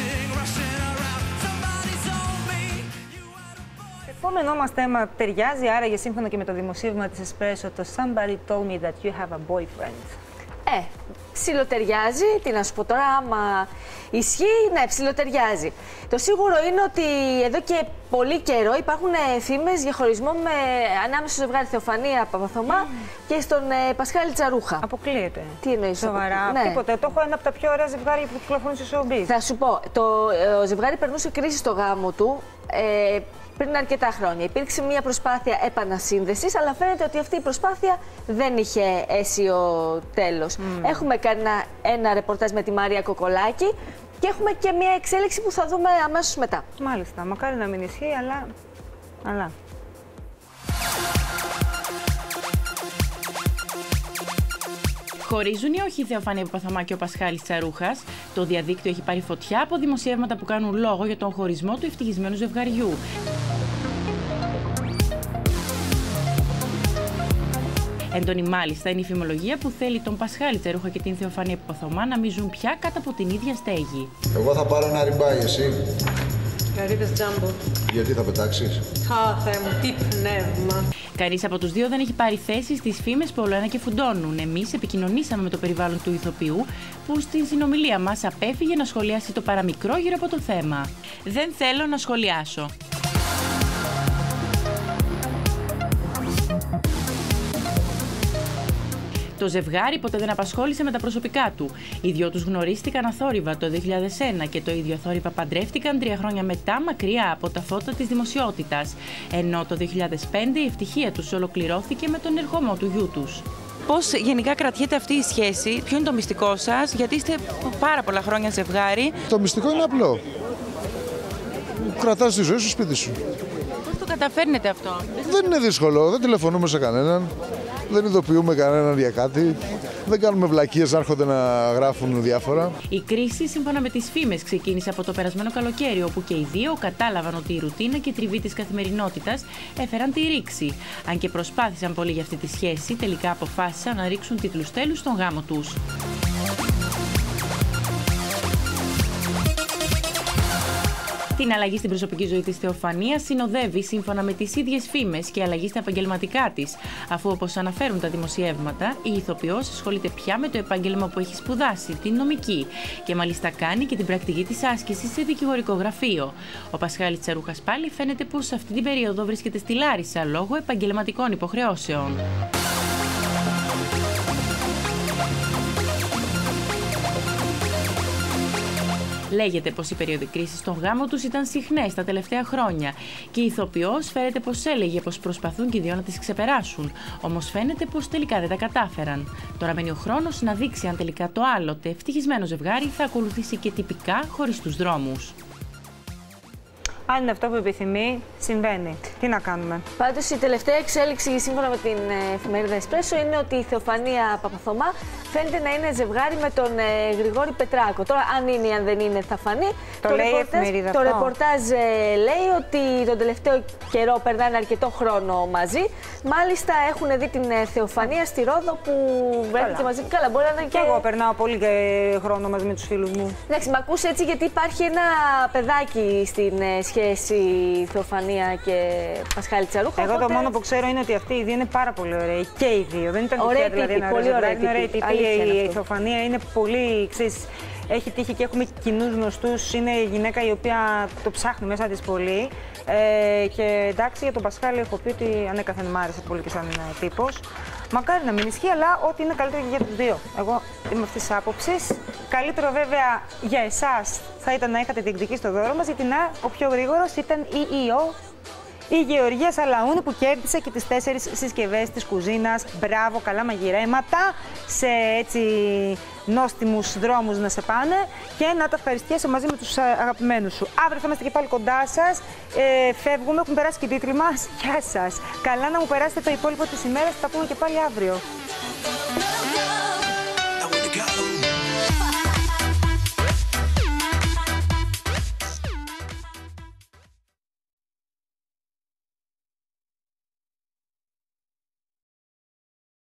Το επόμενό μας θέμα ταιριάζει άραγε σύμφωνα και με το δημοσίευμα της Espresso, το Somebody told me that you have a boyfriend. Ψιλοτεριάζει, τι να σου πω τώρα, άμα ισχύει, ναι, ψιλοτεριάζει. Το σίγουρο είναι ότι εδώ και πολύ καιρό υπάρχουν φήμες για χωρισμό ανάμεσα στο ζευγάρι Θεοφανία Παπαθωμά και στον Πασχάλη Τσαρούχα. Αποκλείεται. Τι εννοείς? Σοβαρά? Ναι. Τίποτε. Το έχω ένα από τα πιο ωραία ζευγάρια που κυκλοφορούν στο showbiz. Θα σου πω, το ζευγάρι περνούσε κρίση στο γάμο του. Πριν αρκετά χρόνια. Υπήρξε μια προσπάθεια επανασύνδεσης, αλλά φαίνεται ότι αυτή η προσπάθεια δεν είχε αίσιο τέλος. Έχουμε κάνει ένα ρεπορτάζ με τη Μαρία Κοκολάκη και έχουμε και μια εξέλιξη που θα δούμε αμέσως μετά. Μάλιστα. Μακάρι να μην ισχύει, αλλά... Χωρίζουν ή όχι η Θεοφανία Παπαθωμά και ο Πασχάλης Τσαρούχας? Το διαδίκτυο έχει πάρει φωτιά από δημοσιεύματα που κάνουν λόγο για τον χωρισμό του ευτυχισμένου ζευγαριού. Έντονη μάλιστα είναι η φημολογία που θέλει τον Πασχάλη Τσαρούχα και την Θεοφανία Παπαθωμά να μην ζουν πια κάτω από την ίδια στέγη. Εγώ θα πάρω ένα ριμπάι, εσύ? Καρύδες τζάμπο. Γιατί θα πετάξεις? Θεέ μου, τι πνεύμα. Κανείς από τους δύο δεν έχει πάρει θέση στις φήμες που ολοένα και φουντώνουν. Εμείς επικοινωνήσαμε με το περιβάλλον του ηθοποιού, που στην συνομιλία μας απέφυγε να σχολιάσει το παραμικρό γύρω από το θέμα. Δεν θέλω να σχολιάσω. Το ζευγάρι ποτέ δεν απασχόλησε με τα προσωπικά του. Οι δυο τους γνωρίστηκαν αθόρυβα το 2001 και το ίδιο αθόρυβα παντρεύτηκαν 3 χρόνια μετά, μακριά από τα φώτα της δημοσιότητας. Ενώ το 2005 η ευτυχία τους ολοκληρώθηκε με τον ερχομό του γιού τους. Πώς γενικά κρατιέται αυτή η σχέση, ποιο είναι το μυστικό σας, γιατί είστε πάρα πολλά χρόνια ζευγάρι? Το μυστικό είναι απλό. Κρατάς τη ζωή σου σπίτι σου. Πώς το καταφέρνετε αυτό? Δεν είναι δύσκολο, δεν τηλεφωνούμε σε κανέναν. Δεν ειδοποιούμε κανέναν για κάτι. Δεν κάνουμε βλακίες να έρχονται να γράφουν διάφορα. Η κρίση, σύμφωνα με τις φήμες, ξεκίνησε από το περασμένο καλοκαίρι, όπου και οι δύο κατάλαβαν ότι η ρουτίνα και η τριβή της καθημερινότητας έφεραν τη ρήξη. Αν και προσπάθησαν πολύ για αυτή τη σχέση, τελικά αποφάσισαν να ρίξουν τίτλους τέλους στον γάμο τους. Την αλλαγή στην προσωπική ζωή της Θεοφανίας συνοδεύει, σύμφωνα με τις ίδιες φήμες, και αλλαγή στα επαγγελματικά της, αφού, όπως αναφέρουν τα δημοσιεύματα, η ηθοποιός ασχολείται πια με το επάγγελμα που έχει σπουδάσει, την νομική, και μάλιστα κάνει και την πρακτική της άσκησης σε δικηγορικό γραφείο. Ο Πασχάλης Τσαρούχας πάλι φαίνεται πως αυτή την περίοδο βρίσκεται στη Λάρισα λόγω επαγγελματικών υποχρεώσεων. Λέγεται πως οι περίοδοι κρίσης στον γάμο τους ήταν συχνές τα τελευταία χρόνια και η ηθοποιός φαίνεται πως έλεγε πως προσπαθούν και οι δύο να τις ξεπεράσουν. Όμως φαίνεται πως τελικά δεν τα κατάφεραν. Τώρα μένει ο χρόνος να δείξει αν τελικά το άλλοτε ευτυχισμένο ζευγάρι θα ακολουθήσει και τυπικά χωριστούς δρόμους. Αν είναι αυτό που επιθυμεί, συμβαίνει. Τι να κάνουμε. Πάντως, η τελευταία εξέλιξη, σύμφωνα με την εφημερίδα Espresso, είναι ότι η Θεοφανία Παπαθωμά φαίνεται να είναι ζευγάρι με τον Γρηγόρη Πετράκο. Τώρα, αν είναι ή αν δεν είναι, θα φανεί. Το ρεπορτάζ λέει ότι τον τελευταίο καιρό περνάνε αρκετό χρόνο μαζί. Μάλιστα, έχουν δει την Θεοφανία στη Ρόδο που βρέθηκε μαζί. Καλά, μπορεί να είναι και. Εγώ περνάω πολύ χρόνο μαζί με τους φίλους μου. Εντάξει, με ακούς έτσι, γιατί υπάρχει ένα παιδάκι στην σχέση Θεοφανία και Πασχάλη Τσαρούχα. Εγώ το μόνο που ξέρω είναι ότι αυτοί οι δύο είναι πάρα πολύ ωραίοι. Και οι δύο. Δεν ήταν ωραία τυχαία, δηλαδή, πολύ ωραία. Η Θεοφανία είναι πολύ, ξέρεις, έχει τύχει και έχουμε κοινούς γνωστούς. Είναι γυναίκα η οποία το ψάχνει μέσα της πολύ. Και εντάξει, για τον Πασχάλη έχω πει ότι ανέκαθεν μ' άρεσε πολύ και σαν τύπος. Μακάρι να μην ισχύει, αλλά ό,τι είναι καλύτερο και για τους δύο. Εγώ είμαι αυτής της άποψης. Καλύτερο βέβαια για εσάς θα ήταν να είχατε διεκδικήσει το δώρο μας, γιατί ο πιο γρήγορος ήταν η Γεωργία Σαλαούνη, που κέρδισε και τις 4 συσκευές της κουζίνας. Μπράβο, καλά μαγειρέματα, σε έτσι νόστιμους δρόμους να σε πάνε και να τα ευχαριστιέσαι μαζί με τους αγαπημένους σου. Αύριο θα είμαστε και πάλι κοντά σας. Φεύγουμε, έχουν περάσει και οι τίτλοι μας. Γεια σας. Καλά να μου περάσετε το υπόλοιπο της ημέρας, θα τα πούμε και πάλι αύριο.